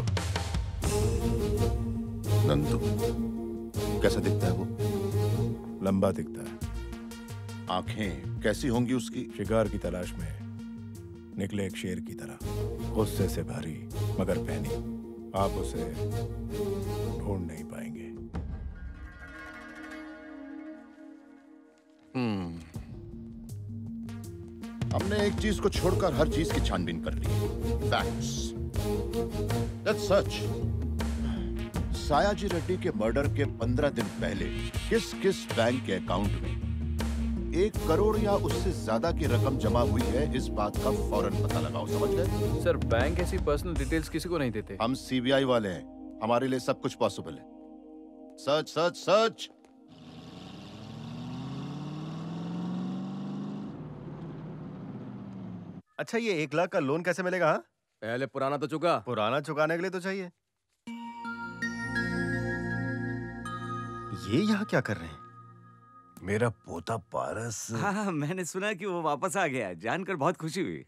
नंदू कैसा दिखता है वो? लंबा दिखता है। आंखें कैसी होंगी उसकी? शिकार की तलाश में निकले एक शेर की तरह, गुस्से से भरी मगर पैनी। आप उसे ढूंढ नहीं पाएंगे। हमने एक चीज को छोड़कर हर चीज की छानबीन कर ली है। फैक्ट्स। दैट्स सच। सयाजी रेड्डी के मर्डर के 15 दिन पहले किस किस बैंक के अकाउंट में 1 करोड़ या उससे ज्यादा की रकम जमा हुई है, इस बात का फौरन पता लगाओ। समझ गए? सर, बैंक ऐसी पर्सनल डिटेल्स किसी को नहीं देते। हम सीबीआई वाले हैं, हमारे लिए सब कुछ पॉसिबल है। Search search search. अच्छा, ये 1 लाख का लोन कैसे मिलेगा? हाँ, पहले पुराना तो चुका। पुराना चुकाने के लिए तो चाहिए। ये यहाँ क्या कर रहे हैं? मेरा पोता पारस। हाँ, मैंने सुना कि वो वापस आ गया, जानकर बहुत खुशी हुई।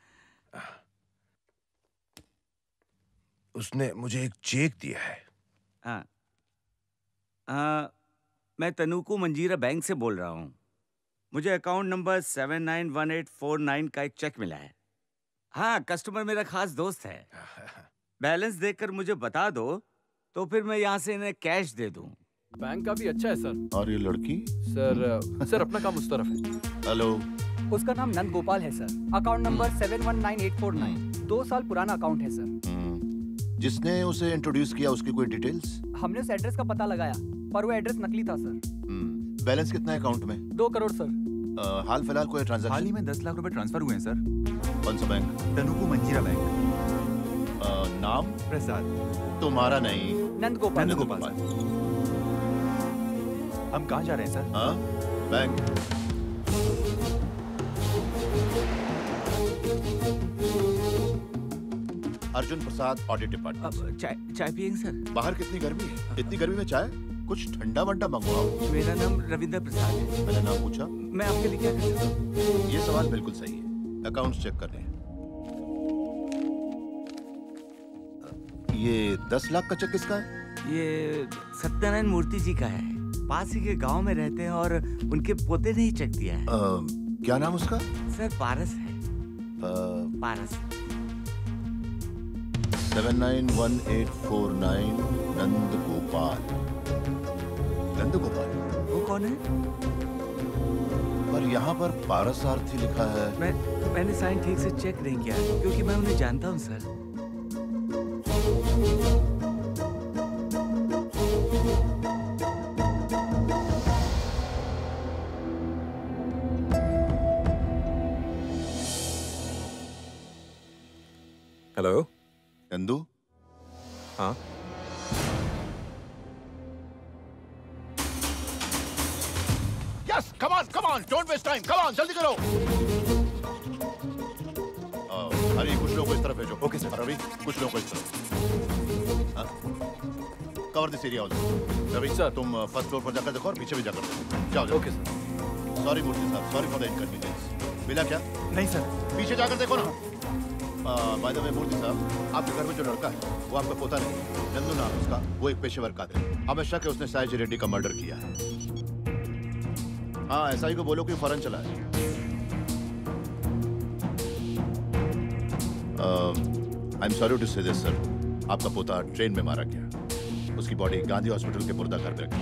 उसने मुझे एक चेक दिया है। मैं तनुकू मंजीरा बैंक से बोल रहा हूँ। मुझे अकाउंट नंबर 791849 का एक चेक मिला है। हाँ, कस्टमर मेरा खास दोस्त है। बैलेंस देखकर मुझे बता दो तो फिर मैं यहाँ से इन्हें कैश दे दूँ। बैंक का भी अच्छा है सर। और ये लड़की? सर अपना काम उस तरफ है। हेलो। उसका नाम नंद गोपाल है सर। Account number 719849। 2 साल पुराना अकाउंट है सर। जिसने उसे इंट्रोड्यूस किया उसकी कोई डिटेल्स? हमने उस एड्रेस का पता लगाया पर वो एड्रेस नकली था सर। बैलेंस कितना है अकाउंट में? 2 करोड़ सर। हाल फिलहाल कोई ट्रांजैक्शन? हाल ही में 10 लाख रुपए ट्रांसफर हुए हैं सर। कौन सा बैंक? तनुकू मंजीरा बैंक। नाम? प्रसाद। तुम्हारा नहीं? नंद गोपाल। नंद गोपाल। हम कहाँ जा रहे हैं सर? हाँ, bank. Arjun Prasad, audit department. चाय पियेंगे सर? बाहर कितनी गर्मी है? इतनी गर्मी में चाय? कुछ ठंडा वंडा मंगवाओ। मेरा नाम रविंद्र प्रसाद है। मैंने नाम पूछा? मैं आपके लिए क्या कर सकता हूँ? ये सवाल बिल्कुल सही है। अकाउंट्स चेक कर रहे हैं। ये 10 लाख का चेक किसका है? ये सत्यनारायण मूर्ति जी का है। पास ही के गांव में रहते हैं और उनके पोते ने ही चेक दिया है। क्या नाम उसका? सर पारस है। पारस। 791849 नंदगोपाल। नंदगोपाल वो कौन है? पर यहाँ पर पारस आरती लिखा है। मैंने साइन ठीक से चेक नहीं किया क्योंकि मैं उन्हें जानता हूँ सर। हेलो नंदू। हाँ yes come on don't waste time, come on जल्दी करो। अरे कुछ लोगों को इस तरफ भेजो। Okay sir. रवि कुछ लोगों को इस तरफ। Cover this area also. Ravi sir तुम फर्स्ट फ्लोर पर जाकर देखो और पीछे भी जाकर देखो। जाओ। Okay sir. सॉरी मूर्ति साहब, सॉरी फॉर द इनकन्वीनियंस। मिला क्या? नहीं सर। पीछे जाकर देखो ना। बाय द वे मूर्ति साहब, आपके घर में जो लड़का है वो आपका पोता नहीं, नंदू नाम है उसका। वो एक पेशेवर कातिल है। हमें शक है उसने साइज रेड्डी का मर्डर किया है। हाँ एसआई को बोलो कि फौरन चला है। I am sorry to say this sir, आपका पोता ट्रेन में मारा गया। उसकी बॉडी गांधी हॉस्पिटल के मुर्दा घर में रखी।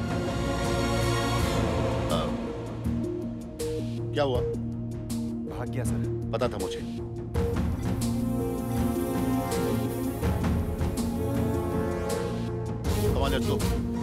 क्या हुआ? भाग गया सर। पता था मुझे। Come on, let's go.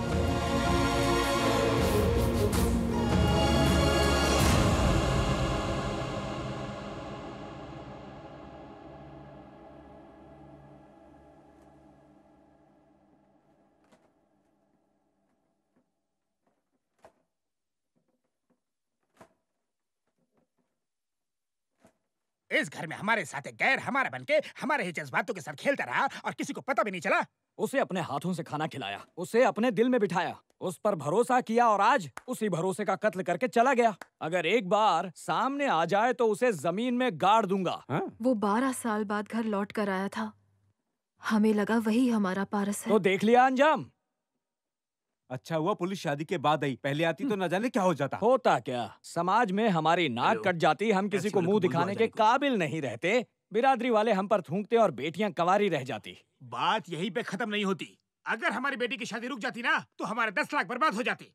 इस घर में हमारे साथ एक गैर हमारा बनके हमारे ही जज्बातों के साथ खेलता रहा और किसी को पता भी नहीं चला। उसे अपने हाथों से खाना खिलाया, उसे अपने दिल में बिठाया, उस पर भरोसा किया और आज उसी भरोसे का कत्ल करके चला गया। अगर एक बार सामने आ जाए तो उसे जमीन में गाड़ दूंगा। वो 12 साल बाद घर लौट कर आया था। हमें लगा वही हमारा पारस है। तो देख लिया अंजाम। अच्छा हुआ पुलिस शादी के बाद आई, पहले आती तो न जाने क्या हो जाता। होता क्या, समाज में हमारी नाक कट जाती, हम किसी को मुंह दिखाने के काबिल नहीं रहते, बिरादरी वाले हम पर थूकते और बेटियां कंवारी रह जाती। बात यहीं पे खत्म नहीं होती। अगर हमारी बेटी की शादी रुक जाती ना तो हमारे 10 लाख बर्बाद हो जाते।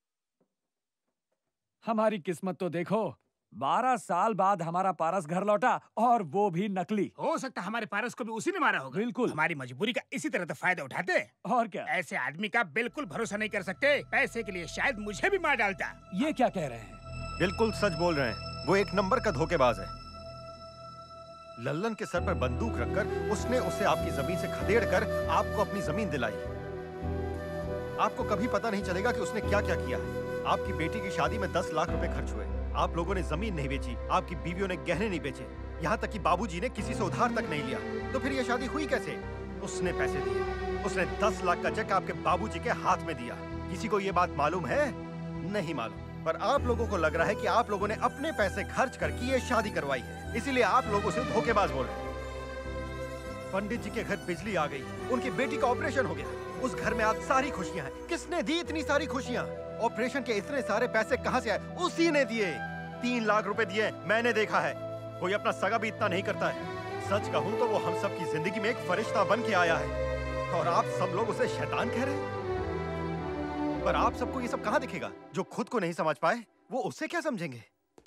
हमारी किस्मत तो देखो, 12 साल बाद हमारा पारस घर लौटा और वो भी नकली। हो सकता हमारे पारस को भी उसी ने मारा होगा। बिल्कुल। हमारी मजबूरी का इसी तरह तो फायदा उठाते। और क्या, ऐसे आदमी का बिल्कुल भरोसा नहीं कर सकते। पैसे के लिए शायद मुझे भी मार डालता। ये क्या कह रहे हैं? बिल्कुल सच बोल रहे हैं। वो एक नंबर का धोखेबाज है। लल्लन के सर पर बंदूक रखकर उसने उसे आपकी जमीन से खदेड़ कर आपको अपनी जमीन दिलाई। आपको कभी पता नहीं चलेगा कि उसने क्या क्या किया है। आपकी बेटी की शादी में 10 लाख रुपए खर्च हुए। आप लोगों ने जमीन नहीं बेची, आपकी बीवियों ने गहने नहीं बेचे, यहाँ तक कि बाबूजी ने किसी से उधार तक नहीं लिया। तो फिर ये शादी हुई कैसे? उसने पैसे दिए। उसने 10 लाख का चेक आपके बाबूजी के हाथ में दिया। किसी को ये बात मालूम है? नहीं मालूम। पर आप लोगों को लग रहा है कि आप लोगों ने अपने पैसे खर्च करके ये शादी करवाई है, इसीलिए आप लोगों से धोखेबाज बोल रहे हैं। पंडित जी के घर बिजली आ गई, उनकी बेटी का ऑपरेशन हो गया। उस घर में आज सारी खुशियां हैं। किसने दी इतनी सारी खुशियां? ऑपरेशन के इतने सारे पैसे कहां से आए? उसी ने दिए। 3 लाख रुपए दिए, मैंने देखा है। कोई अपना सगा भी इतना नहीं करता है। सच कहूं तो वो हम सब की जिंदगी में एक फरिश्ता बन के आया है और आप सब लोग उसे शैतान कह रहे हैं। पर आप सबको ये सब कहां दिखेगा? जो खुद को नहीं समझ पाए वो उससे क्या समझेंगे?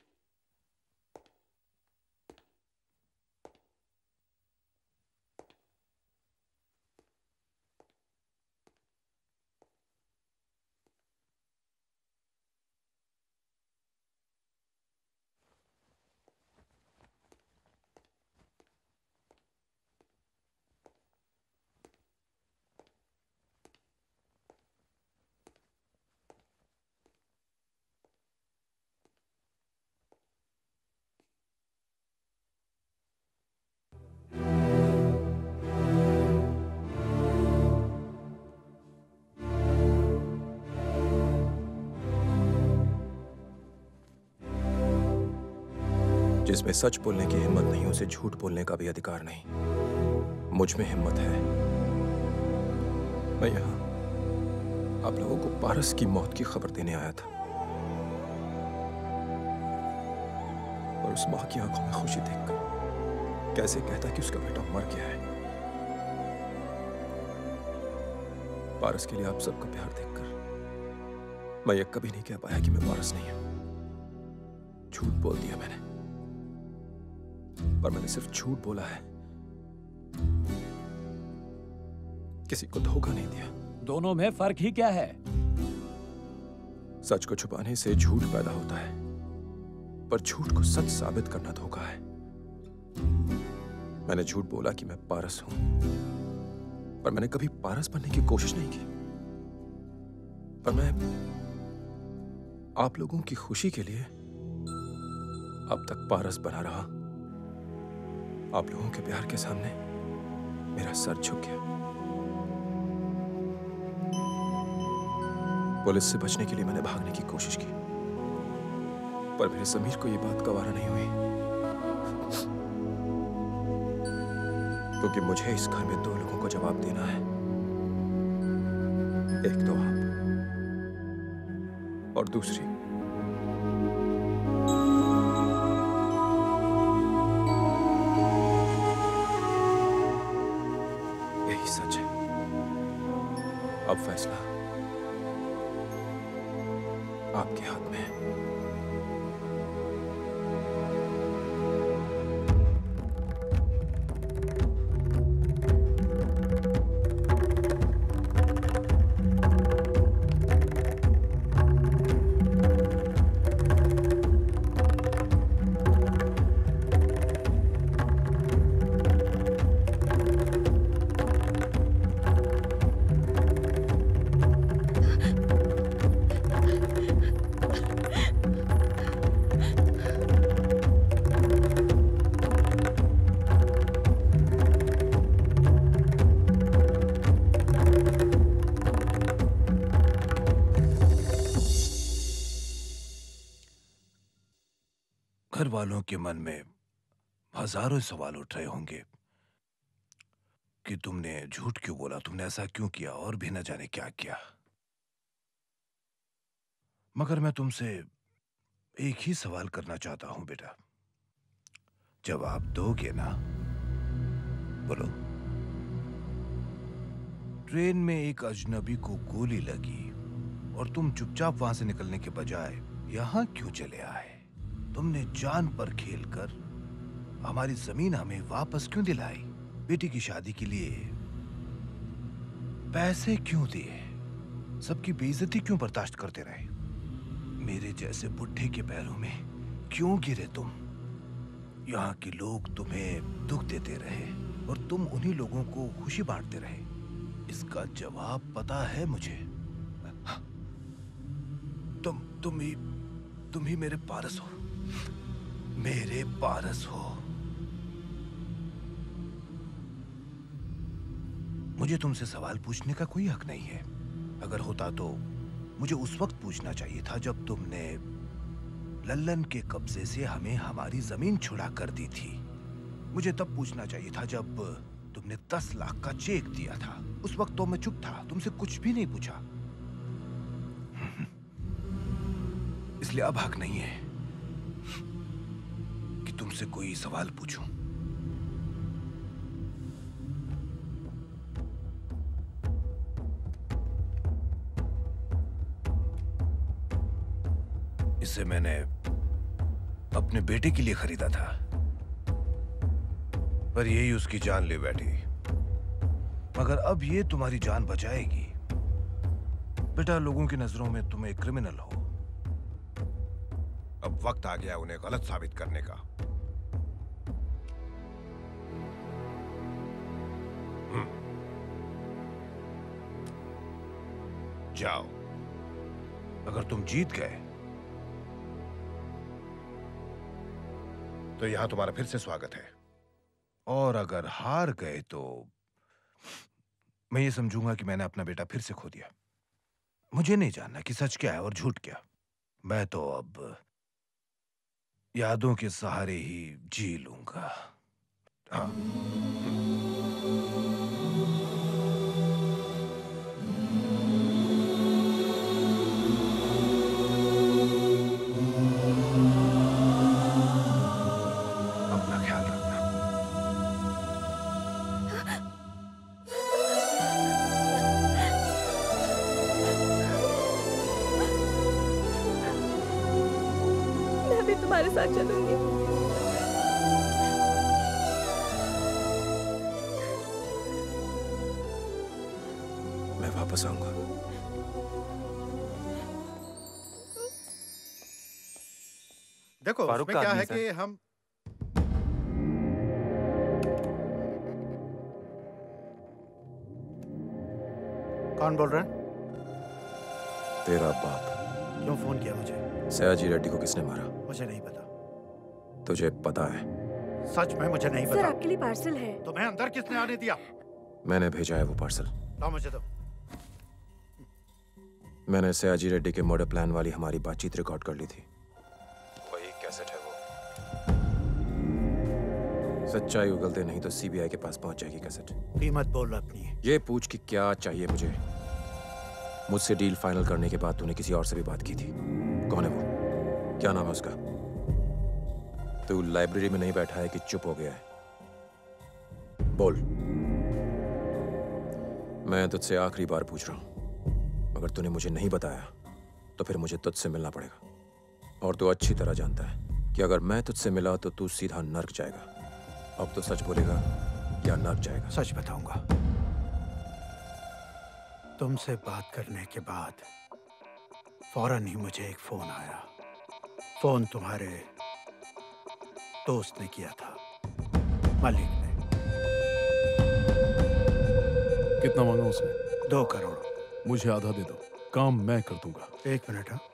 जिसमें सच बोलने की हिम्मत नहीं, उसे झूठ बोलने का भी अधिकार नहीं। मुझ में हिम्मत है। मैं यहाँ आप लोगों को पारस की मौत की खबर देने आया था, और उस मां की आंखों में खुशी देखकर कैसे कहता कि उसका बेटा मर गया है। पारस के लिए आप सबका प्यार देखकर मैं ये कभी नहीं कह पाया कि मैं पारस नहीं हूं। झूठ बोल दिया मैंने, पर मैंने सिर्फ झूठ बोला है, किसी को धोखा नहीं दिया। दोनों में फर्क ही क्या है? सच को छुपाने से झूठ पैदा होता है, पर झूठ को सच साबित करना धोखा है। मैंने झूठ बोला कि मैं पारस हूं, पर मैंने कभी पारस बनने की कोशिश नहीं की। पर मैं आप लोगों की खुशी के लिए अब तक पारस बना रहा। आप लोगों के प्यार के सामने मेरा सर झुक गया। पुलिस से बचने के लिए मैंने भागने की कोशिश की, पर मेरे समीर को यह बात गवारा नहीं हुई, क्योंकि मुझे इस घर में दो लोगों को जवाब देना है। एक तो आप और दूसरी यही सच है। अब फैसला आपके हाथ में है। घर वालों के मन में हजारों सवाल उठ रहे होंगे कि तुमने झूठ क्यों बोला, तुमने ऐसा क्यों किया, और भी न जाने क्या किया। मगर मैं तुमसे एक ही सवाल करना चाहता हूं बेटा, जवाब दोगे ना? बोलो। ट्रेन में एक अजनबी को गोली लगी और तुम चुपचाप वहां से निकलने के बजाय यहां क्यों चले आए? तुमने जान पर खेलकर हमारी जमीन हमें वापस क्यों दिलाई? बेटी की शादी के लिए पैसे क्यों दिए? सबकी बेइज्जती क्यों बर्दाश्त करते रहे? मेरे जैसे बुढ़े के पैरों में क्यों गिरे तुम? यहाँ के लोग तुम्हें दुख देते रहे और तुम उन्हीं लोगों को खुशी बांटते रहे। इसका जवाब पता है मुझे। तुम ही मेरे पारस हो, मेरे पारस हो। मुझे तुमसे सवाल पूछने का कोई हक नहीं है। अगर होता तो मुझे उस वक्त पूछना चाहिए था जब तुमने लल्लन के कब्जे से हमें हमारी जमीन छुड़ा कर दी थी। मुझे तब पूछना चाहिए था जब तुमने 10 लाख का चेक दिया था। उस वक्त तो मैं चुप था, तुमसे कुछ भी नहीं पूछा। इसलिए अब हक नहीं है कि तुमसे कोई सवाल पूछूं। इसे मैंने अपने बेटे के लिए खरीदा था, पर यही उसकी जान ले बैठी। मगर अब ये तुम्हारी जान बचाएगी। बेटा, लोगों की नजरों में तुम एक क्रिमिनल हो। अब वक्त आ गया उन्हें गलत साबित करने का। जाओ। अगर तुम जीत गए तो यहां तुम्हारा फिर से स्वागत है, और अगर हार गए तो मैं ये समझूंगा कि मैंने अपना बेटा फिर से खो दिया। मुझे नहीं जानना कि सच क्या है और झूठ क्या। मैं तो अब यादों के सहारे ही जी लूंगा। हाँ। तुम्हारे साथ चलूंगी। मैं वापस आऊंगा। देखो फारूक उसमें का क्या आदमी है सर। कि हम कौन बोल रहे हैं? तेरा बाप। क्यों फोन किया मुझे? सयाजी रेड्डी को किसने मारा? मुझे नहीं पता। तुझे पता है? सच में मुझे नहीं सर पता। आपके लिए पार्सल है। तुम्हें अंदर किसने आने दिया? मैंने भेजा है वो पार्सल। लाओ मुझे दो। मैंने सयाजी रेड्डी के मर्डर प्लान वाली हमारी बातचीत रिकॉर्ड कर ली थी। वही कैसेट है वो। सच्चाई उगलते नहीं तो सीबीआई के पास पहुंच जाएगी कैसेट। कीमत बोल अपनी। ये पूछ कि क्या चाहिए मुझे। मुझसे डील फाइनल करने के बाद तूने किसी और से भी बात की थी। कौन है वो? क्या नाम है उसका? तू लाइब्रेरी में नहीं बैठा है कि चुप हो गया है? बोल। मैं तुझसे आखिरी बार पूछ रहा हूं। अगर तूने मुझे नहीं बताया तो फिर मुझे तुझसे मिलना पड़ेगा। और तू अच्छी तरह जानता है कि अगर मैं तुझसे मिला तो तू सीधा नर्क जाएगा। अब तो सच बोलेगा या नर्क जाएगा? सच बताऊंगा। तुमसे बात करने के बाद फौरन ही मुझे एक फोन आया। फोन तुम्हारे दोस्त ने किया था, मलिक ने। कितना मांगा उसने? 2 करोड़। मुझे आधा दे दो, काम मैं कर दूंगा। 1 मिनट। हाँ,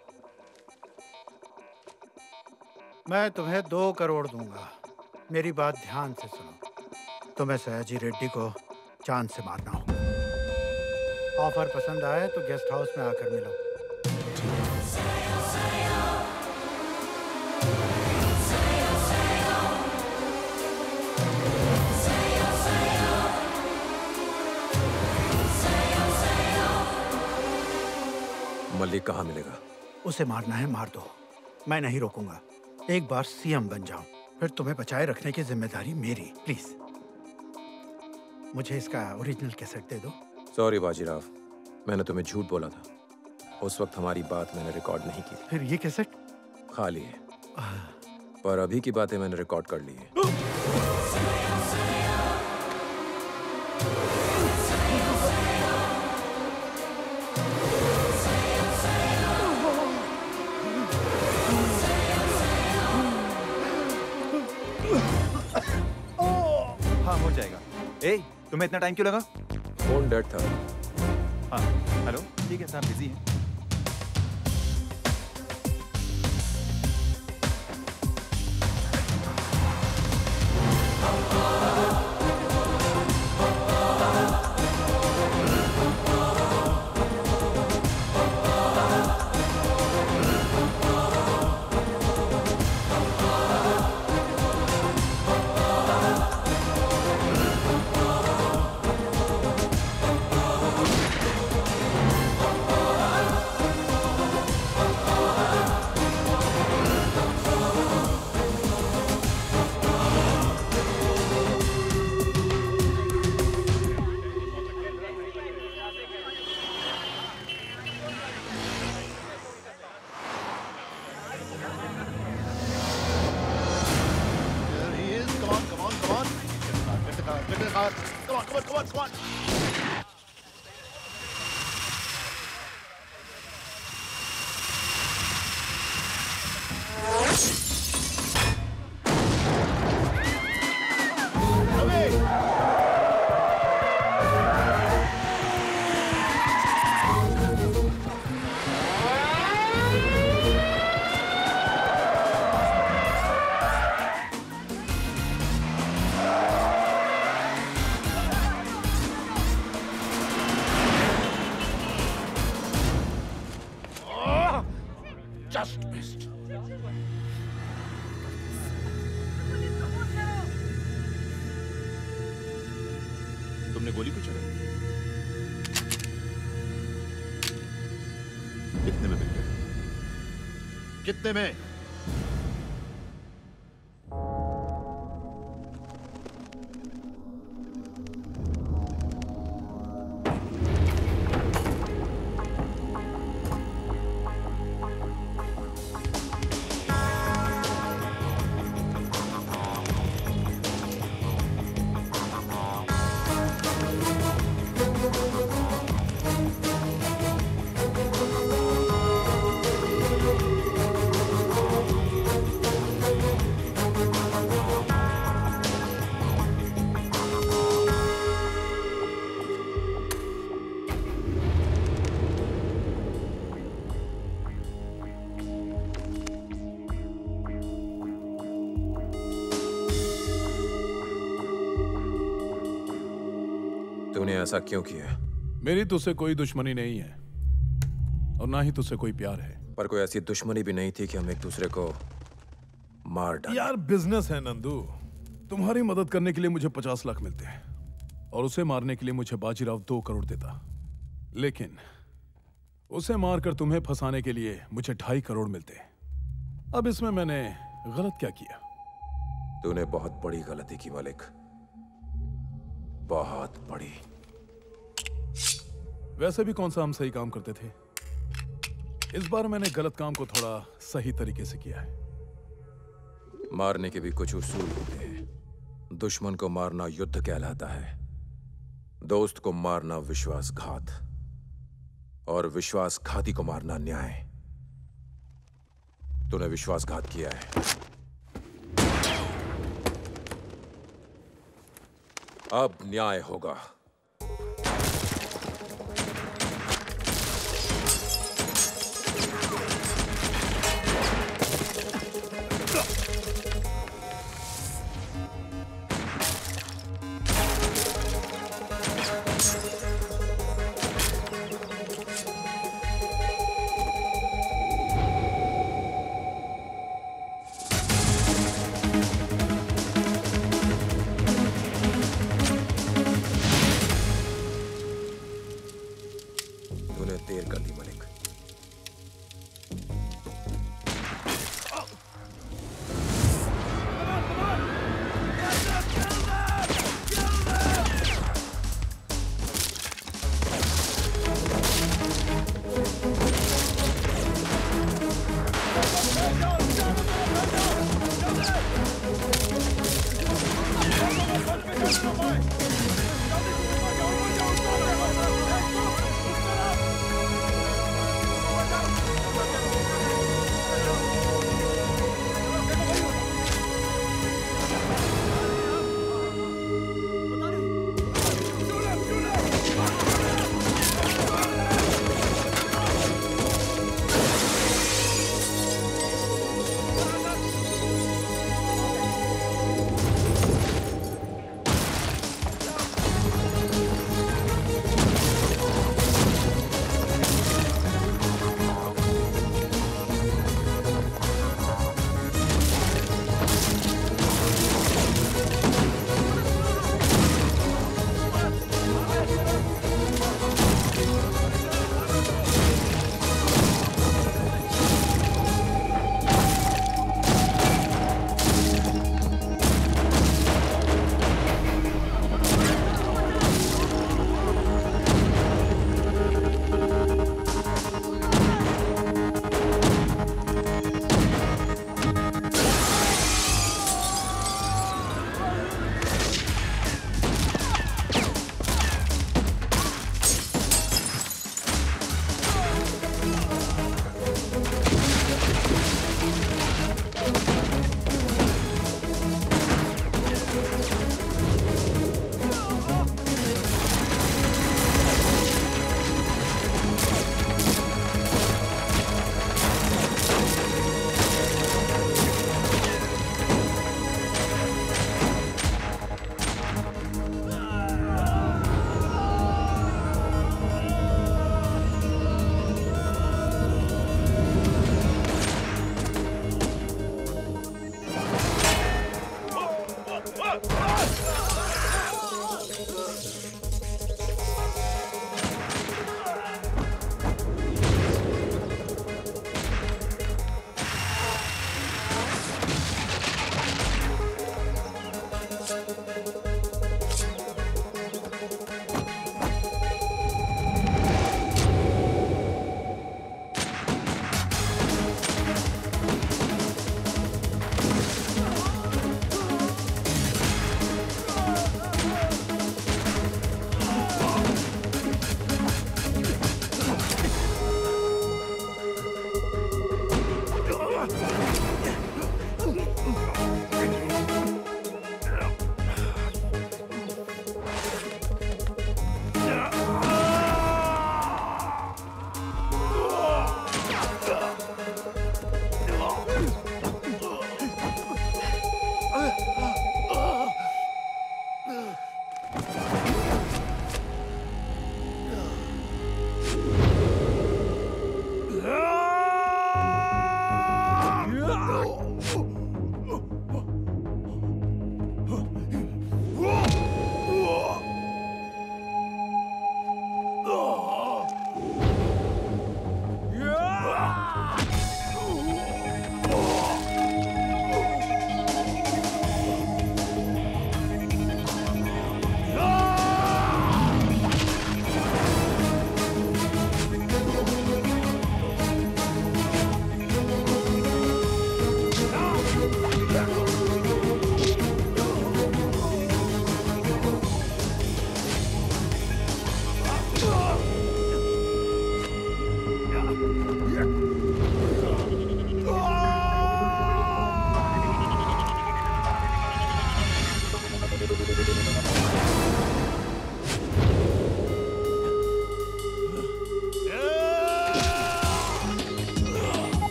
मैं तुम्हें 2 करोड़ दूंगा। मेरी बात ध्यान से सुनो। तुम्हें सयाजी रेड्डी को चांद से मारना होगा। ऑफर पसंद आए तो गेस्ट हाउस में आकर मिलो। मलिक कहाँ मिलेगा? उसे मारना है मार दो, मैं नहीं रोकूंगा। एक बार सीएम बन जाऊं, फिर तुम्हें बचाए रखने की जिम्मेदारी मेरी। प्लीज मुझे इसका ओरिजिनल कैसेट दे दो। सॉरी बाजीराव, मैंने तुम्हें झूठ बोला था। उस वक्त हमारी बात मैंने रिकॉर्ड नहीं की थी। फिर ये कैसेट खाली है, पर अभी की बातें मैंने रिकॉर्ड कर ली है। हाँ हो जाएगा। ए, तुम्हें इतना टाइम क्यों लगा? फोन डेड था। हाँ हेलो, ठीक है साहब, बिजी हैं। Just missed. तुमने गोली क्यों चलाई? कितने में मिल गए? कितने में? तूने ऐसा क्यों किया? मेरी तुझसे कोई दुश्मनी नहीं है और ना ही तुझसे कोई प्यार है। पर कोई ऐसी दुश्मनी भी नहीं थी कि हम एक दूसरे को मार डालें। यार बिजनेस है नंदू। तुम्हारी मदद करने के लिए मुझे 50 लाख मिलते हैं और उसे मारने के लिए मुझे बाजीराव 2 करोड़ देता, लेकिन उसे मारकर तुम्हें फंसाने के लिए मुझे 2.5 करोड़ मिलते। अब इसमें मैंने गलत क्या किया? तूने बहुत बड़ी गलती की मलिक, बहुत बड़ी। वैसे भी कौन सा हम सही काम करते थे? इस बार मैंने गलत काम को थोड़ा सही तरीके से किया है। मारने के भी कुछ उसूल होते हैं। दुश्मन को मारना युद्ध कहलाता है, दोस्त को मारना विश्वासघात, और विश्वासघाती को मारना न्याय। तूने विश्वासघात किया है। अब न्याय होगा।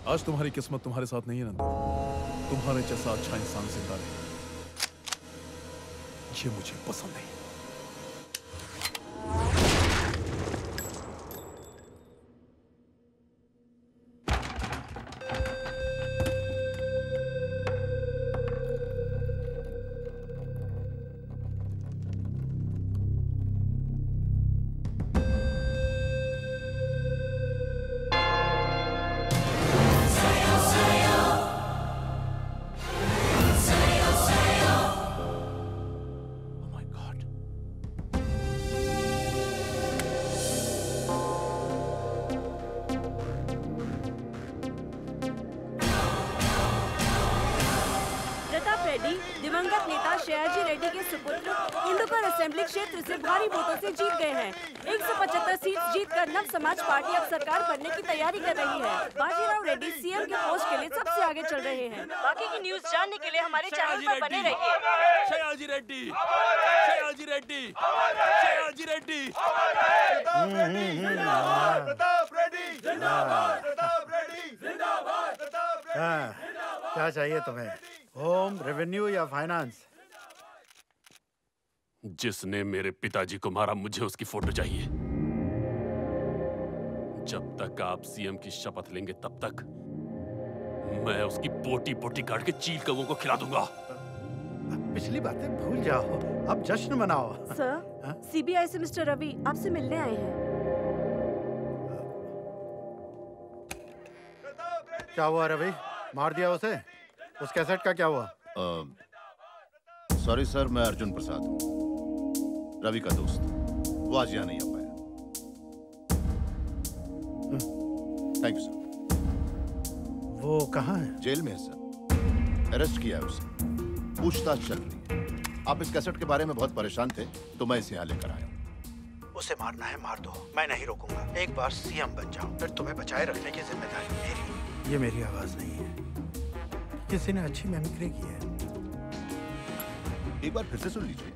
आज तुम्हारी किस्मत तुम्हारे साथ नहीं है नंदू। तुम्हारे जैसा अच्छा इंसान जिंदा नहीं, ये मुझे पसंद नहीं। दिवंगत नेता शयाजी रेड्डी के सुपुत्र इंदुकर असेंबली क्षेत्र से भारी वोटों से जीत गए हैं। 175 सीट जीतकर नव समाज पार्टी अब सरकार बनने की तैयारी कर रही है। बाजीराव रेड्डी सीएम के पोस्ट के लिए सबसे आगे चल रहे हैं। बाकी की न्यूज जानने के लिए हमारे चैनल पर बने रहिए। शयाजी रेड्डी, शयाजी रेड्डी, शयाजी रेड्डी। प्रताप रेड्डी जिंदाबाद, प्रताप रेड्डी जिंदाबाद, प्रताप रेड्डी। क्या चाहिए तुम्हें? होम, रेवेन्यू या फाइनेंस? जिसने मेरे पिताजी को मारा, मुझे उसकी फोटो चाहिए। जब तक आप सीएम की शपथ लेंगे तब तक मैं उसकी बोटी बोटी काट के चील कौवों को खिला दूंगा। पिछली बातें भूल जाओ, अब जश्न मनाओ। सर, सीबीआई से मिस्टर रवि आपसे मिलने आए हैं। क्या हुआ रवि? मार दिया उसे? उस कैसेट का क्या हुआ? सॉरी सर, मैं अर्जुन प्रसाद हूँ, रवि का दोस्त। वो आज यहाँ नहीं आ पाया। Thank you sir. वो कहाँ है? जेल में है सर, अरेस्ट किया है उसे, पूछताछ चल रही है। आप इस कैसेट के बारे में बहुत परेशान थे तो मैं इसे यहाँ लेकर आया हूँ। उसे मारना है मार दो, मैं नहीं रोकूंगा। एक बार सीएम बन जाओ, फिर तुम्हें बचाए रखने की जिम्मेदारी मेरी। ये मेरी आवाज नहीं है, किसी ने अच्छी मिमिक्री की है। एक बार फिर से सुन लीजिए।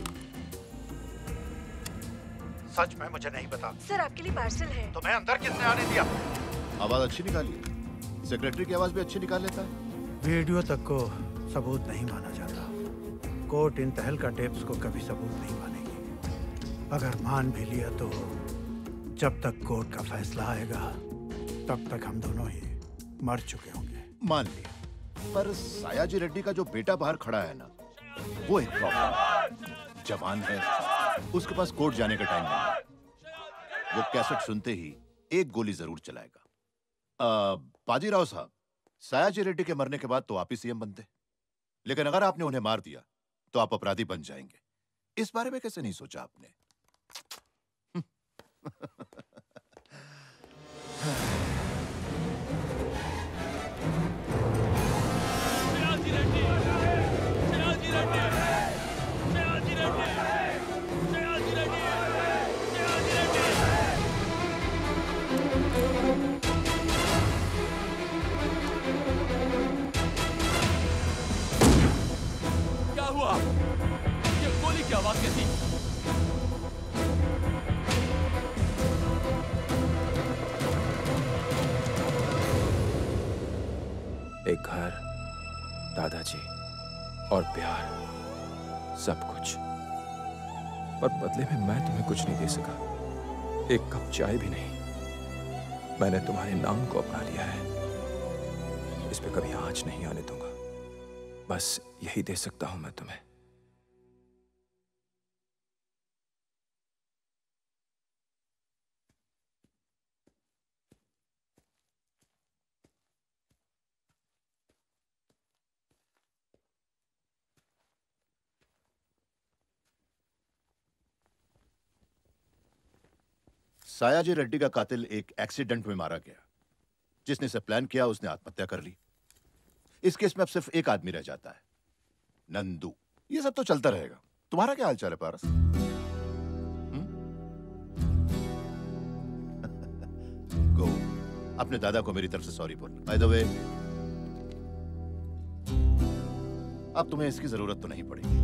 सच में मुझे नहीं पता। सर, आपके लिए पार्सल है। तुम्हें अंदर किसने आने दिया? आवाज अच्छी निकाली है, सेक्रेटरी की आवाज भी अच्छी निकाल लेता है। वीडियो तक को सबूत नहीं माना जाता। कोर्ट इन तहलका टेप्स को कभी सबूत नहीं मानेगी। अगर मान भी लिया तो जब तक कोर्ट का फैसला आएगा तब तक हम दोनों ही मर चुके होंगे। मान लिया, पर सायाजी रेड्डी का जो बेटा बाहर खड़ा है ना, वो एक प्रॉब्लम। जवान है, उसके पास कोर्ट जाने का टाइम नहीं है। वो कैसेट सुनते ही एक गोली जरूर चलाएगा। बाजीराव साहब, सायाजी रेड्डी के मरने के बाद तो आप ही सीएम बनते, लेकिन अगर आपने उन्हें मार दिया तो आप अपराधी बन जाएंगे। इस बारे में कैसे नहीं सोचा आपने? क्या हुआ? ये गोली की आवाज कैसी? एक घर, दादाजी और प्यार, सब कुछ। पर बदले में मैं तुम्हें कुछ नहीं दे सका, एक कप चाय भी नहीं। मैंने तुम्हारे नाम को अपना लिया है, इस पे कभी आंच नहीं आने दूंगा। बस यही दे सकता हूं मैं तुम्हें। सायाजी रेड्डी का कातिल एक एक्सीडेंट में मारा गया। जिसने इसे प्लान किया उसने आत्महत्या कर ली। इस केस में अब सिर्फ एक आदमी रह जाता है, नंदू। ये सब तो चलता रहेगा। तुम्हारा क्या हालचाल है पारस? गो, अपने दादा को मेरी तरफ से सॉरी बोल। बाय द वे, अब तुम्हें इसकी जरूरत तो नहीं पड़ेगी।